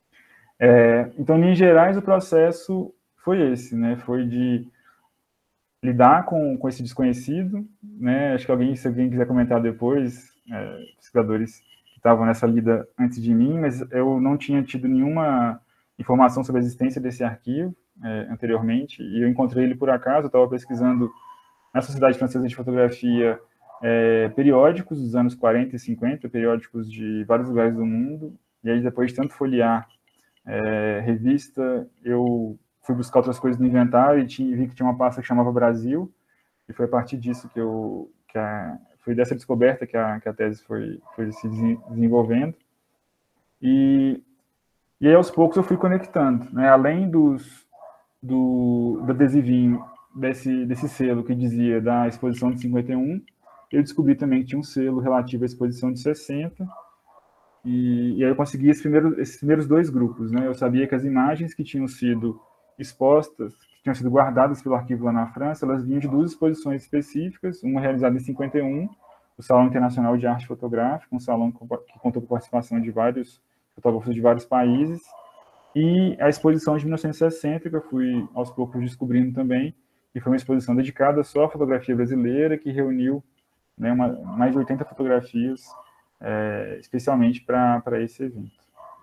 É, então, em linhas gerais, o processo foi esse, né? Foi de lidar com, com esse desconhecido, né? Acho que alguém, se alguém quiser comentar depois, é, pesquisadores que estavam nessa lida antes de mim, mas eu não tinha tido nenhuma informação sobre a existência desse arquivo é, anteriormente, e eu encontrei ele por acaso. Eu estava pesquisando na Sociedade Francesa de Fotografia é, periódicos dos anos quarenta e cinquenta, periódicos de vários lugares do mundo, e aí depois de tanto folhear É, revista, eu fui buscar outras coisas no inventário e tinha, vi que tinha uma pasta que chamava Brasil, e foi a partir disso que eu, que a, foi dessa descoberta que a, que a tese foi, foi se desenvolvendo. E, e aí, aos poucos, eu fui conectando, né? Além dos, do, do adesivinho desse, desse selo que dizia da exposição de cinquenta e um, eu descobri também que tinha um selo relativo à exposição de sessenta. E, e aí eu consegui esse primeiro, esses primeiros dois grupos, né? Eu sabia que as imagens que tinham sido expostas, que tinham sido guardadas pelo arquivo lá na França, elas vinham de duas exposições específicas, uma realizada em cinquenta e um, o Salão Internacional de Arte Fotográfica, um salão que contou com a participação de vários fotógrafos de vários países, e a exposição de mil novecentos e sessenta, que eu fui aos poucos descobrindo também, que foi uma exposição dedicada só à fotografia brasileira, que reuniu, né, uma, mais de oitenta fotografias, É, especialmente para esse evento.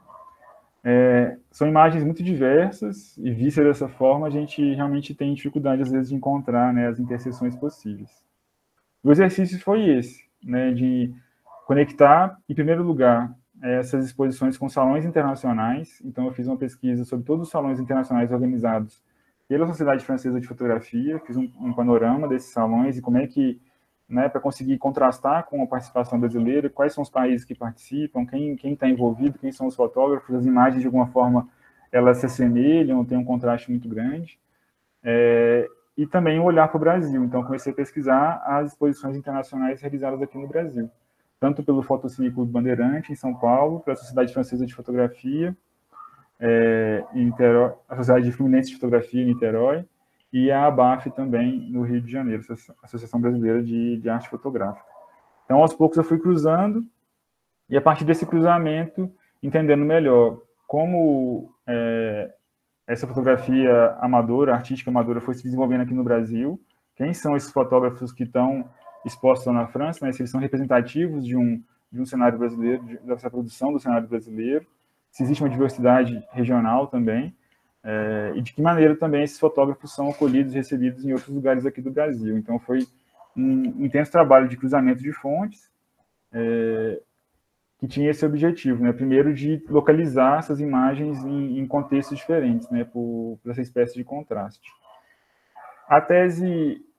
É, são imagens muito diversas, e vistas dessa forma, a gente realmente tem dificuldade, às vezes, de encontrar, né, as interseções possíveis. O exercício foi esse, né, de conectar, em primeiro lugar, essas exposições com salões internacionais. Então, eu fiz uma pesquisa sobre todos os salões internacionais organizados pela Sociedade Francesa de Fotografia, fiz um, um panorama desses salões e como é que, né, para conseguir contrastar com a participação brasileira, quais são os países que participam, quem quem está envolvido, quem são os fotógrafos, as imagens, de alguma forma, elas se assemelham, tem um contraste muito grande. É, e também olhar para o Brasil. Então, comecei a pesquisar as exposições internacionais realizadas aqui no Brasil, tanto pelo Fotocine Clube Bandeirante, em São Paulo, pela Sociedade Francesa de Fotografia, é, em Niterói, a Sociedade Fluminense de Fotografia, em Niterói, e a ABAF também, no Rio de Janeiro, Associação Brasileira de, de Arte Fotográfica. Então, aos poucos, eu fui cruzando, e a partir desse cruzamento, entendendo melhor como é, essa fotografia amadora, artística amadora, foi se desenvolvendo aqui no Brasil, quem são esses fotógrafos que estão expostos lá na França, né, se eles são representativos de um, de um cenário brasileiro, de, dessa produção do cenário brasileiro, se existe uma diversidade regional também, É, e de que maneira também esses fotógrafos são acolhidos e recebidos em outros lugares aqui do Brasil. Então, foi um intenso trabalho de cruzamento de fontes, é, que tinha esse objetivo, né? Primeiro, de localizar essas imagens em, em contextos diferentes, né? Por, por essa espécie de contraste. A tese,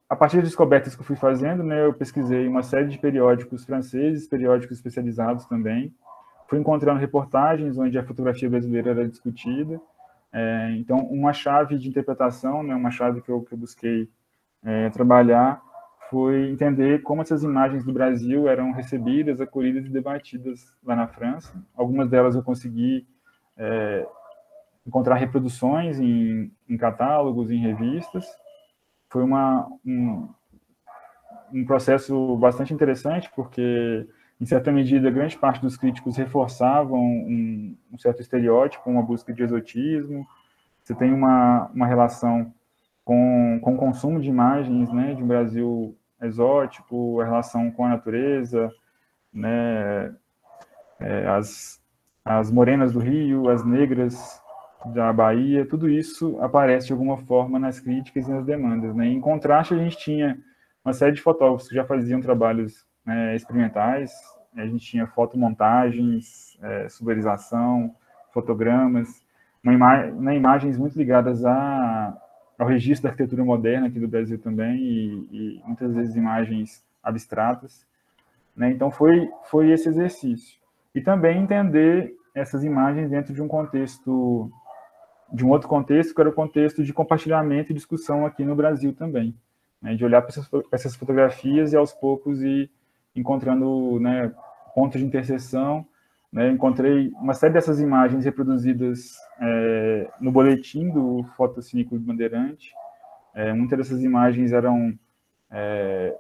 a partir das descobertas que eu fui fazendo, né, eu pesquisei uma série de periódicos franceses, periódicos especializados também, fui encontrando reportagens onde a fotografia brasileira era discutida. É, então, uma chave de interpretação, né, uma chave que eu, que eu busquei é, trabalhar, foi entender como essas imagens do Brasil eram recebidas, acolhidas e debatidas lá na França. Algumas delas eu consegui é, encontrar reproduções em, em catálogos, em revistas. Foi uma, um, um processo bastante interessante, porque, em certa medida, grande parte dos críticos reforçavam um, um certo estereótipo, uma busca de exotismo. Você tem uma, uma relação com, com o consumo de imagens, né, de um Brasil exótico, a relação com a natureza, né, é, as, as morenas do Rio, as negras da Bahia, tudo isso aparece de alguma forma nas críticas e nas demandas, né? Em contraste, a gente tinha uma série de fotógrafos que já faziam trabalhos, né, experimentais, a gente tinha fotomontagens, é, suberização, fotogramas, uma ima né, imagens muito ligadas a, ao registro da arquitetura moderna aqui do Brasil também, e, e muitas vezes imagens abstratas, né? Então foi, foi esse exercício. E também entender essas imagens dentro de um contexto, de um outro contexto, que era o contexto de compartilhamento e discussão aqui no Brasil também, né? De olhar para essas, essas fotografias e aos poucos ir encontrando, né, pontos de interseção, né? Encontrei uma série dessas imagens reproduzidas é, no boletim do Fotocine Clube Bandeirante. É, muitas dessas imagens eram é,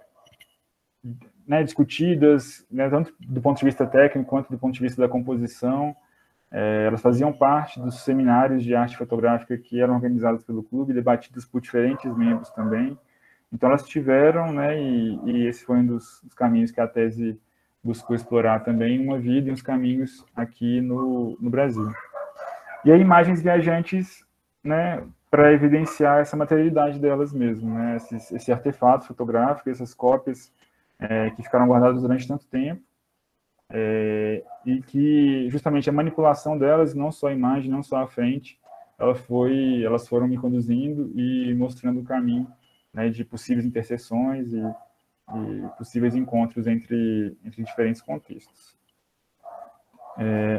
né, discutidas, né, tanto do ponto de vista técnico quanto do ponto de vista da composição. É, elas faziam parte dos seminários de arte fotográfica que eram organizados pelo clube, debatidos por diferentes membros também. Então, elas tiveram, né, e, e esse foi um dos, dos caminhos que a tese buscou explorar também, uma vida e uns caminhos aqui no, no Brasil. E aí, imagens viajantes, né, para evidenciar essa materialidade delas mesmo, né, esse, esse artefato fotográfico, essas cópias é, que ficaram guardadas durante tanto tempo, é, e que justamente a manipulação delas, não só a imagem, não só a frente, ela foi, elas foram me conduzindo e mostrando o caminho, né, de possíveis interseções e, e possíveis encontros entre, entre diferentes contextos. É,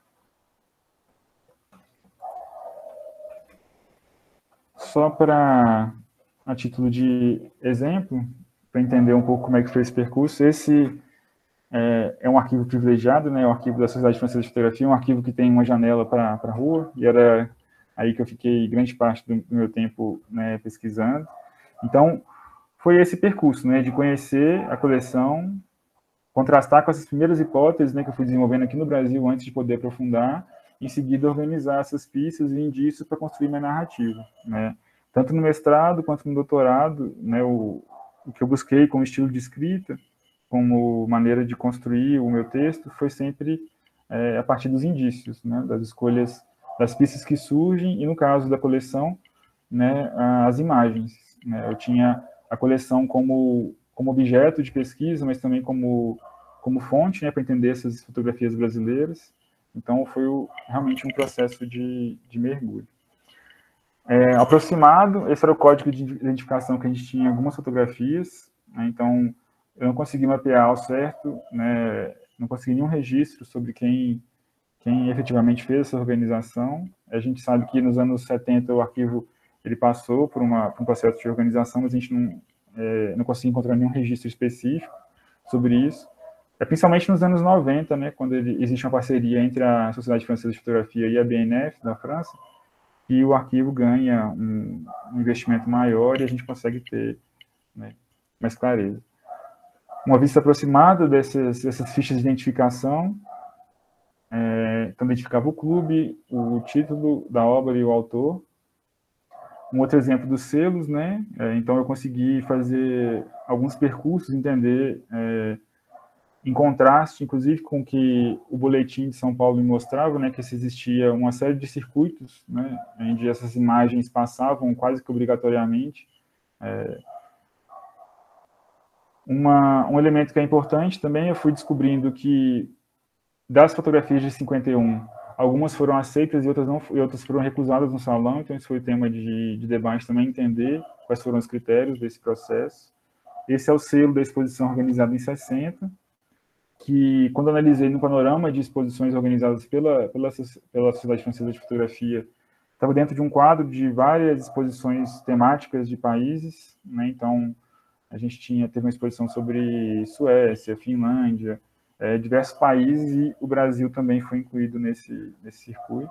só para, a título de exemplo, para entender um pouco como é que foi esse percurso, esse é, é um arquivo privilegiado, né, o arquivo da Sociedade Francesa de Fotografia, um arquivo que tem uma janela para a rua, e era aí que eu fiquei grande parte do, do meu tempo, né, pesquisando. Então, foi esse percurso, né, de conhecer a coleção, contrastar com essas primeiras hipóteses, né, que eu fui desenvolvendo aqui no Brasil antes de poder aprofundar, em seguida organizar essas pistas e indícios para construir minha narrativa, né. Tanto no mestrado quanto no doutorado, né, o, o que eu busquei como estilo de escrita, como maneira de construir o meu texto, foi sempre é, a partir dos indícios, né, das escolhas, das pistas que surgem, e no caso da coleção, né, as imagens, né. Eu tinha a coleção como, como objeto de pesquisa, mas também como, como fonte, né, para entender essas fotografias brasileiras. Então, foi o, realmente um processo de, de mergulho. É, aproximado, esse era o código de identificação que a gente tinha em algumas fotografias, né, então eu não consegui mapear ao certo, né, não consegui nenhum registro sobre quem, quem efetivamente fez essa organização. A gente sabe que nos anos setenta o arquivo ele passou por, uma, por um processo de organização, mas a gente não, é, não conseguiu encontrar nenhum registro específico sobre isso. É, principalmente nos anos noventa, né, quando ele, existe uma parceria entre a Sociedade Francesa de Fotografia e a B N F da França, e o arquivo ganha um, um investimento maior e a gente consegue ter, né, mais clareza. Uma vista aproximada dessas, dessas fichas de identificação, é, então identificava o clube, o título da obra e o autor. Um outro exemplo dos selos, né? É, então eu consegui fazer alguns percursos, entender, é, em contraste, inclusive, com o que o boletim de São Paulo me mostrava, né, que existia uma série de circuitos, né, onde essas imagens passavam quase que obrigatoriamente. É, uma, um elemento que é importante também, eu fui descobrindo que das fotografias de cinquenta e um, algumas foram aceitas e outras, não, e outras foram recusadas no salão, então esse foi o tema de, de debate também, entender quais foram os critérios desse processo. Esse é o selo da exposição organizada em sessenta, que, quando analisei no panorama de exposições organizadas pela, pela, pela Sociedade Francesa de Fotografia, estava dentro de um quadro de várias exposições temáticas de países, né? Então, a gente tinha, teve uma exposição sobre Suécia, Finlândia, é, diversos países, e o Brasil também foi incluído nesse, nesse circuito.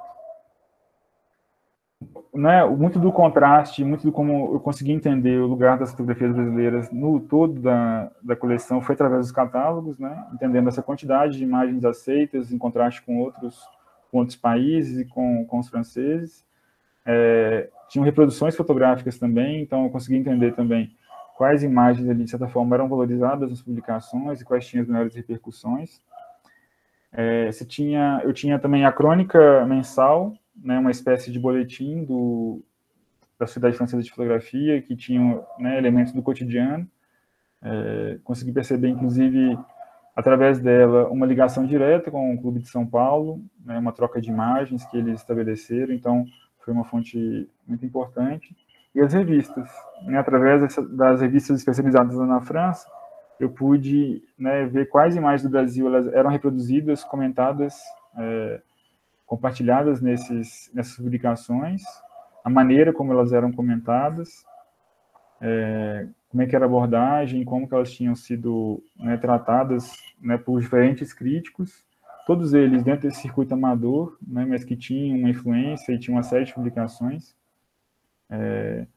Né, muito do contraste, muito do como eu consegui entender o lugar das fotografias brasileiras no todo da, da coleção foi através dos catálogos, né, entendendo essa quantidade de imagens aceitas em contraste com outros, com outros países e com, com os franceses. É, tinham reproduções fotográficas também, então eu consegui entender também quais imagens ali, de certa forma, eram valorizadas nas publicações e quais tinham as melhores repercussões. É, você tinha, eu tinha também a crônica mensal, né, uma espécie de boletim do, da Sociedade Francesa de Fotografia, que tinha, né, elementos do cotidiano. É, consegui perceber, inclusive, através dela, uma ligação direta com o Clube de São Paulo, né, uma troca de imagens que eles estabeleceram, então foi uma fonte muito importante. E as revistas, né, através dessa, das revistas especializadas lá na França, eu pude, né, ver quais imagens do Brasil elas eram reproduzidas, comentadas, é, compartilhadas nesses, nessas publicações, a maneira como elas eram comentadas, é, como é que era a abordagem, como que elas tinham sido, né, tratadas, né, por diferentes críticos, todos eles dentro desse circuito amador, né, mas que tinham uma influência e tinham uma série de publicações. É,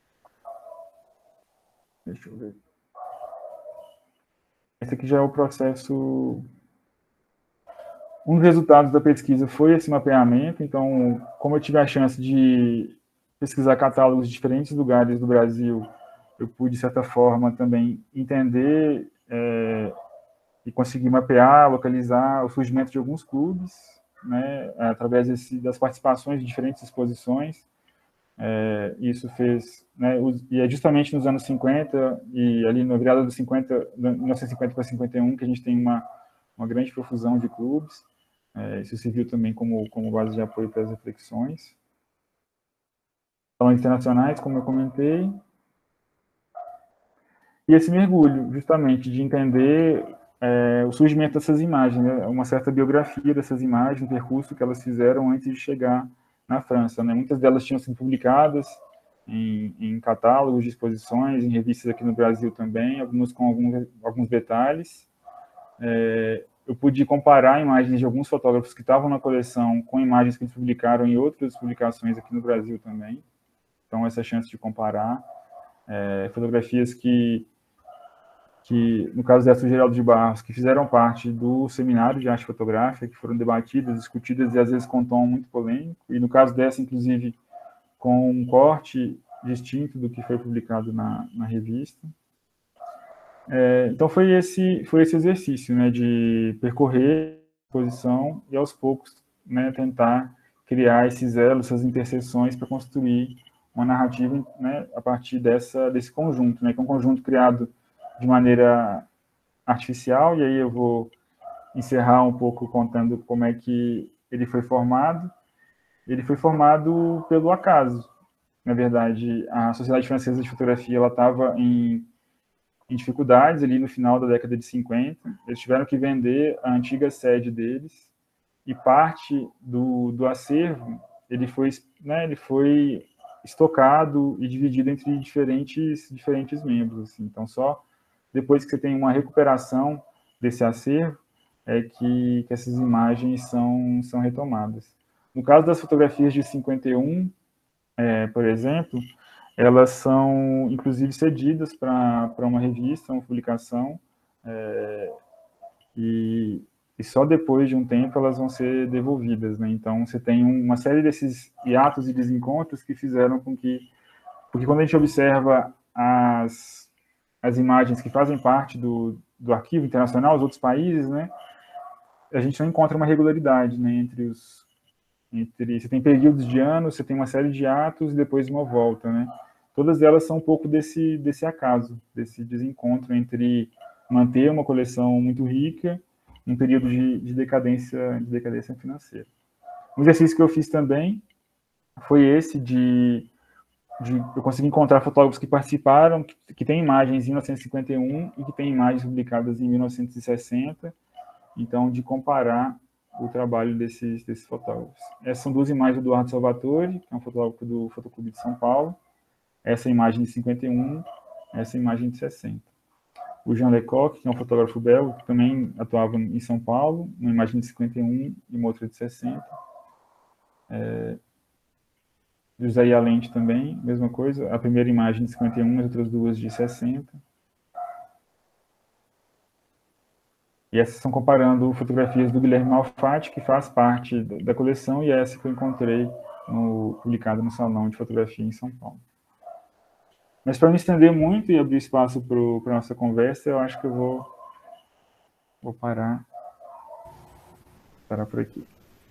deixa eu ver. Esse aqui já é o processo. Um dos resultados da pesquisa foi esse mapeamento, então, como eu tive a chance de pesquisar catálogos de diferentes lugares do Brasil, eu pude, de certa forma, também entender é, e conseguir mapear, localizar o surgimento de alguns clubes, né, através desse, das participações de diferentes exposições. É, isso fez, né, e é justamente nos anos cinquenta, e ali na virada dos cinquenta, mil novecentos e cinquenta para cinquenta e um, que a gente tem uma, uma grande profusão de clubes. É, isso serviu também como, como base de apoio para as reflexões. Salões internacionais, como eu comentei. E esse mergulho, justamente, de entender é, o surgimento dessas imagens, né, uma certa biografia dessas imagens, o percurso que elas fizeram antes de chegar na França, né? Muitas delas tinham sido publicadas em, em catálogos de exposições, em revistas aqui no Brasil também, algumas com alguns, alguns detalhes. É, eu pude comparar imagens de alguns fotógrafos que estavam na coleção com imagens que eles publicaram em outras publicações aqui no Brasil também. Então, essa chance de comparar. É, fotografias que, que, no caso dessa, o Geraldo de Barros, que fizeram parte do seminário de arte fotográfica, que foram debatidas, discutidas e às vezes com um tom muito polêmico, e no caso dessa, inclusive, com um corte distinto do que foi publicado na, na revista. É, então, foi esse, foi esse exercício, né, de percorrer a exposição e, aos poucos, né, tentar criar esses elos, essas interseções para construir uma narrativa, né, a partir dessa, desse conjunto, né, que é um conjunto criado de maneira artificial, e aí eu vou encerrar um pouco contando como é que ele foi formado. Ele foi formado pelo acaso. Na verdade, a Sociedade Francesa de Fotografia ela estava em, em dificuldades ali no final da década de cinquenta. Eles tiveram que vender a antiga sede deles, e parte do, do acervo ele foi, né, ele foi estocado e dividido entre diferentes, diferentes membros. Assim. Então, só depois que você tem uma recuperação desse acervo, é que, que essas imagens são, são retomadas. No caso das fotografias de cinquenta e um, é, por exemplo, elas são, inclusive, cedidas para uma revista, uma publicação, é, e, e só depois de um tempo elas vão ser devolvidas, né? Então, você tem uma série desses hiatos e desencontros que fizeram com que... Porque quando a gente observa as, as imagens que fazem parte do, do arquivo internacional, os outros países, né, a gente não encontra uma regularidade, né, entre os... Entre, você tem períodos de anos, você tem uma série de atos e depois uma volta, né? Todas elas são um pouco desse, desse acaso, desse desencontro entre manter uma coleção muito rica num período de, de, decadência, de decadência financeira. Um exercício que eu fiz também foi esse de, de eu consegui encontrar fotógrafos que participaram, que, que têm imagens em mil novecentos e cinquenta e um e que têm imagens publicadas em mil novecentos e sessenta, então de comparar o trabalho desses, desses fotógrafos. Essas são duas imagens do Eduardo Salvatore, que é um fotógrafo do Fotoclube de São Paulo, essa imagem de cinquenta e um, essa imagem de sessenta. O Jean Lecoq, que é um fotógrafo belga, que também atuava em São Paulo, uma imagem de cinquenta e um e uma outra de sessenta. É, José Allende também, mesma coisa, a primeira imagem de cinquenta e um, as outras duas de sessenta. E essas são comparando fotografias do Guilherme Malfatti, que faz parte da coleção, e essa que eu encontrei no, publicada no Salão de Fotografia em São Paulo. Mas para não estender muito e abrir espaço para a nossa conversa, eu acho que eu vou, vou parar, parar por aqui.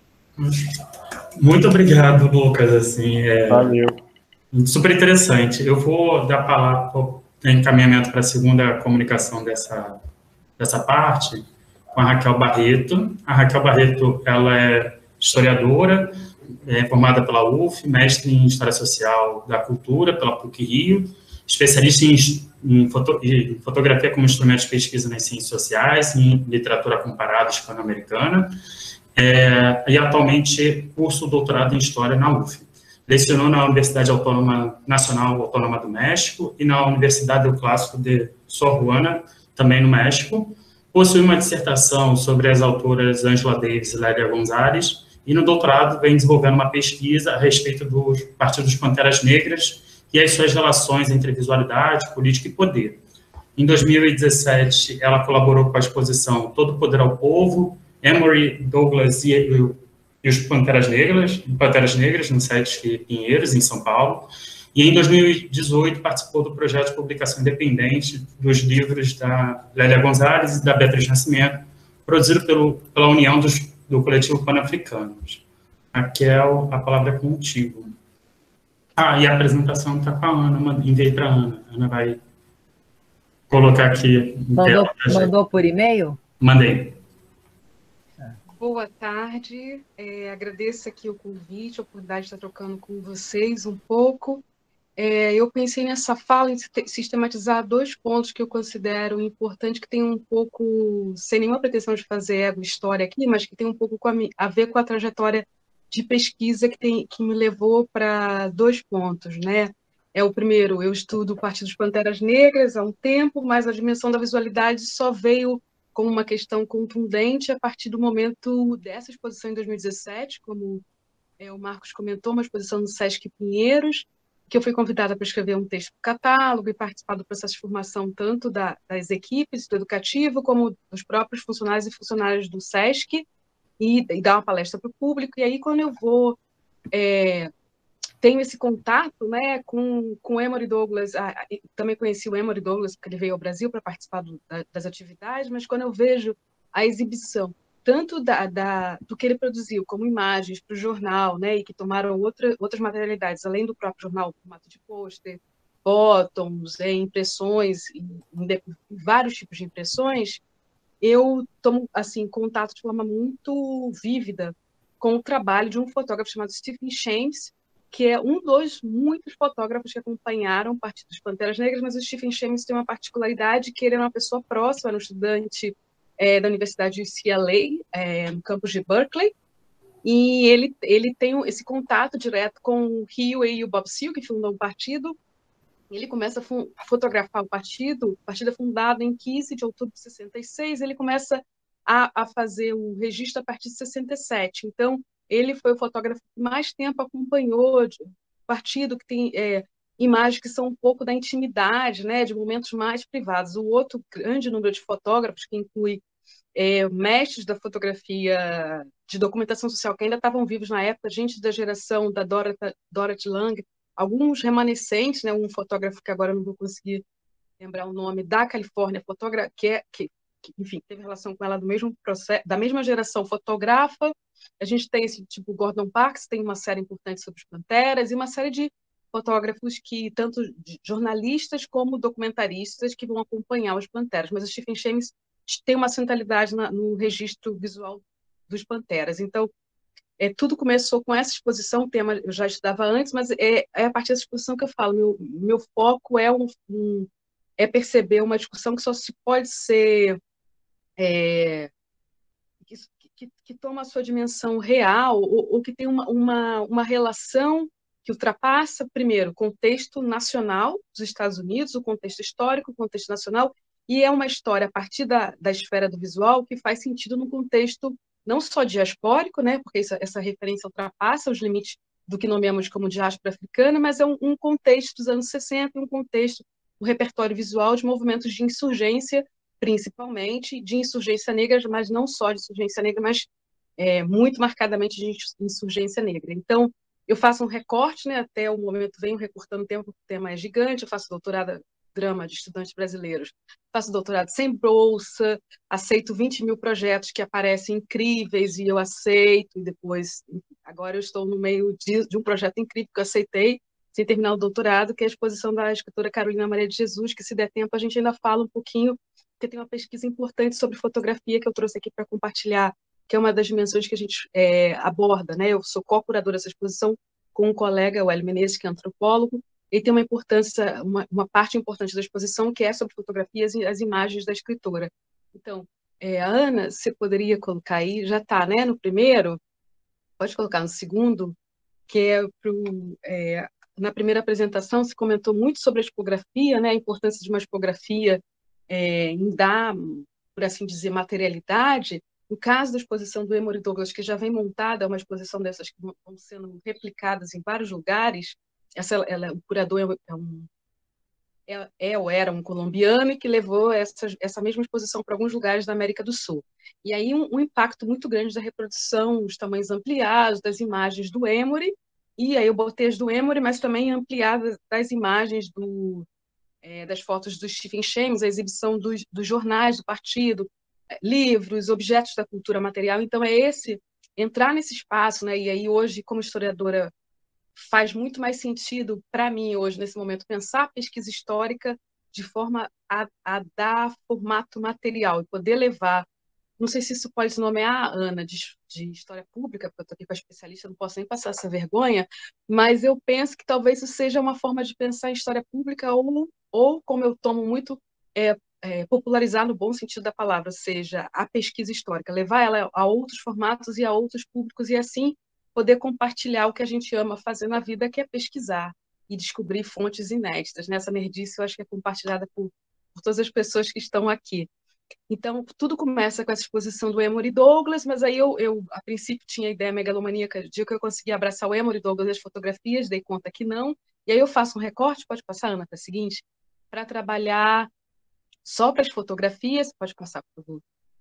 Muito obrigado, Lucas. Assim, é Valeu. Super interessante. Eu vou dar a palavra, encaminhamento para a segunda comunicação dessa, dessa parte, com a Raquel Barreto. A Raquel Barreto, ela é historiadora, é formada pela U F, mestre em História Social da Cultura pela PUC Rio, especialista em, em, foto, em fotografia como instrumento de pesquisa nas ciências sociais, em literatura comparada hispano-americana, é, e atualmente curso doutorado em História na U F. Lecionou na Universidade Autônoma Nacional Autônoma do México e na Universidade do Clássico de Sor Juana, também no México. Possui uma dissertação sobre as autoras Angela Davis e Lélia Gonzalez, e no doutorado vem desenvolvendo uma pesquisa a respeito do Partido dos Panteras Negras e as suas relações entre visualidade, política e poder. Em dois mil e dezessete, ela colaborou com a exposição Todo o Poder ao Povo, Emory Douglas e, e os Panteras Negras, Panteras Negras, no Sesc Pinheiros, em São Paulo. E em dois mil e dezoito participou do projeto de publicação independente dos livros da Lélia Gonzalez e da Beatriz Nascimento, produzido pelo, pela União dos, do Coletivo Pan-Africanos. Raquel, a palavra é contigo. Ah, e a apresentação está com a Ana, enviei para a Ana. A Ana vai colocar aqui. Mandou, mandou por e-mail? Mandei. Boa tarde, é, agradeço aqui o convite, a oportunidade de estar trocando com vocês um pouco. É, eu pensei nessa fala em sistematizar dois pontos que eu considero importantes, que tem um pouco, sem nenhuma pretensão de fazer ego história aqui, mas que tem um pouco com a, a ver com a trajetória de pesquisa que, tem, que me levou para dois pontos, né? É o primeiro, eu estudo o Partido dos Panteras Negras há um tempo, mas a dimensão da visualidade só veio como uma questão contundente a partir do momento dessa exposição em dois mil e dezessete, como é, o Marcos comentou, uma exposição no Sesc Pinheiros, que eu fui convidada para escrever um texto para o catálogo e participar do processo de formação tanto da, das equipes do educativo como dos próprios funcionários e funcionárias do Sesc, e, e dar uma palestra para o público. E aí, quando eu vou... É, tenho esse contato, né, com, com o Emory Douglas, a, a, também conheci o Emory Douglas porque ele veio ao Brasil para participar do, da, das atividades, mas quando eu vejo a exibição, tanto da, da, do que ele produziu, como imagens para o jornal, né, e que tomaram outra, outras materialidades, além do próprio jornal, formato de pôster, bottoms, é, impressões, em, em vários tipos de impressões, eu tomo assim, contato de forma muito vívida com o trabalho de um fotógrafo chamado Stephen Shames, que é um dos muitos fotógrafos que acompanharam o Partido dos Panteras Negras, mas o Stephen Shames tem uma particularidade que ele era uma pessoa próxima, era um estudante é, da Universidade de U C L A, é, no campus de Berkeley, e ele, ele tem esse contato direto com o Huey e o Bob Seale, que fundam o partido. Ele começa a fotografar o partido, o partido é fundado em quinze de outubro de sessenta e seis, ele começa a, a fazer um registro a partir de sessenta e sete, então ele foi o fotógrafo que mais tempo acompanhou o partido, que tem é, imagens que são um pouco da intimidade, né, de momentos mais privados. O outro grande número de fotógrafos, que inclui é, mestres da fotografia de documentação social, que ainda estavam vivos na época, gente da geração da Dorothy, Dorothy Lang, alguns remanescentes, né, um fotógrafo que agora eu não vou conseguir lembrar o nome, da Califórnia, fotógrafo, que, é, que, que enfim, teve relação com ela do mesmo processo, da mesma geração, fotografa. A gente tem esse tipo, Gordon Parks tem uma série importante sobre os Panteras, e uma série de fotógrafos que, tanto jornalistas como documentaristas, que vão acompanhar os Panteras, mas o Stephen Shames tem uma centralidade na, no registro visual dos Panteras. Então, é, tudo começou com essa exposição, o tema eu já estudava antes, mas é, é a partir dessa exposição que eu falo, meu, meu foco é, um, um, é perceber uma discussão que só se pode ser... É, que, que, que toma a sua dimensão real, ou, ou que tem uma, uma, uma relação que ultrapassa, primeiro, o contexto nacional dos Estados Unidos, o contexto histórico, o contexto nacional, e é uma história a partir da, da esfera do visual que faz sentido no contexto não só diaspórico, né, porque essa, essa referência ultrapassa os limites do que nomeamos como diáspora africana, mas é um, um contexto dos anos sessenta, um contexto, um repertório visual de movimentos de insurgência, principalmente de insurgência negra, mas não só de insurgência negra, mas é, muito marcadamente de insurgência negra. Então, eu faço um recorte, né, até o momento venho recortando o tempo, porque o tema é gigante, eu faço doutorado drama de estudantes brasileiros, faço doutorado sem bolsa, aceito vinte mil projetos que aparecem incríveis e eu aceito, e depois, agora eu estou no meio de, de um projeto incrível que eu aceitei, sem terminar o doutorado, que é a exposição da escritora Carolina Maria de Jesus, que se der tempo a gente ainda fala um pouquinho, porque tem uma pesquisa importante sobre fotografia que eu trouxe aqui para compartilhar, que é uma das dimensões que a gente é, aborda, né? Eu sou co-curadora dessa exposição com um colega, o Hélio Menezes, que é antropólogo, e tem uma importância, uma, uma parte importante da exposição que é sobre fotografias e as imagens da escritora. Então, é, a Ana, você poderia colocar aí, já está, né, no primeiro, pode colocar no segundo, que é, pro, é na primeira apresentação se comentou muito sobre a tipografia, né, a importância de uma tipografia é, em dar, por assim dizer, materialidade. No caso da exposição do Emory Douglas, que já vem montada, é uma exposição dessas que vão sendo replicadas em vários lugares. Essa, ela, o curador é, um, é, é ou era um colombiano e que levou essa, essa mesma exposição para alguns lugares da América do Sul. E aí um, um impacto muito grande da reprodução, os tamanhos ampliados das imagens do Emory, e aí eu botei as do Emory, mas também ampliadas das imagens do, é, das fotos do Stephen Shames, a exibição dos, dos jornais do partido, livros, objetos da cultura material. Então é esse, entrar nesse espaço, né? E aí hoje, como historiadora, faz muito mais sentido para mim hoje, nesse momento, pensar a pesquisa histórica de forma a, a dar formato material e poder levar, não sei se isso pode se nomear, Ana, de, de história pública, porque eu estou aqui com a especialista, não posso nem passar essa vergonha, mas eu penso que talvez isso seja uma forma de pensar em história pública ou, ou como eu tomo muito, é, é, popularizar no bom sentido da palavra, ou seja, a pesquisa histórica, levar ela a outros formatos e a outros públicos e assim poder compartilhar o que a gente ama fazer na vida, que é pesquisar e descobrir fontes inéditas. Nessa nerdice, eu acho que é compartilhada por, por todas as pessoas que estão aqui. Então, tudo começa com essa exposição do Emory Douglas, mas aí eu, eu a princípio, tinha a ideia megalomaníaca de que eu conseguia abraçar o Emory Douglas das fotografias, dei conta que não, e aí eu faço um recorte, pode passar, Ana, para a seguinte, para trabalhar só para as fotografias, pode passar, por favor,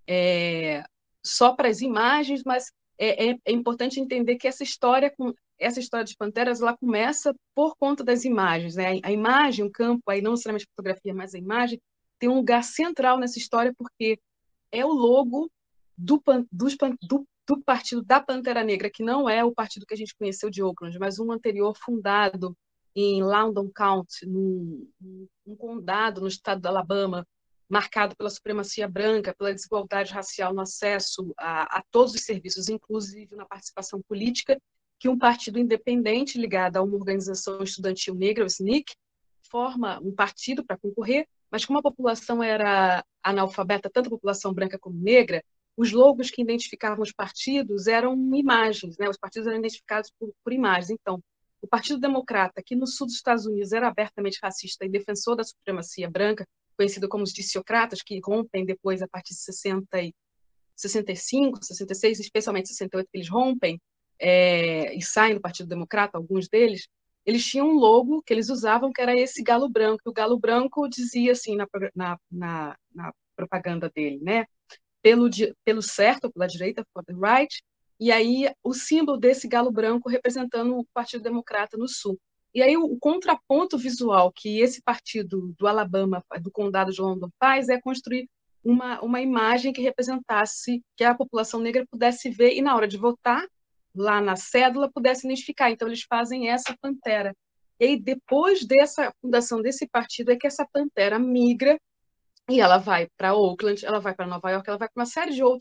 é, só para as imagens, mas é, é, é importante entender que essa história, com, essa história das Panteras, ela começa por conta das imagens, né? A imagem, o campo, aí não necessariamente a fotografia, mas a imagem, tem um lugar central nessa história, porque é o logo do, dos, do, do partido da Pantera Negra, que não é o partido que a gente conheceu de Oakland, mas um anterior fundado em Loudoun County, num, num condado no estado do Alabama, marcado pela supremacia branca, pela desigualdade racial no acesso a, a todos os serviços, inclusive na participação política, que um partido independente ligado a uma organização estudantil negra, o S N C C, forma um partido para concorrer, mas como a população era analfabeta, tanto a população branca como negra, os logos que identificavam os partidos eram imagens, né? Os partidos eram identificados por, por imagens. Então, o Partido Democrata, que no sul dos Estados Unidos era abertamente racista e defensor da supremacia branca, conhecido como os diciocratas, que rompem depois a partir de sessenta e, sessenta e cinco, sessenta e seis, especialmente sessenta e oito, que eles rompem é, e saem do Partido Democrata, alguns deles, eles tinham um logo que eles usavam, que era esse galo branco. E o galo branco dizia assim na, na, na, na propaganda dele, né? Pelo, pelo certo, pela direita, for the right, e aí o símbolo desse galo branco representando o Partido Democrata no Sul. E aí o, o contraponto visual que esse partido do Alabama, do condado de Loudoun faz, é construir uma, uma imagem que representasse, que a população negra pudesse ver e na hora de votar, lá na cédula, pudesse identificar. Então, eles fazem essa pantera. E aí, depois dessa fundação desse partido, é que essa pantera migra e ela vai para Oakland, ela vai para Nova York, ela vai para uma série de outros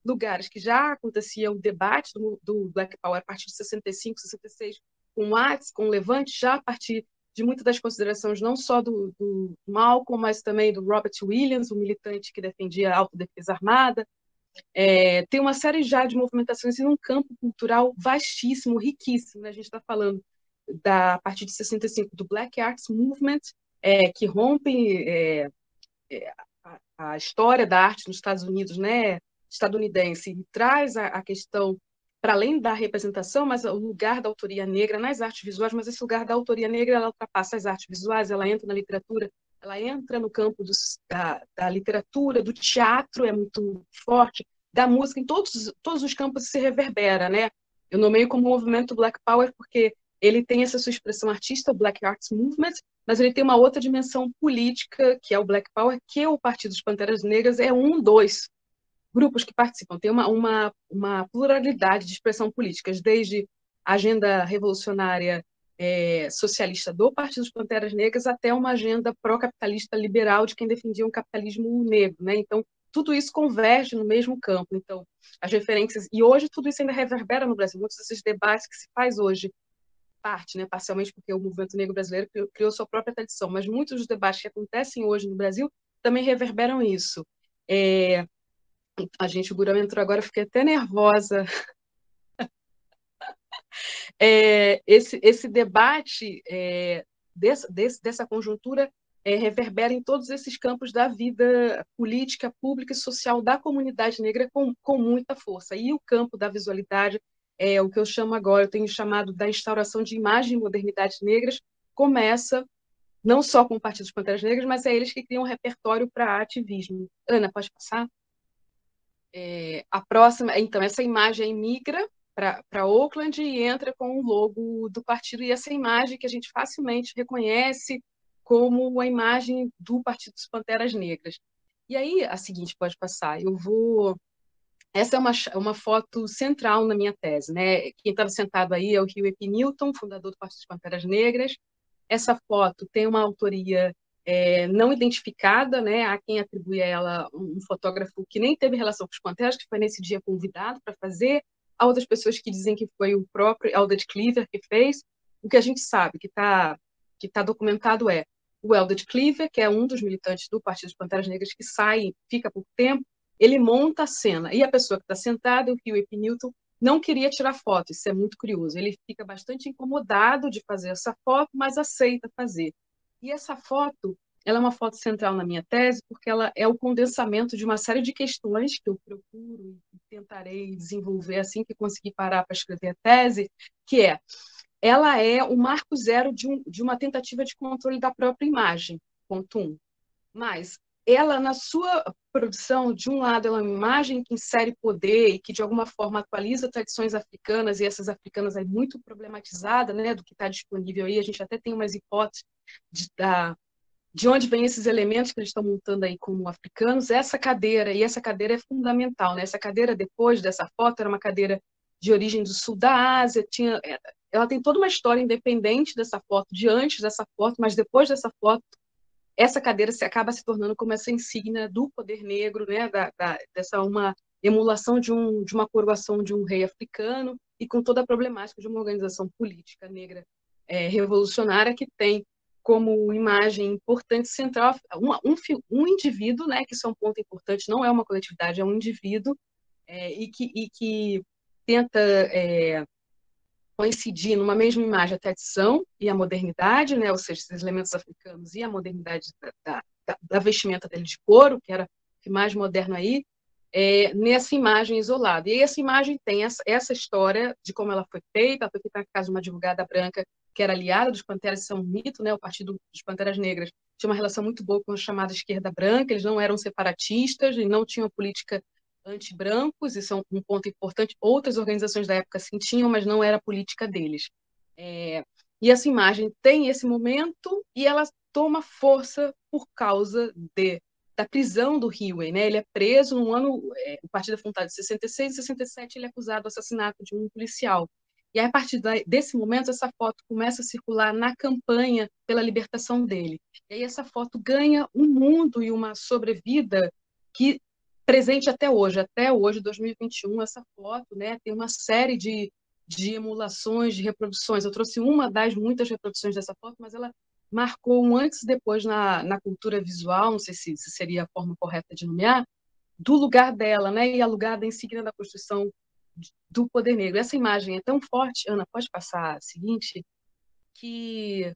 lugares que já acontecia o debate do, do Black Power a partir de sessenta e cinco, sessenta e seis, com o Watts, com o Levante, já a partir de muitas das considerações não só do, do Malcolm, mas também do Robert Williams, o militante que defendia a autodefesa armada. É, tem uma série já de movimentações em um campo cultural vastíssimo, riquíssimo, né? A gente está falando da, a partir de sessenta e cinco do Black Arts Movement, é, que rompe é, é, a, a história da arte nos Estados Unidos, né, estadunidense, e traz a, a questão para além da representação, mas o lugar da autoria negra nas artes visuais, mas esse lugar da autoria negra, ela ultrapassa as artes visuais, ela entra na literatura, ela entra no campo dos, da, da literatura, do teatro, é muito forte, da música, em todos, todos os campos se reverbera, né? Eu nomeio como movimento Black Power porque ele tem essa sua expressão artista, o Black Arts Movement, mas ele tem uma outra dimensão política, que é o Black Power, que o Partido dos Panteras Negras é um dos grupos que participam. Tem uma, uma, uma pluralidade de expressão políticas, desde a agenda revolucionária é, socialista do Partido dos Panteras Negras até uma agenda pró-capitalista liberal de quem defendia um capitalismo negro, né? Então, tudo isso converge no mesmo campo. Então, as referências... E hoje tudo isso ainda reverbera no Brasil. Muitos desses debates que se faz hoje, parte, né, parcialmente porque o movimento negro brasileiro criou, criou sua própria tradição, mas muitos dos debates que acontecem hoje no Brasil também reverberam isso. É... A gente, o Gurão entrou agora, eu fiquei até nervosa. É, esse, esse debate é, desse, desse, dessa conjuntura é, reverbera em todos esses campos da vida política, pública e social da comunidade negra com, com muita força. E o campo da visualidade é o que eu chamo agora, eu tenho chamado da instauração de imagem e modernidades negras, começa não só com o Partido dos Panteras Negras, mas é eles que criam um repertório para ativismo. Ana, pode passar? É, a próxima, então, essa imagem aí migra para Oakland e entra com o logo do partido, e essa imagem que a gente facilmente reconhece como a imagem do Partido dos Panteras Negras. E aí, a seguinte, pode passar, eu vou... Essa é uma, uma foto central na minha tese, né? Quem estava sentado aí é o Huey P. Newton, fundador do Partido dos Panteras Negras. Essa foto tem uma autoria É, não identificada, né? Há quem atribui a ela um fotógrafo que nem teve relação com os Panteras, que foi nesse dia convidado para fazer. Há outras pessoas que dizem que foi o próprio Eldred Cleaver que fez. O que a gente sabe, que está que tá documentado, é o Eldred Cleaver, que é um dos militantes do Partido dos Panteras Negras, que sai, fica por tempo, ele monta a cena. E a pessoa que está sentada, o Huey P. Newton, não queria tirar foto. Isso é muito curioso. Ele fica bastante incomodado de fazer essa foto, mas aceita fazer. E essa foto, ela é uma foto central na minha tese, porque ela é o condensamento de uma série de questões que eu procuro e tentarei desenvolver assim que conseguir parar para escrever a tese, que é, ela é o marco zero de, um, de uma tentativa de controle da própria imagem, ponto um. Mas ela, na sua produção, de um lado, ela é uma imagem que insere poder e que, de alguma forma, atualiza tradições africanas, e essas africanas é muito problematizada, né, do que está disponível aí. A gente até tem umas hipóteses de, da, de onde vêm esses elementos que eles estão montando aí como africanos. Essa cadeira, e essa cadeira é fundamental, né? Essa cadeira, depois dessa foto, era uma cadeira de origem do sul da Ásia, tinha, ela tem toda uma história independente dessa foto, de antes dessa foto, mas depois dessa foto, essa cadeira se acaba se tornando como essa insígnia do poder negro, né? da, da, dessa uma emulação de, um, de uma coroação de um rei africano, e com toda a problemática de uma organização política negra é, revolucionária que tem como imagem importante central um, um, um indivíduo, né, que isso é um ponto importante, não é uma coletividade, é um indivíduo, é, e, que, e que tenta é, coincidir numa mesma imagem a tradição e a modernidade, né, ou seja, esses elementos africanos e a modernidade da, da, da vestimenta dele de couro, que era o mais moderno aí, é, nessa imagem isolada. E essa imagem tem essa, essa história de como ela foi feita, ela foi feita na casa de uma advogada branca que era aliada dos Panteras, isso é um mito, né? O Partido dos Panteras Negras tinha uma relação muito boa com a chamada esquerda branca, eles não eram separatistas e não tinham política anti-brancos, isso é um, um ponto importante. Outras organizações da época sim tinham, mas não era a política deles. É, e essa imagem tem esse momento e ela toma força por causa de da prisão do Huey, né? Ele é preso no ano, é, o partido é fundado em sessenta e seis, em sessenta e sete ele é acusado do assassinato de um policial. E aí, a partir desse momento, essa foto começa a circular na campanha pela libertação dele. E aí essa foto ganha um mundo e uma sobrevida que presente até hoje, até hoje, dois mil e vinte e um, essa foto, né, tem uma série de, de emulações, de reproduções. Eu trouxe uma das muitas reproduções dessa foto, mas ela marcou um antes e depois na, na cultura visual, não sei se, se seria a forma correta de nomear, do lugar dela, né, e a lugar da insígnia da construção do poder negro. Essa imagem é tão forte, Ana, pode passar a seguinte, que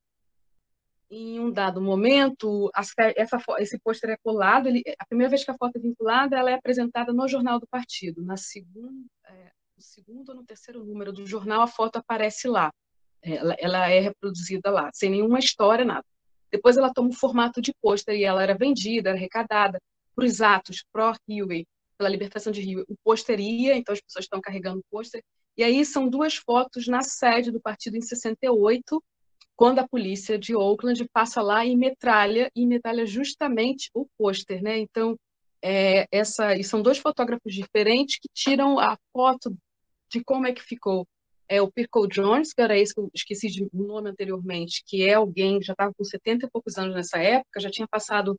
em um dado momento, essa, esse pôster é colado, ele, a primeira vez que a foto é vinculada, ela é apresentada no Jornal do Partido. Na segunda, é, no segundo ou no terceiro número do jornal, a foto aparece lá. Ela, ela é reproduzida lá, sem nenhuma história, nada. Depois ela toma o formato de pôster e ela era vendida, era arrecadada para os atos pró-Huey, pela libertação de Huey. O pôster ia, então as pessoas estão carregando o pôster. E aí são duas fotos na sede do partido em sessenta e oito, quando a polícia de Oakland passa lá e metralha, e metralha justamente o pôster, né? Então, é, essa, e são dois fotógrafos diferentes que tiram a foto de como é que ficou. É o Pirco Jones, que era esse que eu esqueci de o nome anteriormente, que é alguém que já estava com setenta e poucos anos nessa época, já tinha passado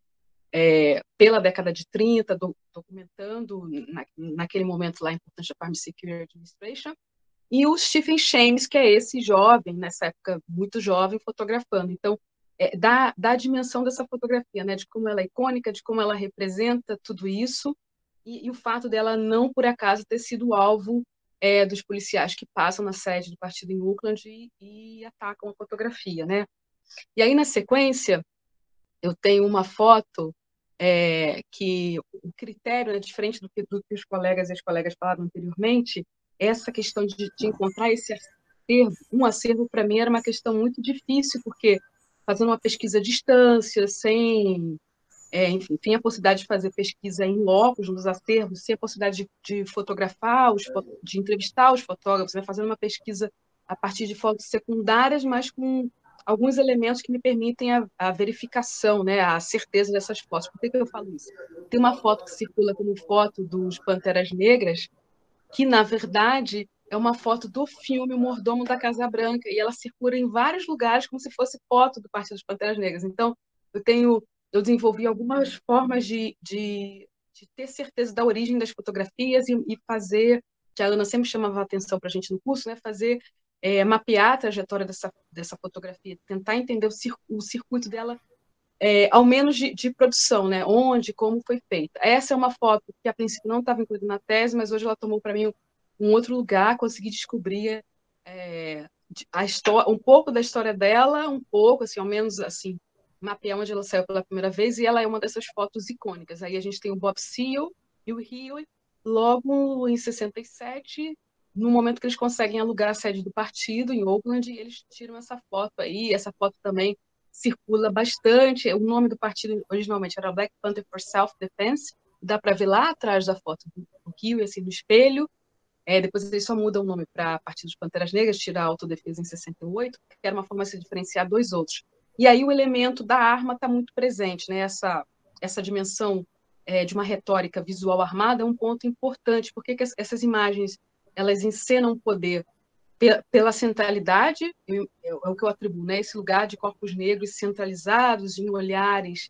é, pela década de trinta, do, documentando na, naquele momento lá a importância da Farm Security Administration, e o Stephen Shames, que é esse jovem, nessa época muito jovem, fotografando. Então, é, dá, dá a dimensão dessa fotografia, né, de como ela é icônica, de como ela representa tudo isso, e, e o fato dela não, por acaso, ter sido alvo é, dos policiais que passam na sede do partido em Oakland e, e atacam a fotografia, né? E aí, na sequência, eu tenho uma foto é, que o critério é diferente do que, do que os colegas e as colegas falaram anteriormente. Essa questão de, de encontrar esse acervo, um acervo, para mim, era uma questão muito difícil, porque fazendo uma pesquisa à distância, sem, é, enfim, tem a possibilidade de fazer pesquisa em locos, nos acervos, sem a possibilidade de, de fotografar, os, de entrevistar os fotógrafos, né, fazendo uma pesquisa a partir de fotos secundárias, mas com alguns elementos que me permitem a, a verificação, né, a certeza dessas fotos. Por que, que eu falo isso? Tem uma foto que circula como foto dos Panteras Negras, que, na verdade, é uma foto do filme O Mordomo da Casa Branca, e ela circula em vários lugares como se fosse foto do Partido das Panteras Negras. Então, eu tenho, eu desenvolvi algumas formas de, de, de ter certeza da origem das fotografias e, e fazer, que a Ana sempre chamava a atenção para a gente no curso, né, fazer, é, mapear a trajetória dessa, dessa fotografia, tentar entender o, cir, o circuito dela, É, ao menos de, de produção, né? Onde, como foi feita. Essa é uma foto que a princípio não estava incluída na tese, mas hoje ela tomou para mim um outro lugar, consegui descobrir é, a história, um pouco da história dela, um pouco, assim, ao menos assim, mapear onde ela saiu pela primeira vez, e ela é uma dessas fotos icônicas. Aí a gente tem o Bob Seale e o Rio, logo em sessenta e sete, no momento que eles conseguem alugar a sede do partido em Oakland, e eles tiram essa foto aí, essa foto também circula bastante. O nome do partido originalmente era Black Panther for Self-Defense, dá para ver lá atrás da foto do Rio, assim, no espelho. É, depois eles só mudam o nome para Partido dos Panteras Negras, tirar a autodefesa em sessenta e oito, que era uma forma de se diferenciar dois outros. E aí o elemento da arma está muito presente, né? Essa, essa dimensão é, de uma retórica visual armada é um ponto importante, porque que essas imagens elas encenam o poder pela centralidade, é o que eu atribuo, né? Esse lugar de corpos negros centralizados em olhares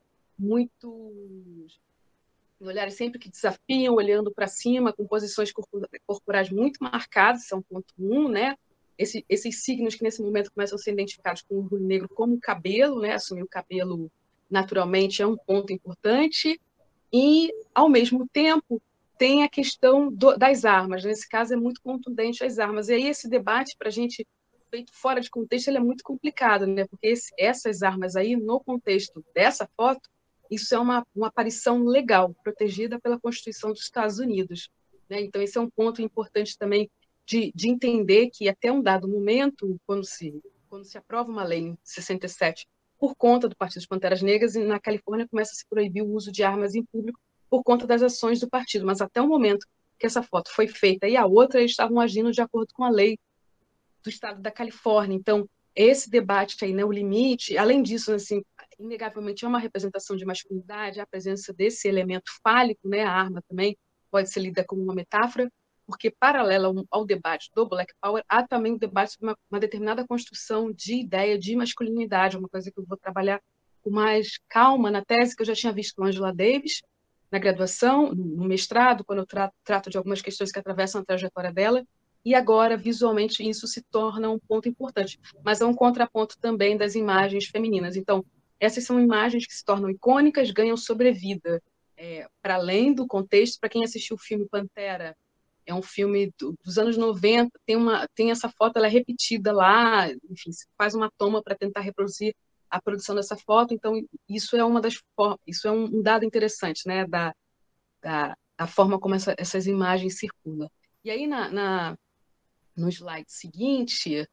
muito, em olhares sempre que desafiam, olhando para cima, com posições corporais muito marcadas, são ponto um, né? Esse, esses signos que nesse momento começam a ser identificados com o orgulho negro como cabelo, né? Assumir o cabelo naturalmente é um ponto importante, e ao mesmo tempo tem a questão do, das armas. Nesse caso, é muito contundente as armas. E aí esse debate, para a gente, feito fora de contexto, ele é muito complicado, né? Porque esse, essas armas aí, no contexto dessa foto, isso é uma, uma aparição legal, protegida pela Constituição dos Estados Unidos, né? Então, esse é um ponto importante também de, de entender que, até um dado momento, quando se, quando se aprova uma lei em sessenta e sete, por conta do Partido das Panteras Negras, e na Califórnia começa a se proibir o uso de armas em público por conta das ações do partido, mas até o momento que essa foto foi feita e a outra, eles estavam agindo de acordo com a lei do estado da Califórnia. Então, esse debate aí, né, o limite, além disso, assim, inegavelmente é uma representação de masculinidade, a presença desse elemento fálico, né, a arma também pode ser lida como uma metáfora, porque paralela ao debate do Black Power, há também o debate sobre uma, uma determinada construção de ideia de masculinidade, uma coisa que eu vou trabalhar com mais calma na tese, que eu já tinha visto com Angela Davis, na graduação, no mestrado, quando eu trato, trato de algumas questões que atravessam a trajetória dela, e agora, visualmente, isso se torna um ponto importante. Mas é um contraponto também das imagens femininas. Então, essas são imagens que se tornam icônicas, ganham sobrevida. É, para além do contexto, para quem assistiu o filme Pantera, é um filme do, dos anos noventa, tem, uma, tem essa foto, ela é repetida lá, enfim, se faz uma toma para tentar reproduzir a produção dessa foto, então isso é uma das isso é um, um dado interessante, né, da, da, da forma como essa, essas imagens circulam. E aí, na, na, no slide seguinte,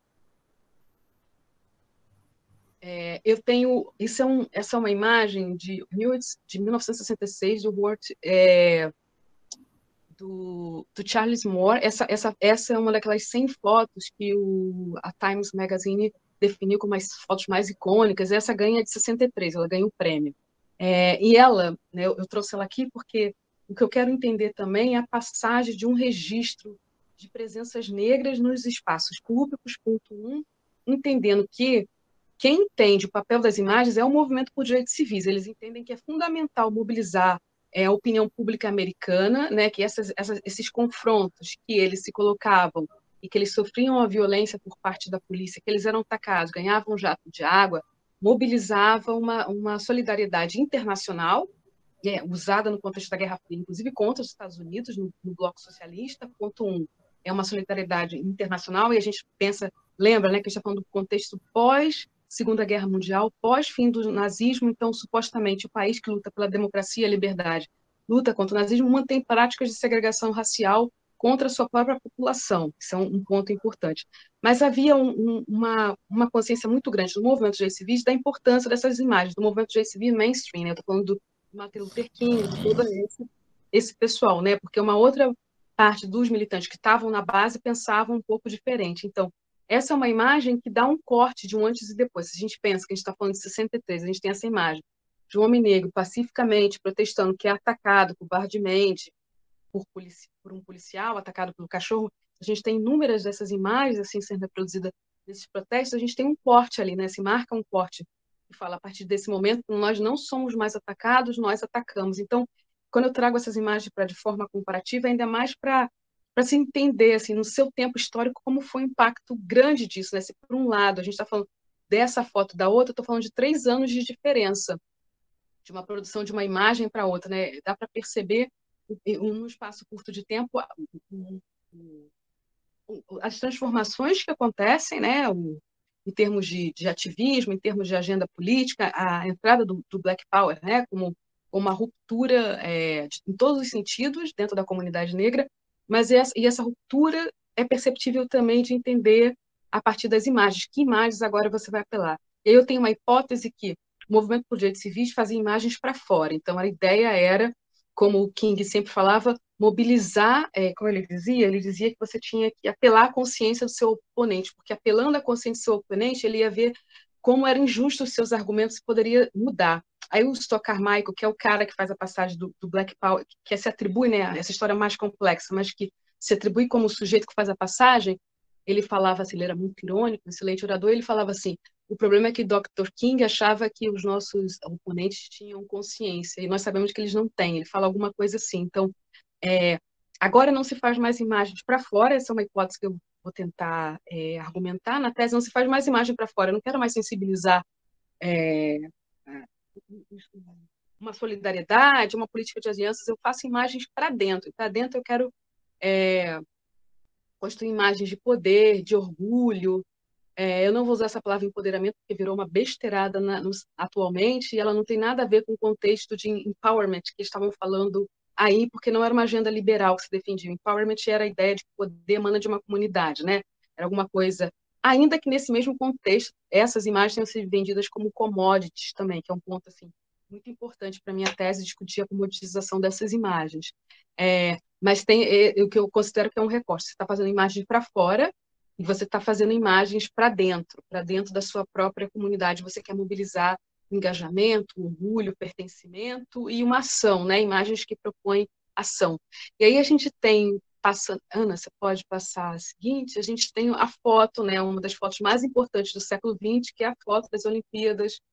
é, eu tenho, isso é um, essa é uma imagem de, de mil novecentos e sessenta e seis, do World, é, Do, do Charles Moore. Essa, essa, essa é uma daquelas cem fotos que o, a Times Magazine definiu como as fotos mais icônicas. Essa ganha de sessenta e três, ela ganha o prêmio. É, e ela, né, eu, eu trouxe ela aqui porque o que eu quero entender também é a passagem de um registro de presenças negras nos espaços públicos, ponto um, entendendo que quem entende o papel das imagens é o movimento por direitos civis. Eles entendem que é fundamental mobilizar é, a opinião pública americana, né, que essas, essas, esses confrontos que eles se colocavam e que eles sofriam a violência por parte da polícia, que eles eram atacados, ganhavam um jato de água, mobilizava uma, uma solidariedade internacional, é, usada no contexto da Guerra Fria, inclusive contra os Estados Unidos, no, no bloco socialista. Ponto um, é uma solidariedade internacional, e a gente pensa, lembra, né, que a gente está falando do contexto pós Segunda Guerra Mundial, pós-fim do nazismo. Então, supostamente, o país que luta pela democracia e a liberdade, luta contra o nazismo, mantém práticas de segregação racial contra a sua própria população. Isso é um ponto importante. Mas havia um, um, uma, uma consciência muito grande do movimento de civis da importância dessas imagens, do movimento de civil mainstream, né? Eu estou falando do Martin Luther King, de todo esse, esse pessoal, né? Porque uma outra parte dos militantes que estavam na base pensavam um pouco diferente. Então, essa é uma imagem que dá um corte de um antes e depois. Se a gente pensa que a gente está falando de sessenta e três, a gente tem essa imagem de um homem negro pacificamente protestando, que é atacado covardemente por, polici por um policial, atacado pelo cachorro. A gente tem inúmeras dessas imagens assim sendo reproduzidas nesses protestos. A gente tem um corte ali, né? Se marca um corte que fala, a partir desse momento, nós não somos mais atacados, nós atacamos. Então, quando eu trago essas imagens para de forma comparativa, ainda mais para para se entender, assim, no seu tempo histórico, como foi o impacto grande disso, né? Se por um lado a gente está falando dessa foto da outra, eu estou falando de três anos de diferença, de uma produção de uma imagem para outra, né? Dá para perceber, num espaço curto de tempo, as transformações que acontecem, né? Em termos de, de ativismo, em termos de agenda política, a entrada do, do Black Power, né? Como uma ruptura é, de, em todos os sentidos dentro da comunidade negra. Mas essa, e essa ruptura é perceptível também de entender a partir das imagens. Que imagens agora você vai apelar? E aí eu tenho uma hipótese que o movimento por direitos civis fazia imagens para fora. Então, a ideia era, como o King sempre falava, mobilizar, é, como ele dizia, ele dizia que você tinha que apelar à consciência do seu oponente, porque apelando à consciência do seu oponente, ele ia ver como eram injustos os seus argumentos e poderia mudar. Aí o Stock Carmichael, que é o cara que faz a passagem do, do Black Power, que se atribui, né, essa história mais complexa, mas que se atribui como o sujeito que faz a passagem, ele falava assim, ele era muito irônico, excelente orador, ele falava assim, o problema é que doutor King achava que os nossos oponentes tinham consciência, e nós sabemos que eles não têm. Ele fala alguma coisa assim. Então, é, agora não se faz mais imagens para fora, essa é uma hipótese que eu vou tentar é, argumentar. Na tese não se faz mais imagem para fora, eu não quero mais sensibilizar é, uma solidariedade, uma política de alianças, eu faço imagens para dentro. Para dentro eu quero é, construir imagens de poder, de orgulho. É, eu não vou usar essa palavra empoderamento, porque virou uma besteirada na, nos, atualmente, e ela não tem nada a ver com o contexto de empowerment que estavam falando aí, porque não era uma agenda liberal que se defendia. Empowerment era a ideia de que o poder emana de uma comunidade, né? Era alguma coisa... Ainda que nesse mesmo contexto, essas imagens tenham sido vendidas como commodities também, que é um ponto assim, muito importante para a minha tese, discutir a comoditização dessas imagens. É, mas tem é, o que eu considero que é um recorte. Você está fazendo imagens para fora e você está fazendo imagens para dentro, para dentro da sua própria comunidade. Você quer mobilizar engajamento, orgulho, pertencimento e uma ação, né? Imagens que propõem ação. E aí a gente tem... Passa, Ana, você pode passar a seguinte, a gente tem a foto, né, uma das fotos mais importantes do século vinte, que é a foto das Olimpíadas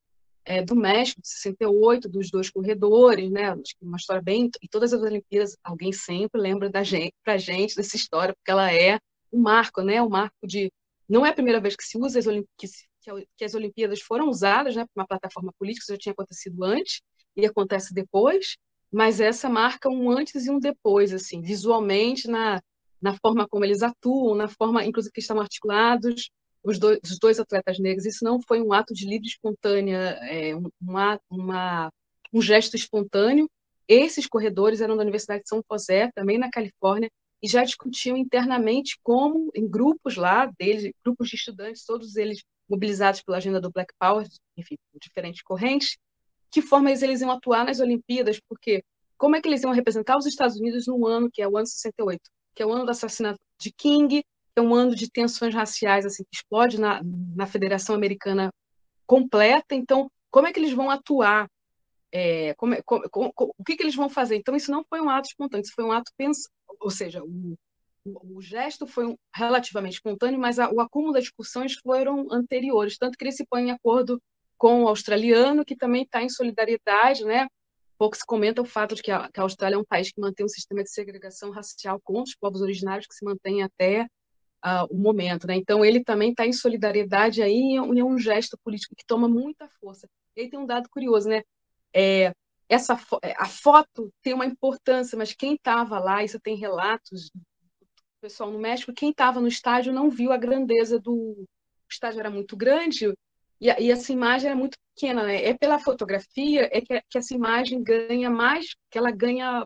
é, do México, de sessenta e oito, dos dois corredores, né? Uma história bem... E todas as Olimpíadas, alguém sempre lembra da gente, pra gente dessa história, porque ela é um marco, né? Um marco de... Não é a primeira vez que se usa as Olimpíadas, que as Olimpíadas foram usadas, né, para uma plataforma política, isso já tinha acontecido antes e acontece depois, mas essa marca um antes e um depois, assim, visualmente, na, na forma como eles atuam, na forma, inclusive, que estão articulados os dois, os dois atletas negros. Isso não foi um ato de livre espontânea, é, uma, uma, um gesto espontâneo. Esses corredores eram da Universidade de São José, também na Califórnia, e já discutiam internamente como, em grupos lá deles, grupos de estudantes, todos eles mobilizados pela agenda do Black Power, enfim, diferentes correntes, que forma eles iam atuar nas Olimpíadas, porque como é que eles iam representar os Estados Unidos no ano que é o ano sessenta e oito, que é o ano do assassinato de King, que é um ano de tensões raciais assim, que explode na, na Federação Americana completa. Então, como é que eles vão atuar? É, como, como, como, o que, que eles vão fazer? Então, isso não foi um ato espontâneo, isso foi um ato pensado, ou seja, o, o, o gesto foi um, relativamente espontâneo, mas a, o acúmulo das discussões foram anteriores, tanto que ele se põe em acordo com o australiano, que também está em solidariedade, né? Pouco se comenta o fato de que a, que a Austrália é um país que mantém um sistema de segregação racial contra os povos originários que se mantém até uh, o momento, né? Então, ele também está em solidariedade aí, e é um gesto político que toma muita força. E aí tem um dado curioso, né? É, essa fo a foto tem uma importância, mas quem estava lá, isso tem relatos do pessoal no México, quem estava no estádio não viu a grandeza do... O estádio era muito grande e, a, e essa imagem era muito pequena, né? É pela fotografia é que, que essa imagem ganha mais, que ela ganha...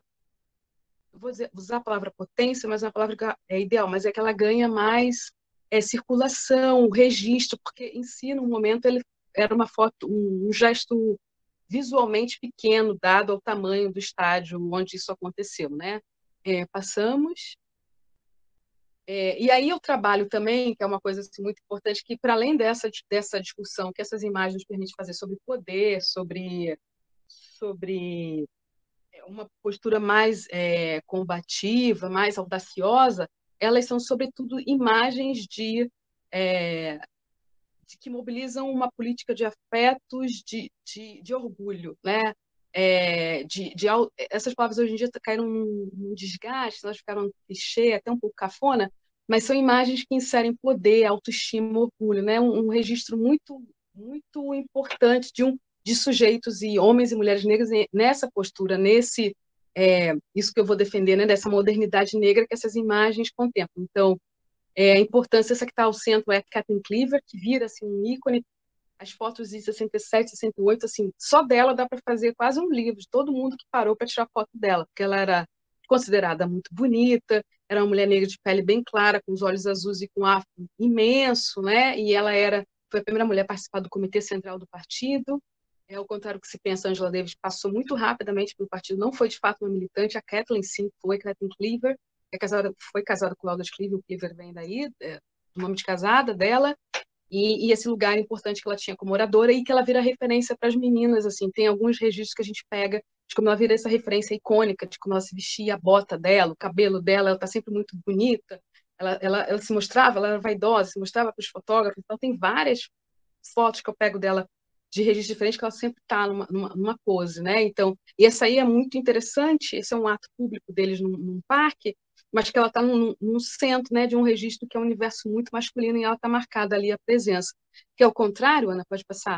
Vou dizer, usar a palavra potência, mas é uma palavra que é ideal, mas é que ela ganha mais é, circulação, registro, porque em si, no momento, ele era uma foto, um, um gesto visualmente pequeno, dado ao tamanho do estádio onde isso aconteceu, né? É, passamos. É, e aí eu trabalho também, que é uma coisa assim, muito importante, que para além dessa, dessa discussão que essas imagens nos permitem fazer sobre poder, sobre, sobre uma postura mais é, combativa, mais audaciosa, elas são, sobretudo, imagens de... É, que mobilizam uma política de afetos, de, de, de orgulho, né? É, de, de, essas palavras hoje em dia caíram num, num desgaste, elas ficaram clichê, até um pouco cafona, mas são imagens que inserem poder, autoestima, orgulho, né? Um, um registro muito, muito importante de, um, de sujeitos e homens e mulheres negras nessa postura, nesse é, isso que eu vou defender, né? Dessa modernidade negra que essas imagens contemplam. Então, é, a importância, essa que está ao centro é a Kathleen Cleaver, que vira assim, um ícone. As fotos de sessenta e sete, sessenta e oito, assim, só dela dá para fazer quase um livro, de todo mundo que parou para tirar foto dela, porque ela era considerada muito bonita, era uma mulher negra de pele bem clara, com os olhos azuis e com afro imenso, né? E ela era, foi a primeira mulher a participar do Comitê Central do partido. É, ao contrário do que se pensa, a Angela Davis passou muito rapidamente pelo partido, não foi de fato uma militante, a Kathleen sim foi, Kathleen Cleaver, é casada, foi casada com o Aldous Cleaver, o Cleaver vem daí, é, do nome de casada dela, e, e esse lugar importante que ela tinha como oradora e que ela vira referência para as meninas, assim, tem alguns registros que a gente pega de como ela vira essa referência icônica, de como ela se vestia, a bota dela, o cabelo dela, ela está sempre muito bonita, ela, ela, ela se mostrava, ela era vaidosa, se mostrava para os fotógrafos, então tem várias fotos que eu pego dela de registro diferente, que ela sempre está numa, numa, numa pose, né? Então, e essa aí é muito interessante, esse é um ato público deles num, num parque, mas que ela está num, num centro, né, de um registro que é um universo muito masculino e ela está marcada ali a presença. Que é o contrário, Ana, pode passar?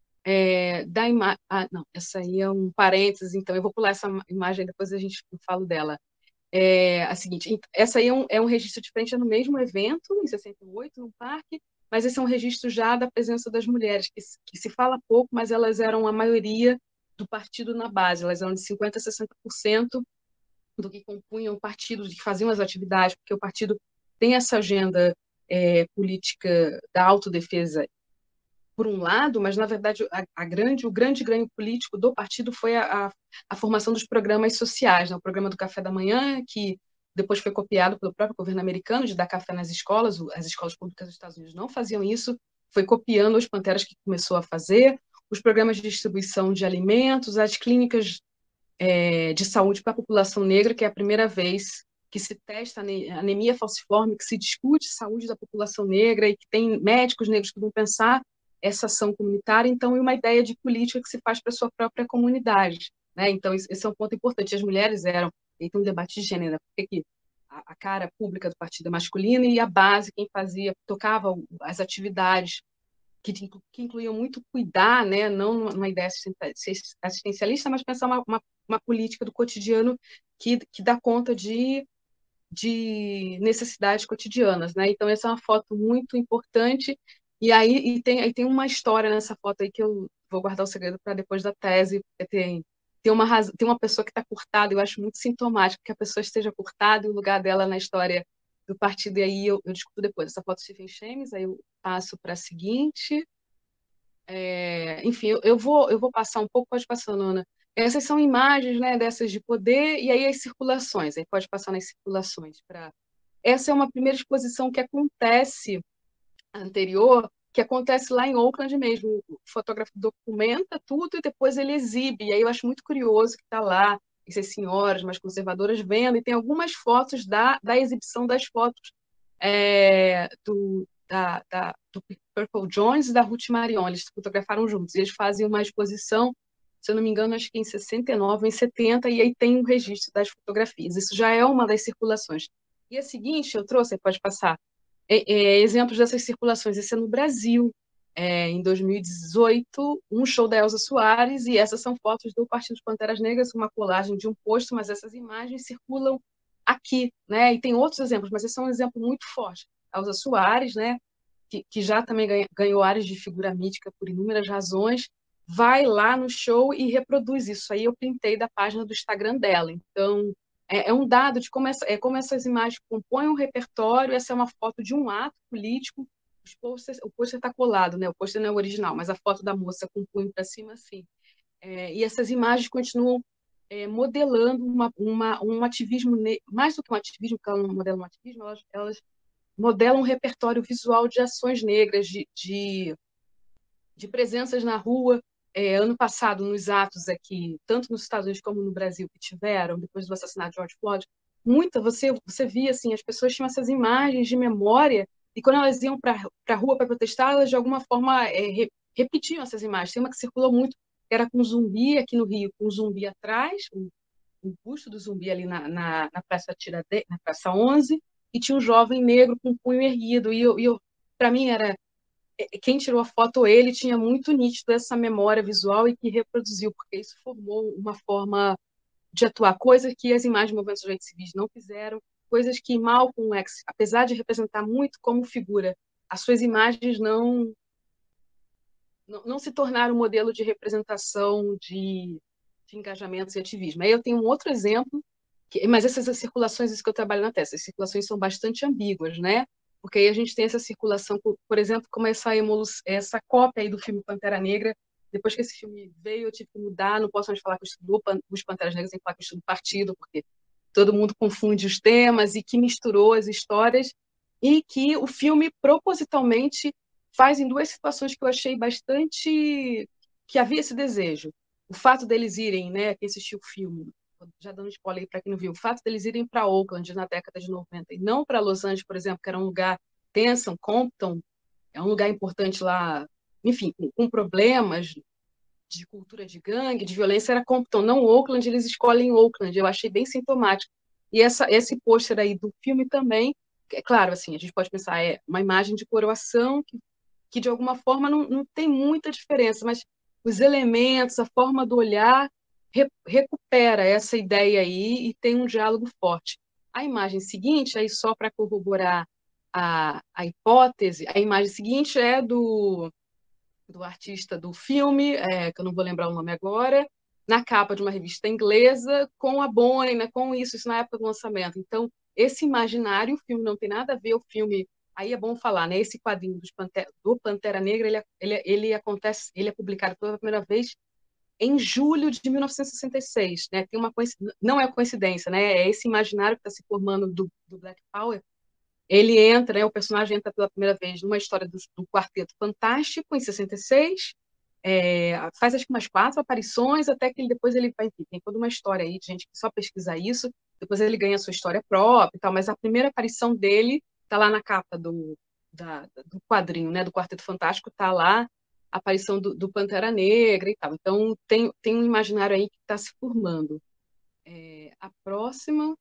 É, da ima... ah, não, essa aí é um parênteses, então eu vou pular essa imagem, depois a gente fala dela. É a seguinte, essa aí é um, é um registro diferente, é no mesmo evento, em sessenta e oito, no parque, mas esse é um registro já da presença das mulheres, que, que se fala pouco, mas elas eram a maioria do partido na base, elas eram de cinquenta por cento a sessenta por cento do que compunham o partido, que faziam as atividades, porque o partido tem essa agenda é, política da autodefesa, por um lado, mas, na verdade, a, a grande, o grande ganho político do partido foi a, a, a formação dos programas sociais, né? O programa do café da manhã, que depois foi copiado pelo próprio governo americano, de dar café nas escolas, as escolas públicas dos Estados Unidos não faziam isso, foi copiando os Panteras que começou a fazer, os programas de distribuição de alimentos, as clínicas é, de saúde para a população negra, que é a primeira vez que se testa anemia falciforme, que se discute saúde da população negra e que tem médicos negros que vão pensar essa ação comunitária, então, e uma ideia de política que se faz para a sua própria comunidade, né? Então, esse é um ponto importante. As mulheres eram, e tem um debate de gênero, porque a, a cara pública do partido é masculina e a base, quem fazia, tocava as atividades que, que incluíam muito cuidar, né? Não numa ideia assistencialista, mas pensar uma, uma, uma política do cotidiano que, que dá conta de, de necessidades cotidianas, né? Então, essa é uma foto muito importante. E aí e tem, aí tem uma história nessa foto aí que eu vou guardar o segredo para depois da tese, porque tem, tem, uma, raz... tem uma pessoa que está curtada, eu acho muito sintomático que a pessoa esteja curtada e o lugar dela na história do partido, e aí eu, eu discuto depois. Essa foto do Stephen Shames, aí eu passo para a seguinte. É, enfim, eu, eu, vou, eu vou passar um pouco, pode passar, Nona. Essas são imagens, né, dessas de poder, e aí as circulações, aí pode passar nas circulações. Pra... Essa é uma primeira exposição que acontece, anterior, que acontece lá em Oakland mesmo. O fotógrafo documenta tudo e depois ele exibe, e aí eu acho muito curioso que está lá, essas senhoras mais conservadoras vendo, e tem algumas fotos da, da exibição das fotos é, do, da, da, do Purple Jones e da Ruth Marion. Eles fotografaram juntos, e eles fazem uma exposição, se eu não me engano, acho que em sessenta e nove, em setenta, e aí tem um registro das fotografias. Isso já é uma das circulações. E a seguinte, eu trouxe, pode passar, é, é, exemplos dessas circulações. Esse é no Brasil, é, em dois mil e dezoito, um show da Elza Soares, e essas são fotos do Partido de Panteras Negras, uma colagem de um posto, mas essas imagens circulam aqui, né? E tem outros exemplos, mas esse é um exemplo muito forte. A Elza Soares, né, que, que já também ganha, ganhou áreas de figura mítica por inúmeras razões, vai lá no show e reproduz isso. Aí eu printei da página do Instagram dela. Então, é, é um dado de como, essa, é, como essas imagens compõem um repertório. Essa é uma foto de um ato político. Os posters, o pôster está colado, né? O pôster não é o original, mas a foto da moça com o punho para cima, sim. É, e essas imagens continuam é, modelando uma, uma, um ativismo, mais do que um ativismo, porque elas não modelam um ativismo, elas, elas modelam um repertório visual de ações negras, de, de, de presenças na rua. É, ano passado, nos atos aqui, tanto nos Estados Unidos como no Brasil, que tiveram, depois do assassinato de George Floyd, muita, você, você via, assim, as pessoas tinham essas imagens de memória, e quando elas iam para a rua para protestar, elas, de alguma forma, é, re, repetiam essas imagens. Tem uma que circulou muito, que era com um zumbi aqui no Rio, com um zumbi atrás, o, o busto do zumbi ali na, na, na Praça Tiradentes, na Praça onze, e tinha um jovem negro com o punho erguido, e eu, eu para mim era... Quem tirou a foto, ele tinha muito nítido essa memória visual e que reproduziu, porque isso formou uma forma de atuar, coisas que as imagens do movimento dos direitos civis não fizeram, coisas que Malcolm X, apesar de representar muito como figura, as suas imagens não, não, não se tornaram um modelo de representação de, de engajamentos e ativismo. Aí eu tenho um outro exemplo, que, mas essas circulações, isso que eu trabalho na tese, as circulações são bastante ambíguas, né? Porque aí a gente tem essa circulação, por exemplo, como essa, evolução, essa cópia aí do filme Pantera Negra. Depois que esse filme veio, eu tive que mudar, não posso mais falar que eu estudo os Panteras Negras, tem que falar que eu estudo partido, porque todo mundo confunde os temas, e que misturou as histórias, e que o filme propositalmente faz em duas situações que eu achei bastante... que havia esse desejo. O fato deles irem, né, quem assistiu o filme, já dando spoiler para quem não viu, o fato deles irem para Oakland na década de noventa e não para Los Angeles, por exemplo, que era um lugar tenso, Compton, é um lugar importante lá, enfim, com, com problemas de cultura de gangue, de violência, era Compton, não Oakland, eles escolhem Oakland, eu achei bem sintomático. E essa, esse pôster aí do filme também, é claro, assim, a gente pode pensar, é uma imagem de coroação que, que de alguma forma não, não tem muita diferença, mas os elementos, a forma do olhar, recupera essa ideia aí e tem um diálogo forte. A imagem seguinte, aí só para corroborar a, a hipótese, a imagem seguinte é do, do artista do filme, é, que eu não vou lembrar o nome agora, na capa de uma revista inglesa, com a Bonnie, né, com isso, isso na época do lançamento. Então, esse imaginário, o filme não tem nada a ver, o filme, aí é bom falar, né, esse quadrinho dos Pantera, do Pantera Negra, ele, ele, ele acontece, ele é publicado pela primeira vez em julho de mil novecentos e sessenta e seis, né? Tem uma não é coincidência, né? É esse imaginário que está se formando do, do Black Power. Ele entra, né? O personagem entra pela primeira vez numa história do, do Quarteto Fantástico em sessenta e seis, é, faz acho que umas quatro aparições até que ele, depois ele vai, enfim, tem toda uma história aí de gente que só pesquisa isso. Depois ele ganha a sua história própria e tal, mas a primeira aparição dele está lá na capa do, da, do quadrinho, né? Do Quarteto Fantástico, está lá aparição do, do Pantera Negra e tal. Então, tem, tem um imaginário aí que está se formando. É, a próxima...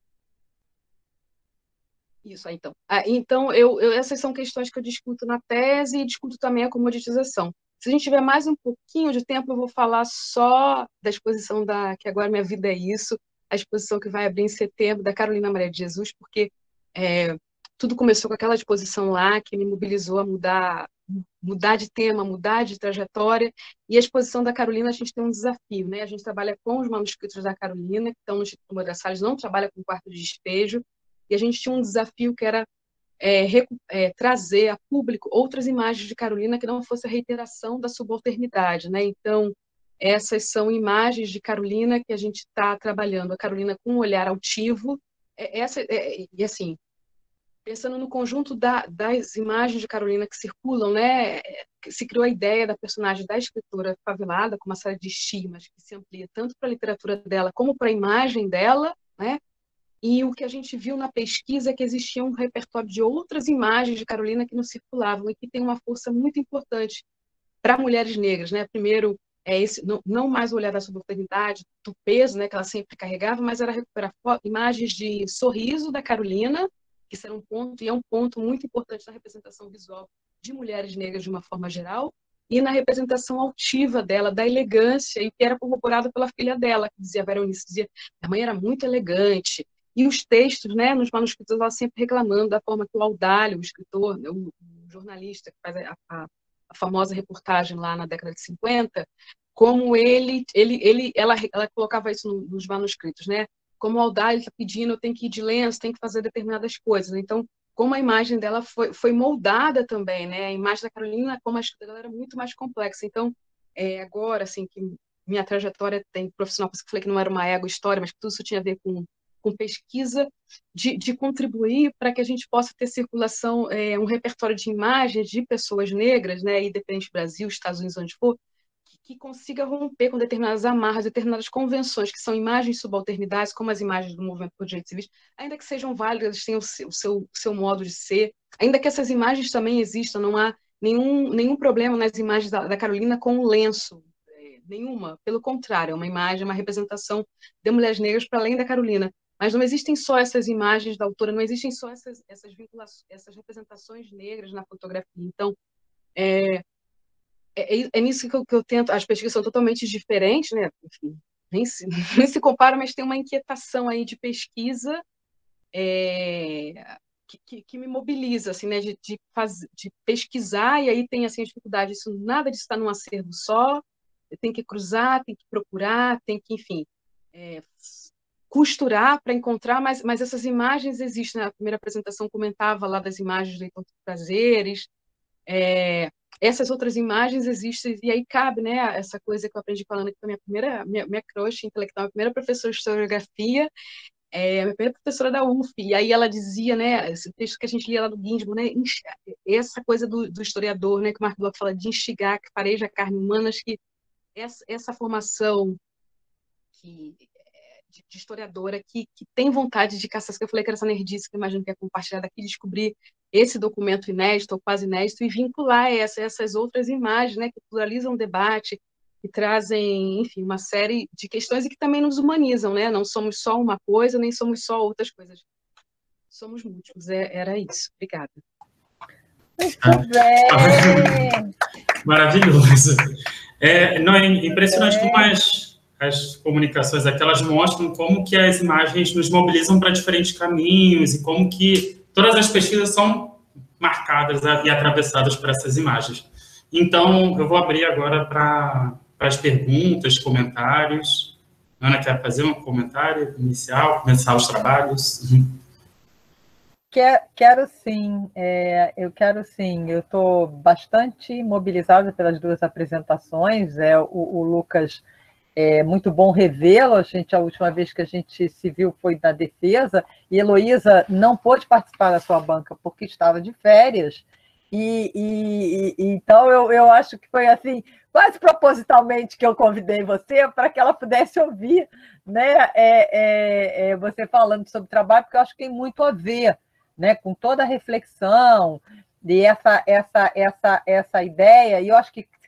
Isso aí, então. Ah, então, eu, eu, essas são questões que eu discuto na tese e discuto também a comoditização. Se a gente tiver mais um pouquinho de tempo, eu vou falar só da exposição da que agora minha vida é isso, a exposição que vai abrir em setembro, da Carolina Maria de Jesus, porque é, tudo começou com aquela exposição lá que me mobilizou a mudar, mudar de tema, mudar de trajetória, e a exposição da Carolina a gente tem um desafio, né? A gente trabalha com os manuscritos da Carolina, que estão no Instituto Moreira Salles, não trabalha com quarto de despejo, e a gente tinha um desafio que era é, é, trazer a público outras imagens de Carolina que não fosse a reiteração da subalternidade, né? Então, essas são imagens de Carolina que a gente está trabalhando, a Carolina com um olhar altivo, é, essa, é, e assim, pensando no conjunto da, das imagens de Carolina que circulam, né, se criou a ideia da personagem da escritora favelada, com uma série de estigmas que se amplia tanto para a literatura dela como para a imagem dela, né? E o que a gente viu na pesquisa é que existia um repertório de outras imagens de Carolina que não circulavam e que tem uma força muito importante para mulheres negras, né? Primeiro, é esse, não, não mais o olhar da subalternidade, do peso, né, que ela sempre carregava, mas era recuperar imagens de sorriso da Carolina, que isso era um ponto, e é um ponto muito importante na representação visual de mulheres negras de uma forma geral, e na representação altiva dela, da elegância, e que era corroborada pela filha dela, que dizia, a Veronice, dizia, a mãe era muito elegante. E os textos, né, nos manuscritos, ela sempre reclamando da forma que o Audálio, o escritor, o, o jornalista que faz a, a, a famosa reportagem lá na década de cinquenta, como ele, ele, ele ela, ela colocava isso no, nos manuscritos, né? Como o Audálio está pedindo, eu tenho que ir de lenço, tenho que fazer determinadas coisas. Então, como a imagem dela foi, foi moldada também, né? A imagem da Carolina, como a escrita dela era muito mais complexa. Então, é, agora, assim, que minha trajetória tem profissional, por isso que eu falei que não era uma ego-história, mas que tudo isso tinha a ver com com pesquisa, de, de contribuir para que a gente possa ter circulação, é, um repertório de imagens de pessoas negras, né, independente do Brasil, Estados Unidos, onde for, que, que consiga romper com determinadas amarras, determinadas convenções, que são imagens subalternidades, como as imagens do movimento por direitos civis, ainda que sejam válidas, tenham o seu, o seu, o seu modo de ser, ainda que essas imagens também existam, não há nenhum, nenhum problema nas imagens da, da Carolina com o lenço, é, nenhuma, pelo contrário, é uma imagem, uma representação de mulheres negras para além da Carolina. Mas não existem só essas imagens da autora, não existem só essas, essas vinculações, essas representações negras na fotografia. Então, é, é, é nisso que eu, que eu tento. As pesquisas são totalmente diferentes, né? Enfim, nem se, nem se compara, mas tem uma inquietação aí de pesquisa é, que, que, que me mobiliza, assim, né? De, de, faz, de pesquisar, e aí tem assim, a dificuldade, isso, nada disso está num acervo só, tem que cruzar, tem que procurar, tem que, enfim. É, costurar para encontrar, mas, mas essas imagens existem. Na primeira apresentação comentava lá das imagens do Heitor Prazeres, é, essas outras imagens existem, e aí cabe, né, essa coisa que eu aprendi falando que foi a minha primeira, minha, minha crush intelectual, a primeira professora de historiografia, é, a minha primeira professora da U F, e aí ela dizia, né, esse texto que a gente lia lá do Ginsburg, né, essa coisa do, do historiador, né, que o Mark Bloch fala de instigar, que fareja a carne humana, acho que essa, essa formação que de historiadora que, que tem vontade de caçar, que eu falei que era essa nerdice que eu imagino que é compartilhada aqui, descobrir esse documento inédito ou quase inédito e vincular essa, essas outras imagens, né, que pluralizam o debate e trazem, enfim, uma série de questões e que também nos humanizam, né? Não somos só uma coisa, nem somos só outras coisas. Somos múltiplos. É, era isso. Obrigada. Muito bem! Maravilhoso. É, não, é impressionante é. como as as comunicações aqui, elas mostram como que as imagens nos mobilizam para diferentes caminhos e como que todas as pesquisas são marcadas e atravessadas por essas imagens. Então, eu vou abrir agora para as perguntas, comentários. Ana, quer fazer um comentário inicial, começar os trabalhos? Quero, quero sim, é, eu quero sim. Eu estou bastante mobilizada pelas duas apresentações. É, o, o Lucas... É muito bom revê-lo. A gente, a última vez que a gente se viu foi na defesa, e Heloísa não pôde participar da sua banca porque estava de férias, e, e, e então eu, eu acho que foi assim, quase propositalmente que eu convidei você para que ela pudesse ouvir, né, é, é, é, você falando sobre trabalho, porque eu acho que tem muito a ver, né, com toda a reflexão, e essa, essa, essa, essa ideia, e eu acho que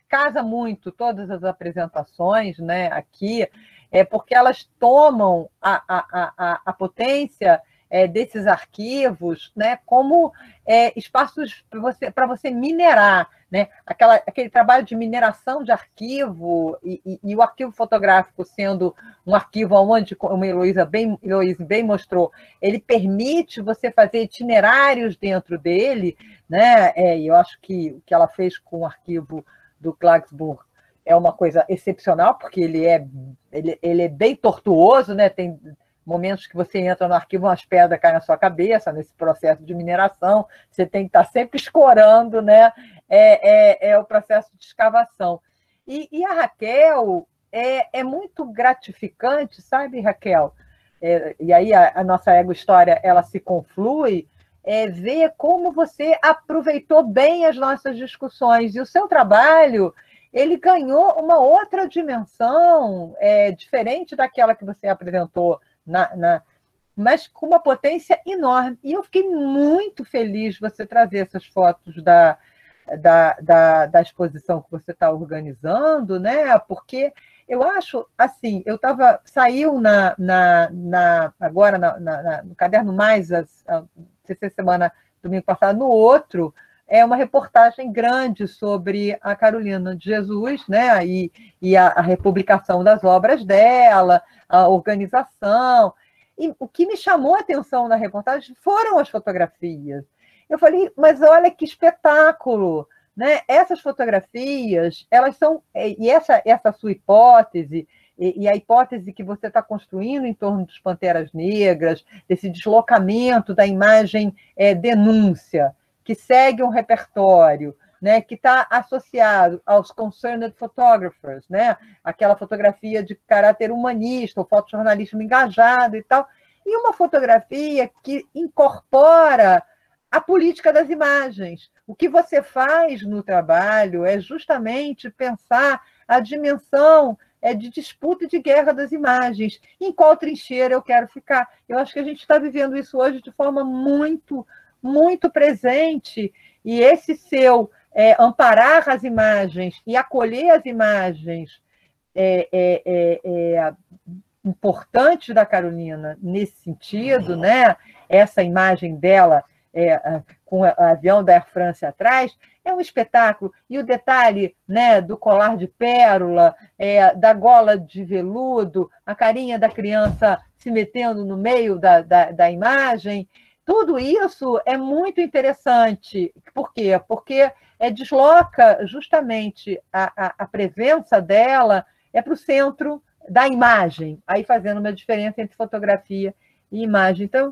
casa muito todas as apresentações, né, aqui, é porque elas tomam a, a, a, a potência é, desses arquivos, né, como é, espaços para você, para você minerar, né, aquela, aquele trabalho de mineração de arquivo e, e, e o arquivo fotográfico sendo um arquivo onde, como a Heloísa bem, Heloísa bem mostrou, ele permite você fazer itinerários dentro dele, né, é, e eu acho que o que ela fez com o arquivo do Klagsburg é uma coisa excepcional, porque ele é, ele, ele é bem tortuoso, né, tem momentos que você entra no arquivo, umas pedras caem na sua cabeça, nesse processo de mineração, você tem que estar sempre escorando, né? É, é, é o processo de escavação. E, e a Raquel é, é muito gratificante, sabe, Raquel? É, e aí a, a nossa ego-história, ela se conflui, é ver como você aproveitou bem as nossas discussões, e o seu trabalho, ele ganhou uma outra dimensão, é, diferente daquela que você apresentou, Na, na, mas com uma potência enorme. E eu fiquei muito feliz de você trazer essas fotos da, da, da, da exposição que você está organizando, né? Porque eu acho, assim, eu estava, saiu na, na, na, agora na, na, no Caderno Mais, as, a, essa semana, domingo passado, no outro, é uma reportagem grande sobre a Carolina de Jesus, né? E, e a, a republicação das obras dela, a organização. E o que me chamou a atenção na reportagem foram as fotografias. Eu falei, mas olha que espetáculo, né? Essas fotografias, elas são... E essa, essa sua hipótese, e, e a hipótese que você está construindo em torno dos Panteras Negras, desse deslocamento da imagem é, denúncia, que segue um repertório, né, que está associado aos concerned photographers, né, aquela fotografia de caráter humanista, o fotojornalismo engajado e tal, e uma fotografia que incorpora a política das imagens. O que você faz no trabalho é justamente pensar a dimensão é, de disputa e de guerra das imagens. Em qual trincheira eu quero ficar? Eu acho que a gente está vivendo isso hoje de forma muito, muito presente, e esse seu é, amparar as imagens e acolher as imagens é, é, é, é, importantes da Carolina nesse sentido, né? Essa imagem dela é, com o avião da Air France atrás, é um espetáculo. E o detalhe, né, do colar de pérola, é, da gola de veludo, a carinha da criança se metendo no meio da, da, da imagem, tudo isso é muito interessante. Por quê? Porque é, desloca justamente a, a, a presença dela é para o centro da imagem, aí fazendo uma diferença entre fotografia e imagem. Então,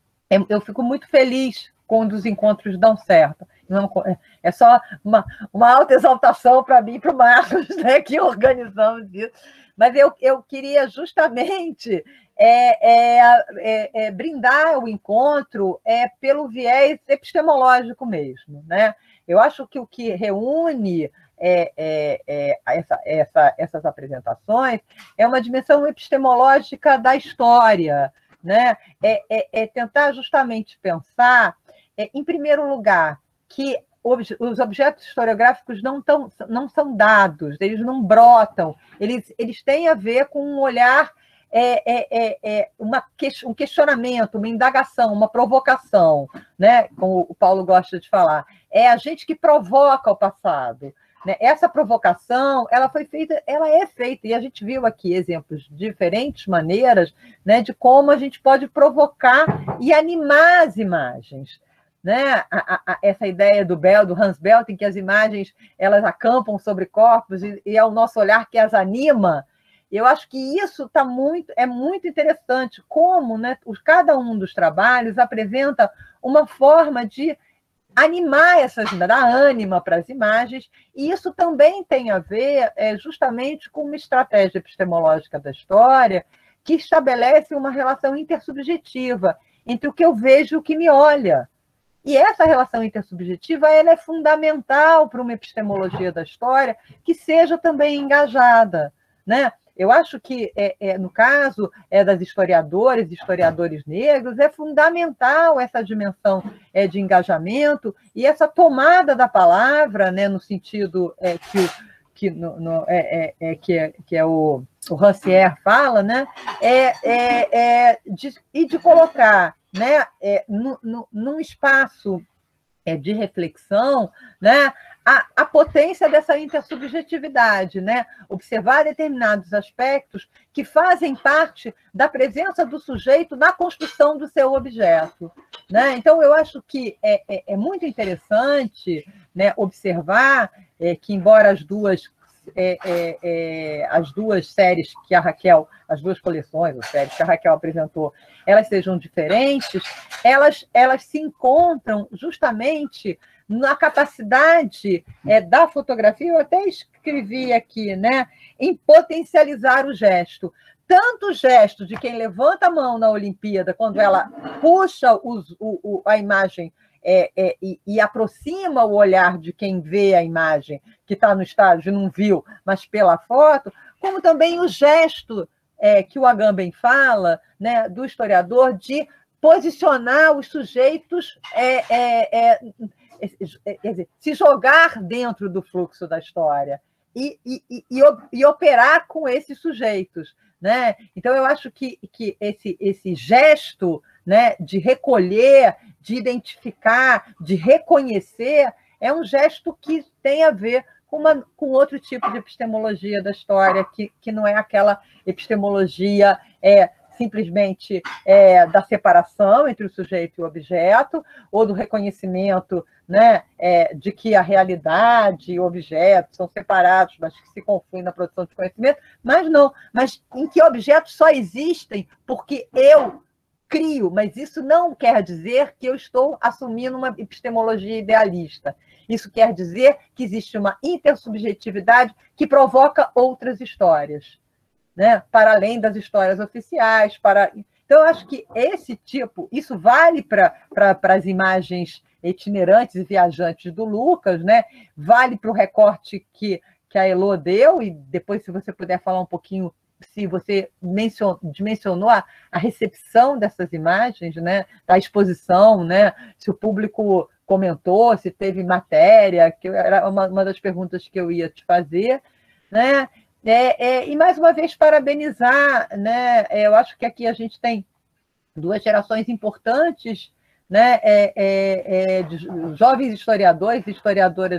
eu fico muito feliz quando os encontros dão certo. Não, é só uma, uma autoexaltação para mim e para o Marcos, né, que organizamos isso. Mas eu, eu queria justamente é, é, é, é, brindar o encontro é, pelo viés epistemológico mesmo, né? Eu acho que o que reúne é, é, é, essa, essa, essas apresentações é uma dimensão epistemológica da história, né? É, é, é tentar justamente pensar, é, em primeiro lugar, que os objetos historiográficos não, tão, não são dados, eles não brotam, eles, eles têm a ver com um olhar, é, é, é, é uma, um questionamento, uma indagação, uma provocação, né? Como o Paulo gosta de falar. É a gente que provoca o passado. Né? Essa provocação, ela foi feita, ela é feita, e a gente viu aqui exemplos de diferentes maneiras, né, de como a gente pode provocar e animar as imagens. Né? A, a, a, essa ideia do Bell, do Hans Belting, que as imagens elas acampam sobre corpos e, e é o nosso olhar que as anima. Eu acho que isso tá muito, é muito interessante, como, né, cada um dos trabalhos apresenta uma forma de animar essas, dar ânima para as imagens, e isso também tem a ver é, justamente com uma estratégia epistemológica da história que estabelece uma relação intersubjetiva entre o que eu vejo e o que me olha. E essa relação intersubjetiva ela é fundamental para uma epistemologia da história que seja também engajada, né? Eu acho que, é, é, no caso é, das historiadoras e historiadores negros, é fundamental essa dimensão é, de engajamento e essa tomada da palavra, né, no sentido é, que, o, que, no, no, é, é, é, que, é, que é o, o Rancière fala, né? É, é, é de, e de colocar, né, é, no, no, num espaço é, de reflexão, né, a, a potência dessa intersubjetividade, né? Observar determinados aspectos que fazem parte da presença do sujeito na construção do seu objeto, né? Então, eu acho que é, é, é muito interessante, né, observar é, que, embora as duas, é, é, é, as duas séries que a Raquel, as duas coleções, as séries que a Raquel apresentou, elas sejam diferentes, elas, elas se encontram justamente na capacidade é, da fotografia, eu até escrevi aqui, né, em potencializar o gesto. Tanto o gesto de quem levanta a mão na Olimpíada, quando ela puxa os, o, o, a imagem é, é, e, e aproxima o olhar de quem vê a imagem, que está no estádio e não viu, mas pela foto, como também o gesto é, que o Agamben fala, né, do historiador, de posicionar os sujeitos, é, é, é, é, é, se jogar dentro do fluxo da história e, e, e, e operar com esses sujeitos, né? Então, eu acho que, que esse, esse gesto, né, de recolher, de identificar, de reconhecer, é um gesto que tem a ver com, uma, com outro tipo de epistemologia da história, que, que não é aquela epistemologia é, simplesmente é, da separação entre o sujeito e o objeto, ou do reconhecimento, né, é, de que a realidade e o objeto são separados, mas que se confluem na produção de conhecimento, mas não, mas em que objetos só existem porque eu crio, mas isso não quer dizer que eu estou assumindo uma epistemologia idealista. Isso quer dizer que existe uma intersubjetividade que provoca outras histórias, né? Para além das histórias oficiais. Para... Então, eu acho que esse tipo, isso vale para para as imagens itinerantes e viajantes do Lucas, né? Vale para o recorte que, que a Elô deu, e depois, se você puder falar um pouquinho, se você mencionou, dimensionou a, a recepção dessas imagens, né? Da exposição, né? Se o público comentou, se teve matéria, que era uma, uma das perguntas que eu ia te fazer, né? É, é, e, mais uma vez, parabenizar, né? Eu acho que aqui a gente tem duas gerações importantes, né? É, é, é, de jovens historiadores e historiadoras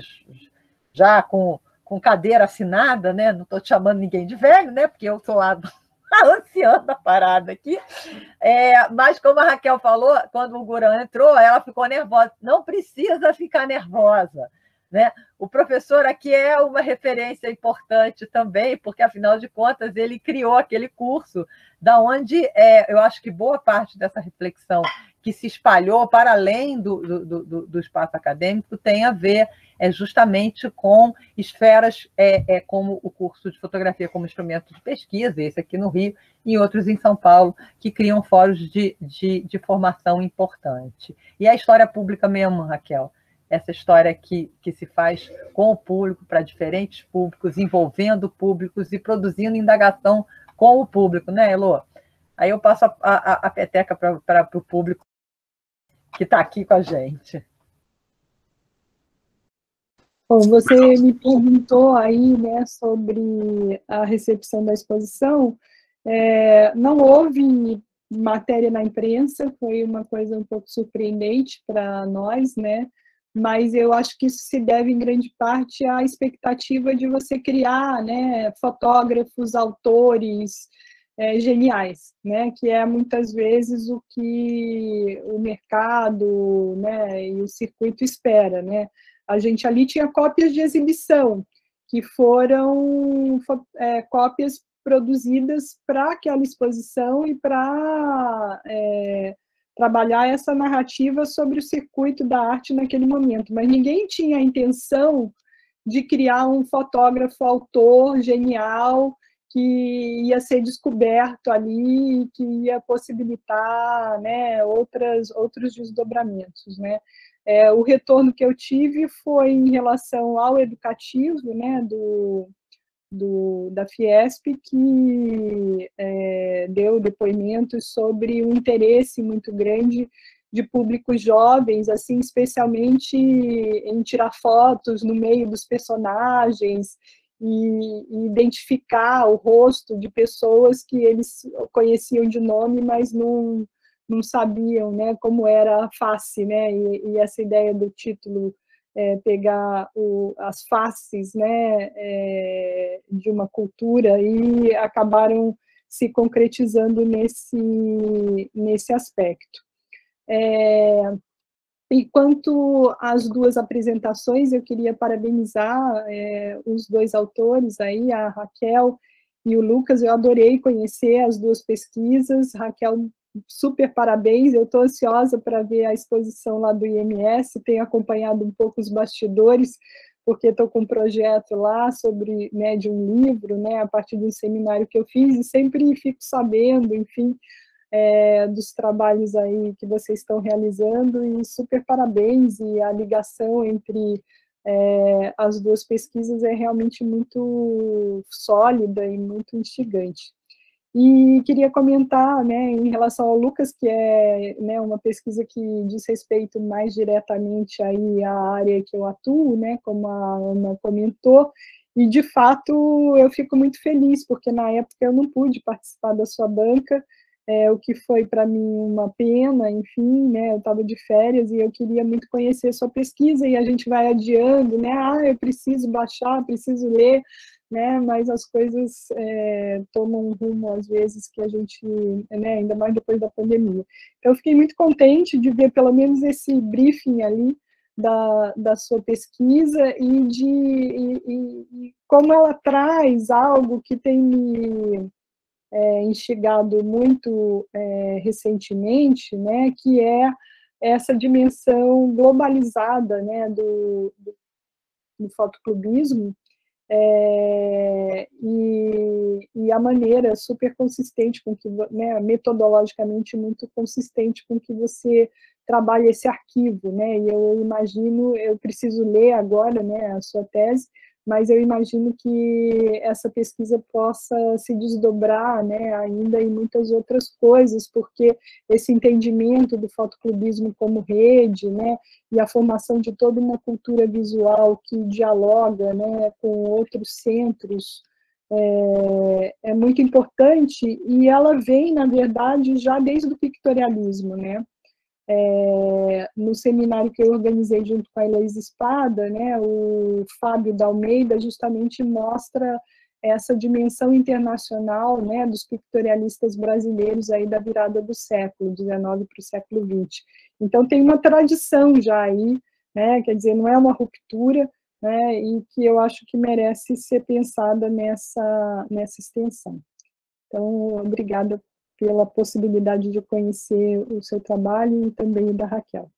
já com, com cadeira assinada, né? Não estou chamando ninguém de velho, né? Porque eu sou a, a anciã da parada aqui. É, mas, como a Raquel falou, quando o Guran entrou, ela ficou nervosa. Não precisa ficar nervosa, né? O professor aqui é uma referência importante também, porque, afinal de contas, ele criou aquele curso, da onde é, eu acho que boa parte dessa reflexão que se espalhou para além do, do, do, do espaço acadêmico tem a ver é, justamente com esferas é, é, como o curso de fotografia como instrumento de pesquisa, esse aqui no Rio, e outros em São Paulo, que criam fóruns de, de, de formação importante. E a história pública mesmo, Raquel, essa história que, que se faz com o público, para diferentes públicos, envolvendo públicos e produzindo indagação com o público, né, Elô? Aí eu passo a, a, a peteca para o público que está aqui com a gente. Bom, você me perguntou aí, né, sobre a recepção da exposição. É, não houve matéria na imprensa, foi uma coisa um pouco surpreendente para nós, né? Mas eu acho que isso se deve, em grande parte, à expectativa de você criar, né, fotógrafos, autores é, geniais, né, que é muitas vezes o que o mercado, né, e o circuito espera, né. A gente ali tinha cópias de exibição, que foram é, cópias produzidas para aquela exposição e para... É, trabalhar essa narrativa sobre o circuito da arte naquele momento, mas ninguém tinha a intenção de criar um fotógrafo autor genial que ia ser descoberto ali, que ia possibilitar, né, outras, outros desdobramentos, né. É, o retorno que eu tive foi em relação ao educativo, né, do, do, da Fiesp, que é, deu depoimentos sobre um interesse muito grande de públicos jovens, assim, especialmente em tirar fotos no meio dos personagens, e, e identificar o rosto de pessoas que eles conheciam de nome, mas não, não sabiam, né, como era a face, né, e, e essa ideia do título, é, pegar o, as faces, né, é, de uma cultura, e acabaram se concretizando nesse, nesse aspecto. É, e quanto às duas apresentações, eu queria parabenizar é, os dois autores aí, a Raquel e o Lucas. Eu adorei conhecer as duas pesquisas. Raquel, super parabéns, eu estou ansiosa para ver a exposição lá do I M S, tenho acompanhado um pouco os bastidores, porque estou com um projeto lá sobre, né, de um livro, né, a partir de um seminário que eu fiz, e sempre fico sabendo, enfim, É, dos trabalhos aí que vocês estão realizando, e super parabéns, e a ligação entre é, as duas pesquisas é realmente muito sólida e muito instigante. E queria comentar, né, em relação ao Lucas, que é, né, uma pesquisa que diz respeito mais diretamente aí à área que eu atuo, né, como a Ana comentou, e de fato eu fico muito feliz, porque na época eu não pude participar da sua banca, é, o que foi para mim uma pena, enfim, né, eu estava de férias e eu queria muito conhecer a sua pesquisa, e a gente vai adiando, né, ah, eu preciso baixar, preciso ler, né, mas as coisas é, tomam um rumo, às vezes, que a gente, né, ainda mais depois da pandemia. Então, eu fiquei muito contente de ver, pelo menos, esse briefing ali da, da sua pesquisa, e de e, e, e como ela traz algo que tem me é, instigado muito é, recentemente, né, que é essa dimensão globalizada, né, do, do, do fotoclubismo, é, e, e a maneira super consistente com que, né, metodologicamente muito consistente com que você trabalha esse arquivo, né, e eu imagino, eu preciso ler agora, né, a sua tese, mas eu imagino que essa pesquisa possa se desdobrar, né, ainda em muitas outras coisas, porque esse entendimento do fotoclubismo como rede, né, e a formação de toda uma cultura visual que dialoga, né, com outros centros, é, é muito importante, e ela vem, na verdade, já desde o pictorialismo, né. É, no seminário que eu organizei junto com a Heloísa Espada, né, o Fábio da Almeida justamente mostra essa dimensão internacional, né, dos pictorialistas brasileiros aí da virada do século dezenove para o século vinte. Então tem uma tradição já aí, né, quer dizer, não é uma ruptura, né, e que eu acho que merece ser pensada nessa, nessa extensão. Então, obrigada pela possibilidade de conhecer o seu trabalho e também o da Raquel.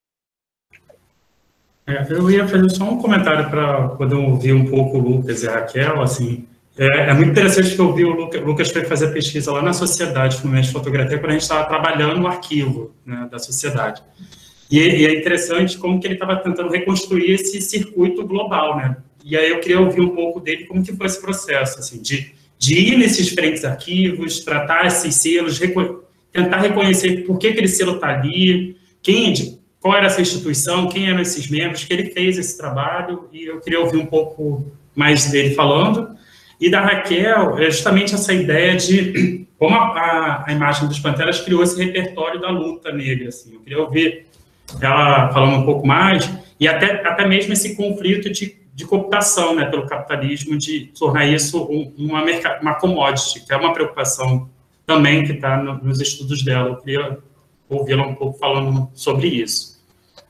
É, eu ia fazer só um comentário para poder ouvir um pouco o Lucas e a Raquel. Assim, é, é muito interessante que eu vi o Lucas, o Lucas foi fazer pesquisa lá na Sociedade Fluminense de Fotografia, quando a gente estava trabalhando o arquivo, né, da sociedade. E, e é interessante como que ele estava tentando reconstruir esse circuito global, né? E aí eu queria ouvir um pouco dele, como que foi esse processo, assim, de de ir nesses diferentes arquivos, tratar esses selos, reco tentar reconhecer por que aquele selo está ali, quem, qual era essa instituição, quem eram esses membros, que ele fez esse trabalho, e eu queria ouvir um pouco mais dele falando. E da Raquel, é justamente essa ideia de como a, a, a imagem dos Panteras criou esse repertório da luta nele. Assim. Eu queria ouvir ela falando um pouco mais, e até, até mesmo esse conflito de de cooptação, né, pelo capitalismo, de tornar isso uma, uma commodity, que é uma preocupação também que está no, nos estudos dela. Eu queria ouvi-la um pouco falando sobre isso.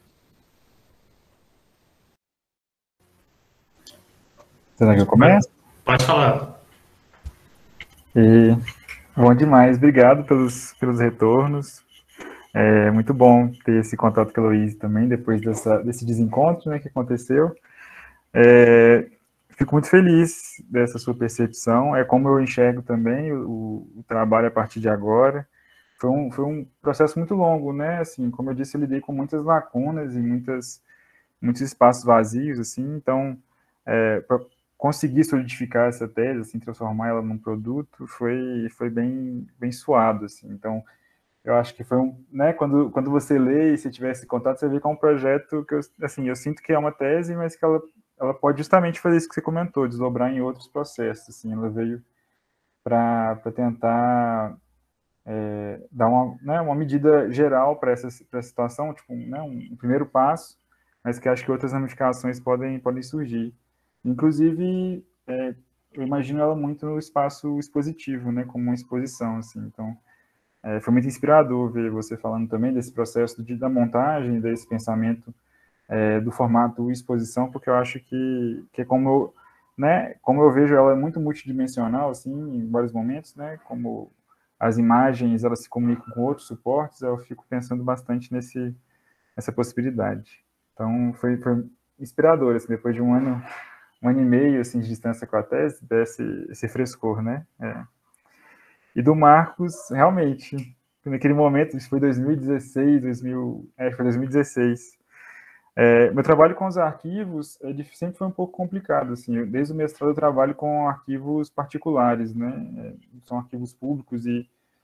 Será que eu começo? Pode falar. E, bom demais, obrigado pelos, pelos retornos. É muito bom ter esse contato com a Heloísa também, depois dessa, desse desencontro, né, que aconteceu. É, fico muito feliz dessa sua percepção, é como eu enxergo também o, o trabalho a partir de agora. Foi um, foi um processo muito longo, né, assim, como eu disse, eu lidei com muitas lacunas e muitas, muitos espaços vazios, assim, então, é, para conseguir solidificar essa tese, assim, transformar ela num produto, foi, foi bem, bem suado, assim, então, eu acho que foi um, né, quando, quando você lê e se tiver esse contato, você vê que é um projeto que eu, assim, eu sinto que é uma tese, mas que ela ela pode justamente fazer isso que você comentou, desdobrar em outros processos. Assim, ela veio para tentar é, dar uma, né, uma medida geral para essa, essa situação, tipo, né, um, um primeiro passo, mas que acho que outras ramificações podem, podem surgir. Inclusive, é, eu imagino ela muito no espaço expositivo, né, como uma exposição, assim. Então, é, foi muito inspirador ver você falando também desse processo de, da montagem, desse pensamento é, do formato exposição, porque eu acho que, que é como eu, né, como eu vejo ela é muito multidimensional, assim, em vários momentos, né, como as imagens, elas se comunicam com outros suportes, eu fico pensando bastante nesse, nessa possibilidade. Então, foi, foi inspirador, assim, depois de um ano, um ano e meio, assim, de distância com a tese, desse esse frescor, né? É. E do Marcos, realmente, naquele momento, isso foi dois mil e dezesseis, dois mil, é, foi dois mil e dezesseis, é, meu trabalho com os arquivos é, sempre foi um pouco complicado, assim, eu, desde o mestrado eu trabalho com arquivos particulares, né, é, são arquivos públicos e,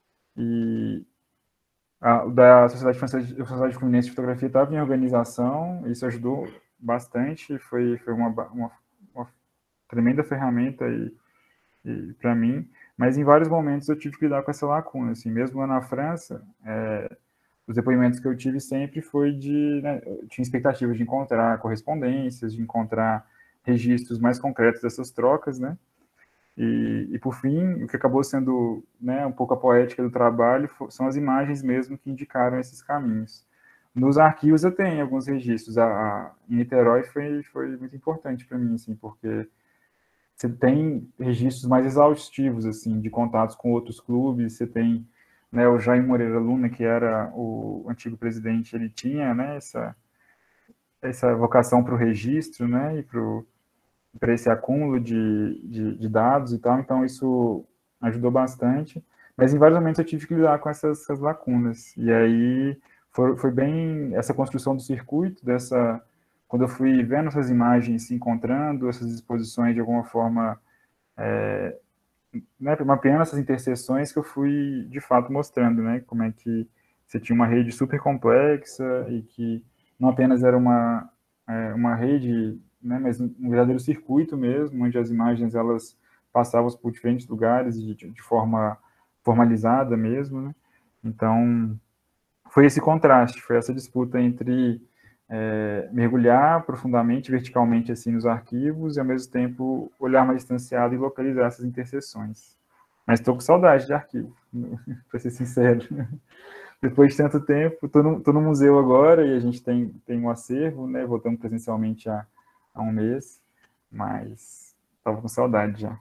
e a, da Sociedade Francesa de, Sociedade Fluminense de Fotografia estava em organização, isso ajudou bastante, foi, foi uma, uma, uma tremenda ferramenta e, e para mim, mas em vários momentos eu tive que lidar com essa lacuna, assim, mesmo lá na França, é, os depoimentos que eu tive sempre foi de, né, eu tinha expectativas de encontrar correspondências, de encontrar registros mais concretos dessas trocas, né, e, e por fim, o que acabou sendo, né, um pouco a poética do trabalho são as imagens mesmo que indicaram esses caminhos. Nos arquivos eu tenho alguns registros, a, a, em Niterói foi, foi muito importante para mim, assim, porque você tem registros mais exaustivos, assim, de contatos com outros clubes, você tem, né, o Jaime Moreira Luna, que era o antigo presidente, ele tinha, né, essa, essa vocação para o registro, né, e para esse acúmulo de, de, de dados e tal, então isso ajudou bastante, mas em vários momentos eu tive que lidar com essas, essas lacunas, e aí foi, foi bem essa construção do circuito, dessa... Quando eu fui vendo essas imagens se encontrando, essas exposições de alguma forma, é, né, mapeando essas interseções que eu fui, de fato, mostrando, né, como é que você tinha uma rede super complexa e que não apenas era uma, é, uma rede, né, mas um verdadeiro circuito mesmo, onde as imagens elas passavam por diferentes lugares de, de forma formalizada mesmo, né? Então, foi esse contraste, foi essa disputa entre é, mergulhar profundamente, verticalmente, assim, nos arquivos e, ao mesmo tempo, olhar mais distanciado e localizar essas interseções. Mas estou com saudade de arquivo, para ser sincero. Depois de tanto tempo, estou no, no museu agora e a gente tem, tem um acervo, né? Voltamos presencialmente há, há um mês, mas estava com saudade já.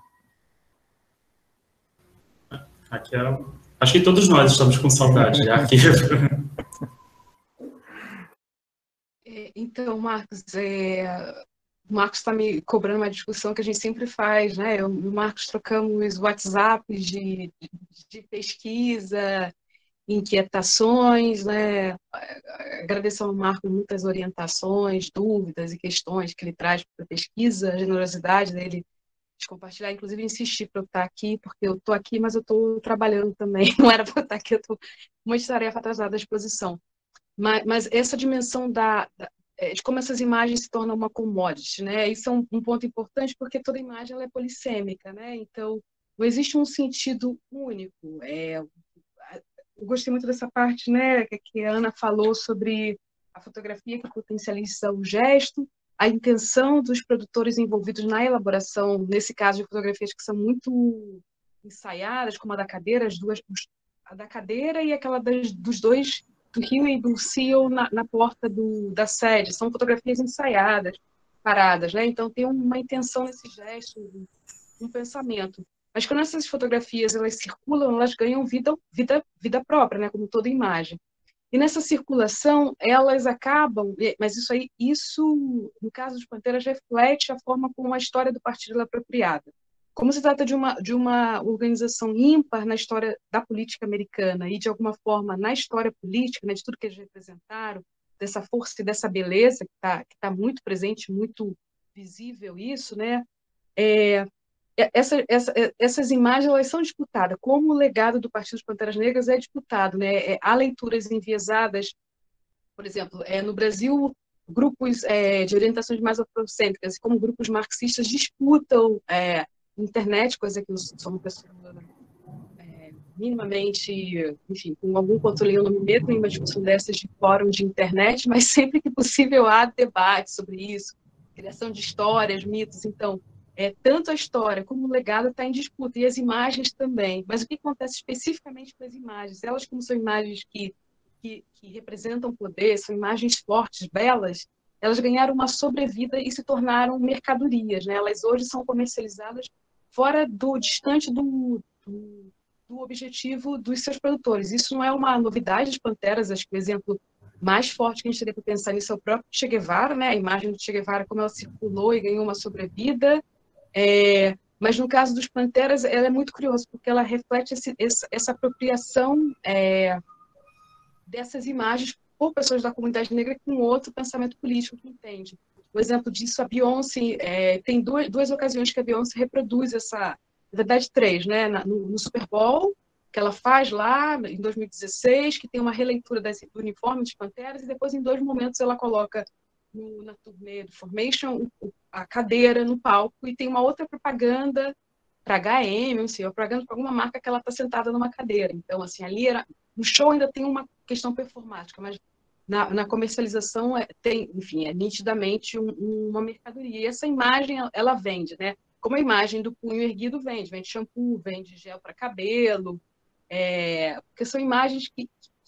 Aqui é, acho que todos nós estamos com saudade de arquivo. Então, Marcos, é, o Marcos está me cobrando uma discussão que a gente sempre faz, né? Eu e o Marcos trocamos WhatsApp de, de, de pesquisa, inquietações, né? Agradeço ao Marcos muitas orientações, dúvidas e questões que ele traz para a pesquisa, a generosidade dele de compartilhar, inclusive insistir para eu estar aqui, porque eu estou aqui, mas eu estou trabalhando também, não era para eu estar aqui, eu estou com uma tarefa atrasada à exposição. Mas, mas essa dimensão da, da, de como essas imagens se tornam uma commodity, né? Isso é um, um ponto importante, porque toda imagem ela é polissêmica, né? Então, não existe um sentido único. É, eu gostei muito dessa parte, né, que a Ana falou sobre a fotografia que potencializa o gesto, a intenção dos produtores envolvidos na elaboração, nesse caso de fotografias que são muito ensaiadas, como a da cadeira, as duas, a da cadeira e aquela das, dos dois, do Rio e do C E O na, na porta do, da sede, são fotografias ensaiadas, paradas, né? Então tem uma intenção nesse gesto, um pensamento. Mas quando essas fotografias elas circulam, elas ganham vida, vida, vida própria, né? Como toda imagem. E nessa circulação, elas acabam, mas isso aí, isso, no caso de Panteras, reflete a forma como a história do partido é apropriada. Como se trata de uma, de uma organização ímpar na história da política americana e, de alguma forma, na história política, né, de tudo que eles representaram, dessa força e dessa beleza que está que tá muito presente, muito visível isso, né? É, essa, essa, essas imagens elas são disputadas, como o legado do Partido dos Panteras Negras é disputado, né? É, há leituras enviesadas, por exemplo, é, no Brasil grupos é, de orientações mais afrocêntricas, como grupos marxistas disputam é, internet, coisa que eu sou uma pessoa é, minimamente, enfim, com algum controle, eu não me meto em uma discussão dessas de fórum de internet, mas sempre que possível há debate sobre isso, criação de histórias, mitos. Então, é, tanto a história como o legado está em disputa, e as imagens também. Mas o que acontece especificamente com as imagens? Elas, como são imagens que Que, que representam poder, são imagens fortes, belas, elas ganharam uma sobrevida e se tornaram mercadorias, né? Elas hoje são comercializadas fora do distante do, do, do objetivo dos seus produtores. Isso não é uma novidade das Panteras. Acho que o exemplo mais forte que a gente teria para pensar nisso é o próprio Che Guevara, né? A imagem do Che Guevara, como ela circulou e ganhou uma sobrevida. É, mas no caso dos Panteras, ela é muito curiosa, porque ela reflete esse, essa, essa apropriação é, dessas imagens por pessoas da comunidade negra com outro pensamento político que entende. O exemplo disso, a Beyoncé, é, tem duas, duas ocasiões que a Beyoncé reproduz essa, na verdade três, né? no, no Super Bowl, que ela faz lá em dois mil e dezesseis, que tem uma releitura desse, do uniforme dos Panteras, e depois em dois momentos ela coloca no, na turnê do Formation a cadeira no palco, e tem uma outra propaganda para H M, não sei, propaganda para alguma marca que ela está sentada numa cadeira. Então, assim, ali era, no show ainda tem uma questão performática, mas na, na comercialização é, tem, enfim, é nitidamente um, uma mercadoria. E essa imagem, ela vende, né? Como a imagem do punho erguido vende, vende shampoo, vende gel para cabelo, é, porque são imagens que,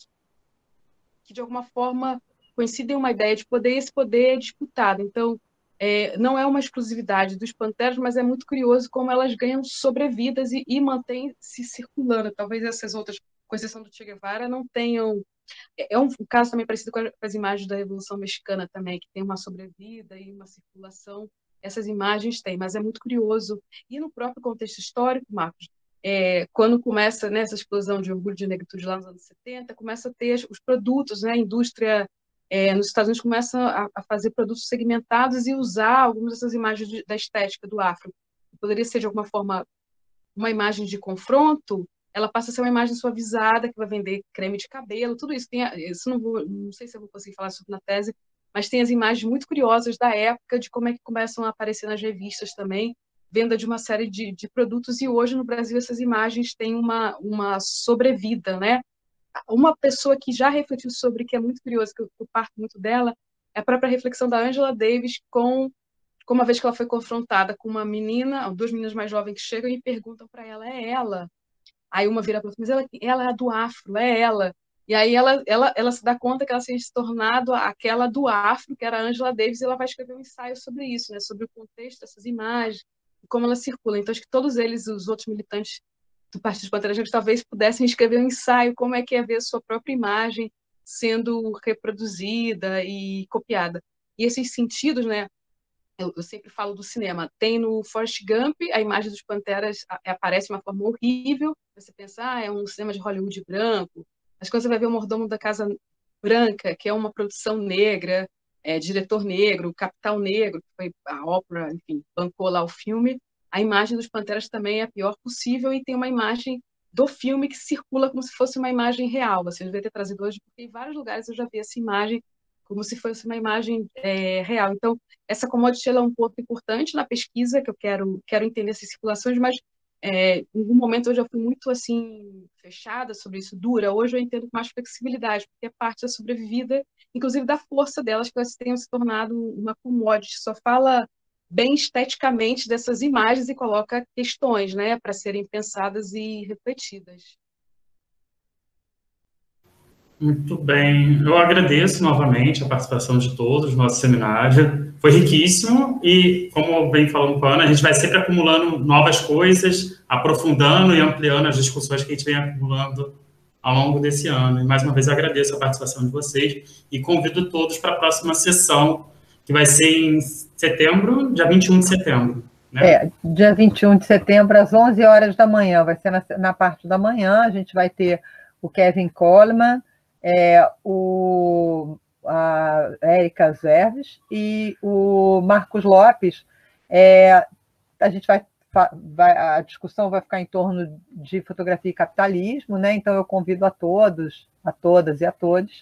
que, de alguma forma, coincidem uma ideia de poder, e esse poder é disputado. Então, é, não é uma exclusividade dos Panteras, mas é muito curioso como elas ganham sobrevidas e, e mantêm-se circulando. Talvez essas outras, com exceção do Che Guevara, não tenham... É um caso também parecido com as imagens da Revolução Mexicana também, que tem uma sobrevida e uma circulação. Essas imagens têm, mas é muito curioso. E no próprio contexto histórico, Marcos, é, quando começa, né, essa explosão de orgulho de negritude lá nos anos setenta, começa a ter os produtos, né, a indústria é, nos Estados Unidos começa a, a fazer produtos segmentados e usar algumas dessas imagens de, da estética do afro. Poderia ser, de alguma forma, uma imagem de confronto, ela passa a ser uma imagem suavizada, que vai vender creme de cabelo, tudo isso. Tem, isso não, vou, não sei se eu vou conseguir falar sobre na tese, mas tem as imagens muito curiosas da época, de como é que começam a aparecer nas revistas também, venda de uma série de, de produtos, e hoje no Brasil essas imagens têm uma, uma sobrevida, né? Uma pessoa que já refletiu sobre, que é muito curioso, que eu, eu parto muito dela, é a própria reflexão da Angela Davis com, com uma vez que ela foi confrontada com uma menina, duas meninas mais jovens que chegam e perguntam para ela, é ela? Aí uma vira para outra, mas ela, ela é do afro, é ela. E aí ela, ela, ela se dá conta que ela tinha se tornado aquela do afro, que era a Angela Davis, e ela vai escrever um ensaio sobre isso, né? Sobre o contexto dessas imagens, e como elas circulam. Então, acho que todos eles, os outros militantes do Partido dos Panteras Negras, talvez pudessem escrever um ensaio, como é que é ver a sua própria imagem sendo reproduzida e copiada. E esses sentidos, né? Eu, eu sempre falo do cinema. Tem no Forrest Gump, a imagem dos Panteras aparece de uma forma horrível. Você pensa, ah, é um cinema de Hollywood branco. Mas quando você vai ver o Mordomo da Casa Branca, que é uma produção negra, é, diretor negro, capital negro, que foi a ópera, enfim, bancou lá o filme, a imagem dos Panteras também é a pior possível, e tem uma imagem do filme que circula como se fosse uma imagem real. Você devia ter trazido hoje, porque em vários lugares eu já vi essa imagem como se fosse uma imagem é, real. Então, essa commodity ela é um ponto importante na pesquisa, que eu quero, quero entender essas circulações, mas é, em algum momento eu já fui muito assim fechada sobre isso, dura. Hoje eu entendo com mais flexibilidade, porque é parte da sobrevivida, inclusive da força delas, que elas tenham se tornado uma commodity. Só fala bem esteticamente dessas imagens e coloca questões, né, para serem pensadas e refletidas. Muito bem. Eu agradeço novamente a participação de todos no nosso seminário. Foi riquíssimo e, como bem falando com a Ana, a gente vai sempre acumulando novas coisas, aprofundando e ampliando as discussões que a gente vem acumulando ao longo desse ano. E, mais uma vez, agradeço a participação de vocês e convido todos para a próxima sessão, que vai ser em setembro, dia vinte e um de setembro. Né? É, dia vinte e um de setembro, às onze horas da manhã. Vai ser na, na parte da manhã. A gente vai ter o Kevin Coleman, é, o, a Érica Zerves e o Marcos Lopes. É, a gente vai, vai, a discussão vai ficar em torno de fotografia e capitalismo, né? Então eu convido a todos, a todas e a todos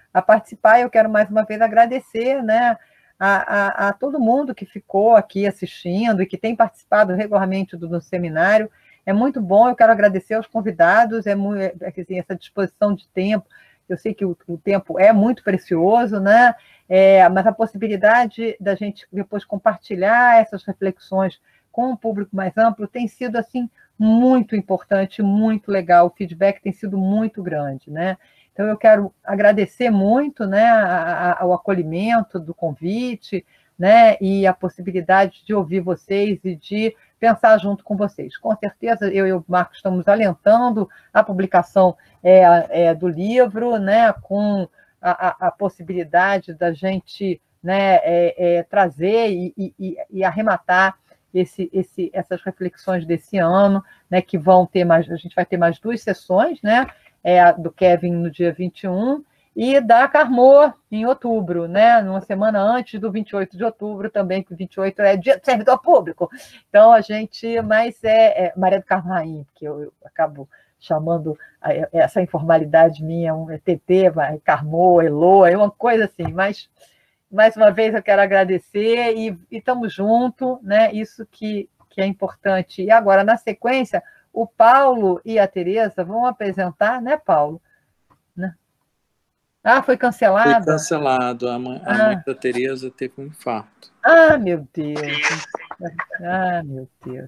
a participar. Eu quero mais uma vez agradecer, né, a, a, a todo mundo que ficou aqui assistindo e que tem participado regularmente do, do seminário. É muito bom, eu quero agradecer aos convidados, é muito, é, assim, essa disposição de tempo. Eu sei que o, o tempo é muito precioso, né? É, mas a possibilidade da gente depois compartilhar essas reflexões com um público mais amplo tem sido assim muito importante, muito legal. O feedback tem sido muito grande, né? Então eu quero agradecer muito, né, a, a, ao acolhimento do convite, né, e a possibilidade de ouvir vocês e de pensar junto com vocês. Com certeza, eu e o Marcos estamos alentando a publicação é, é, do livro, né, com a, a, a possibilidade da gente, né, é, é, trazer e, e, e arrematar esse, esse, essas reflexões desse ano, né, que vão ter mais, a gente vai ter mais duas sessões, né, é, a do Kevin no dia vinte e um, e da Carmô em outubro, né? Numa semana antes do vinte e oito de outubro também, que o vinte e oito é dia do servidor público. Então, a gente, mas é, é Maria do Carmo Rainha, porque eu, eu acabo chamando a, essa informalidade minha, um T T, Carmô, Elô, é uma coisa assim, mas, mais uma vez, eu quero agradecer e estamos juntos, né? Isso que, que é importante. E agora, na sequência, o Paulo e a Tereza vão apresentar, né, Paulo? Né? Ah, foi cancelado? Foi cancelado. A mãe, a ah. mãe da Tereza teve um infarto. Ah, meu Deus. Ah, meu Deus.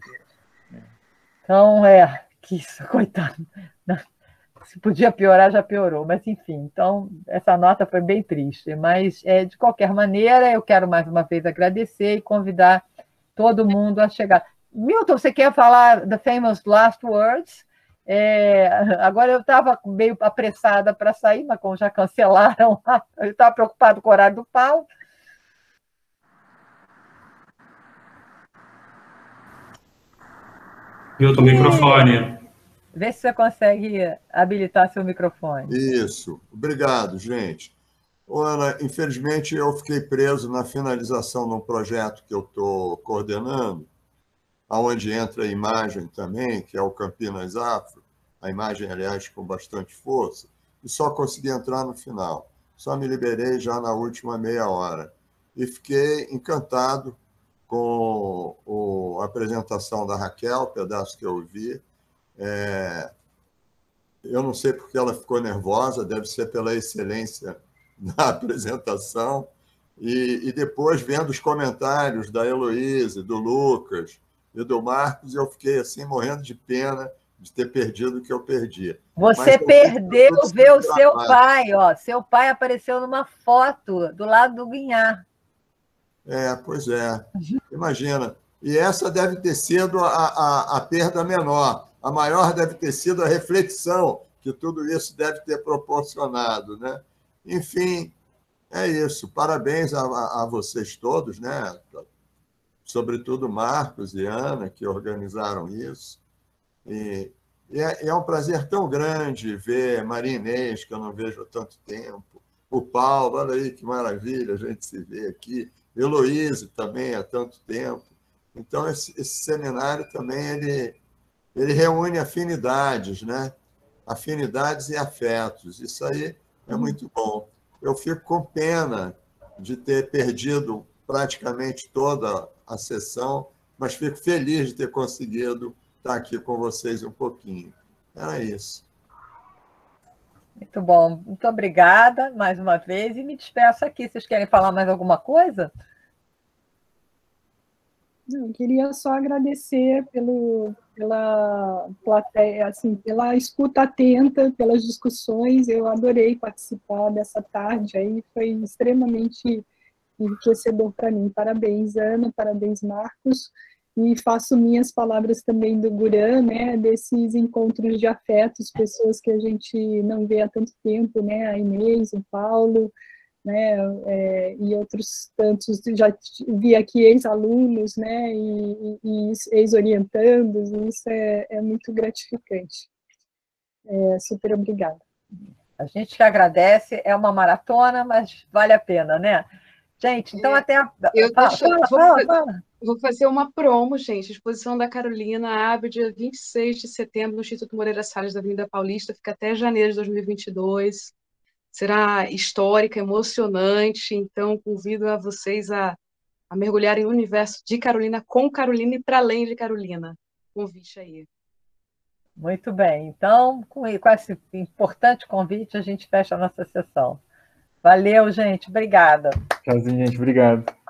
Então, é, que isso, coitado. Se podia piorar, já piorou. Mas, enfim, então, essa nota foi bem triste. Mas, é, de qualquer maneira, eu quero mais uma vez agradecer e convidar todo mundo a chegar. Milton, você quer falar The Famous Last Words? É, agora eu estava meio apressada para sair, mas como já cancelaram, eu estava preocupado com o horário do Paulo. Milton, microfone. Vê se você consegue habilitar seu microfone. Isso. Obrigado, gente. Ô, Ana, infelizmente eu fiquei preso na finalização de um projeto que eu estou coordenando, onde entra a imagem também, que é o Campinas Afro, a imagem, aliás, com bastante força, e só consegui entrar no final. Só me liberei já na última meia hora. E fiquei encantado com o, a apresentação da Raquel, o pedaço que eu ouvi. É, eu não sei porque ela ficou nervosa, deve ser pela excelência da apresentação. E, e depois, vendo os comentários da Heloísa, do Lucas e do Marcos, eu fiquei assim, morrendo de pena de ter perdido o que eu perdi. Você perdeu ver o seu pai, ó. Seu pai apareceu numa foto do lado do Guinhar. É, pois é. Imagina. E essa deve ter sido a, a, a perda menor. A maior deve ter sido a reflexão que tudo isso deve ter proporcionado, né? Enfim, é isso. Parabéns a, a, a vocês todos, né? Sobretudo Marcos e Ana, que organizaram isso. E, e é, é um prazer tão grande ver Maria Inês, que eu não vejo há tanto tempo, o Paulo, olha aí que maravilha a gente se vê aqui, Heloísa também há tanto tempo. Então, esse, esse seminário também ele, ele reúne afinidades, né? Afinidades e afetos. Isso aí é muito bom. Eu fico com pena de ter perdido praticamente toda a sessão, mas fico feliz de ter conseguido estar aqui com vocês um pouquinho. Era isso. Muito bom. Muito obrigada mais uma vez e me despeço aqui. Vocês querem falar mais alguma coisa? Eu queria só agradecer pelo, pela plateia, assim, pela escuta atenta, pelas discussões. Eu adorei participar dessa tarde aí, foi extremamente enriquecedor para mim. Parabéns, Ana, parabéns, Marcos. E faço minhas palavras também do Guran, né, desses encontros de afetos, pessoas que a gente não vê há tanto tempo, né, a Inês, o Paulo, né, é, e outros tantos, já vi aqui ex-alunos, né, e, e ex-orientandos, e isso é, é muito gratificante. É, super obrigada. A gente que agradece, é uma maratona, mas vale a pena, né? Gente, então até a... Eu fala, deixo, fala, vou, fala, fala. Vou fazer uma promo, gente. A exposição da Carolina abre dia vinte e seis de setembro no Instituto Moreira Salles da Avenida Paulista, fica até janeiro de dois mil e vinte e dois. será histórica, emocionante, então convido a vocês a, a mergulharem no universo de Carolina, com Carolina e para além de Carolina. Convite aí. Muito bem. Então, com com esse importante convite, a gente fecha a nossa sessão. Valeu, gente. Obrigada. Tchauzinho, gente. Obrigado.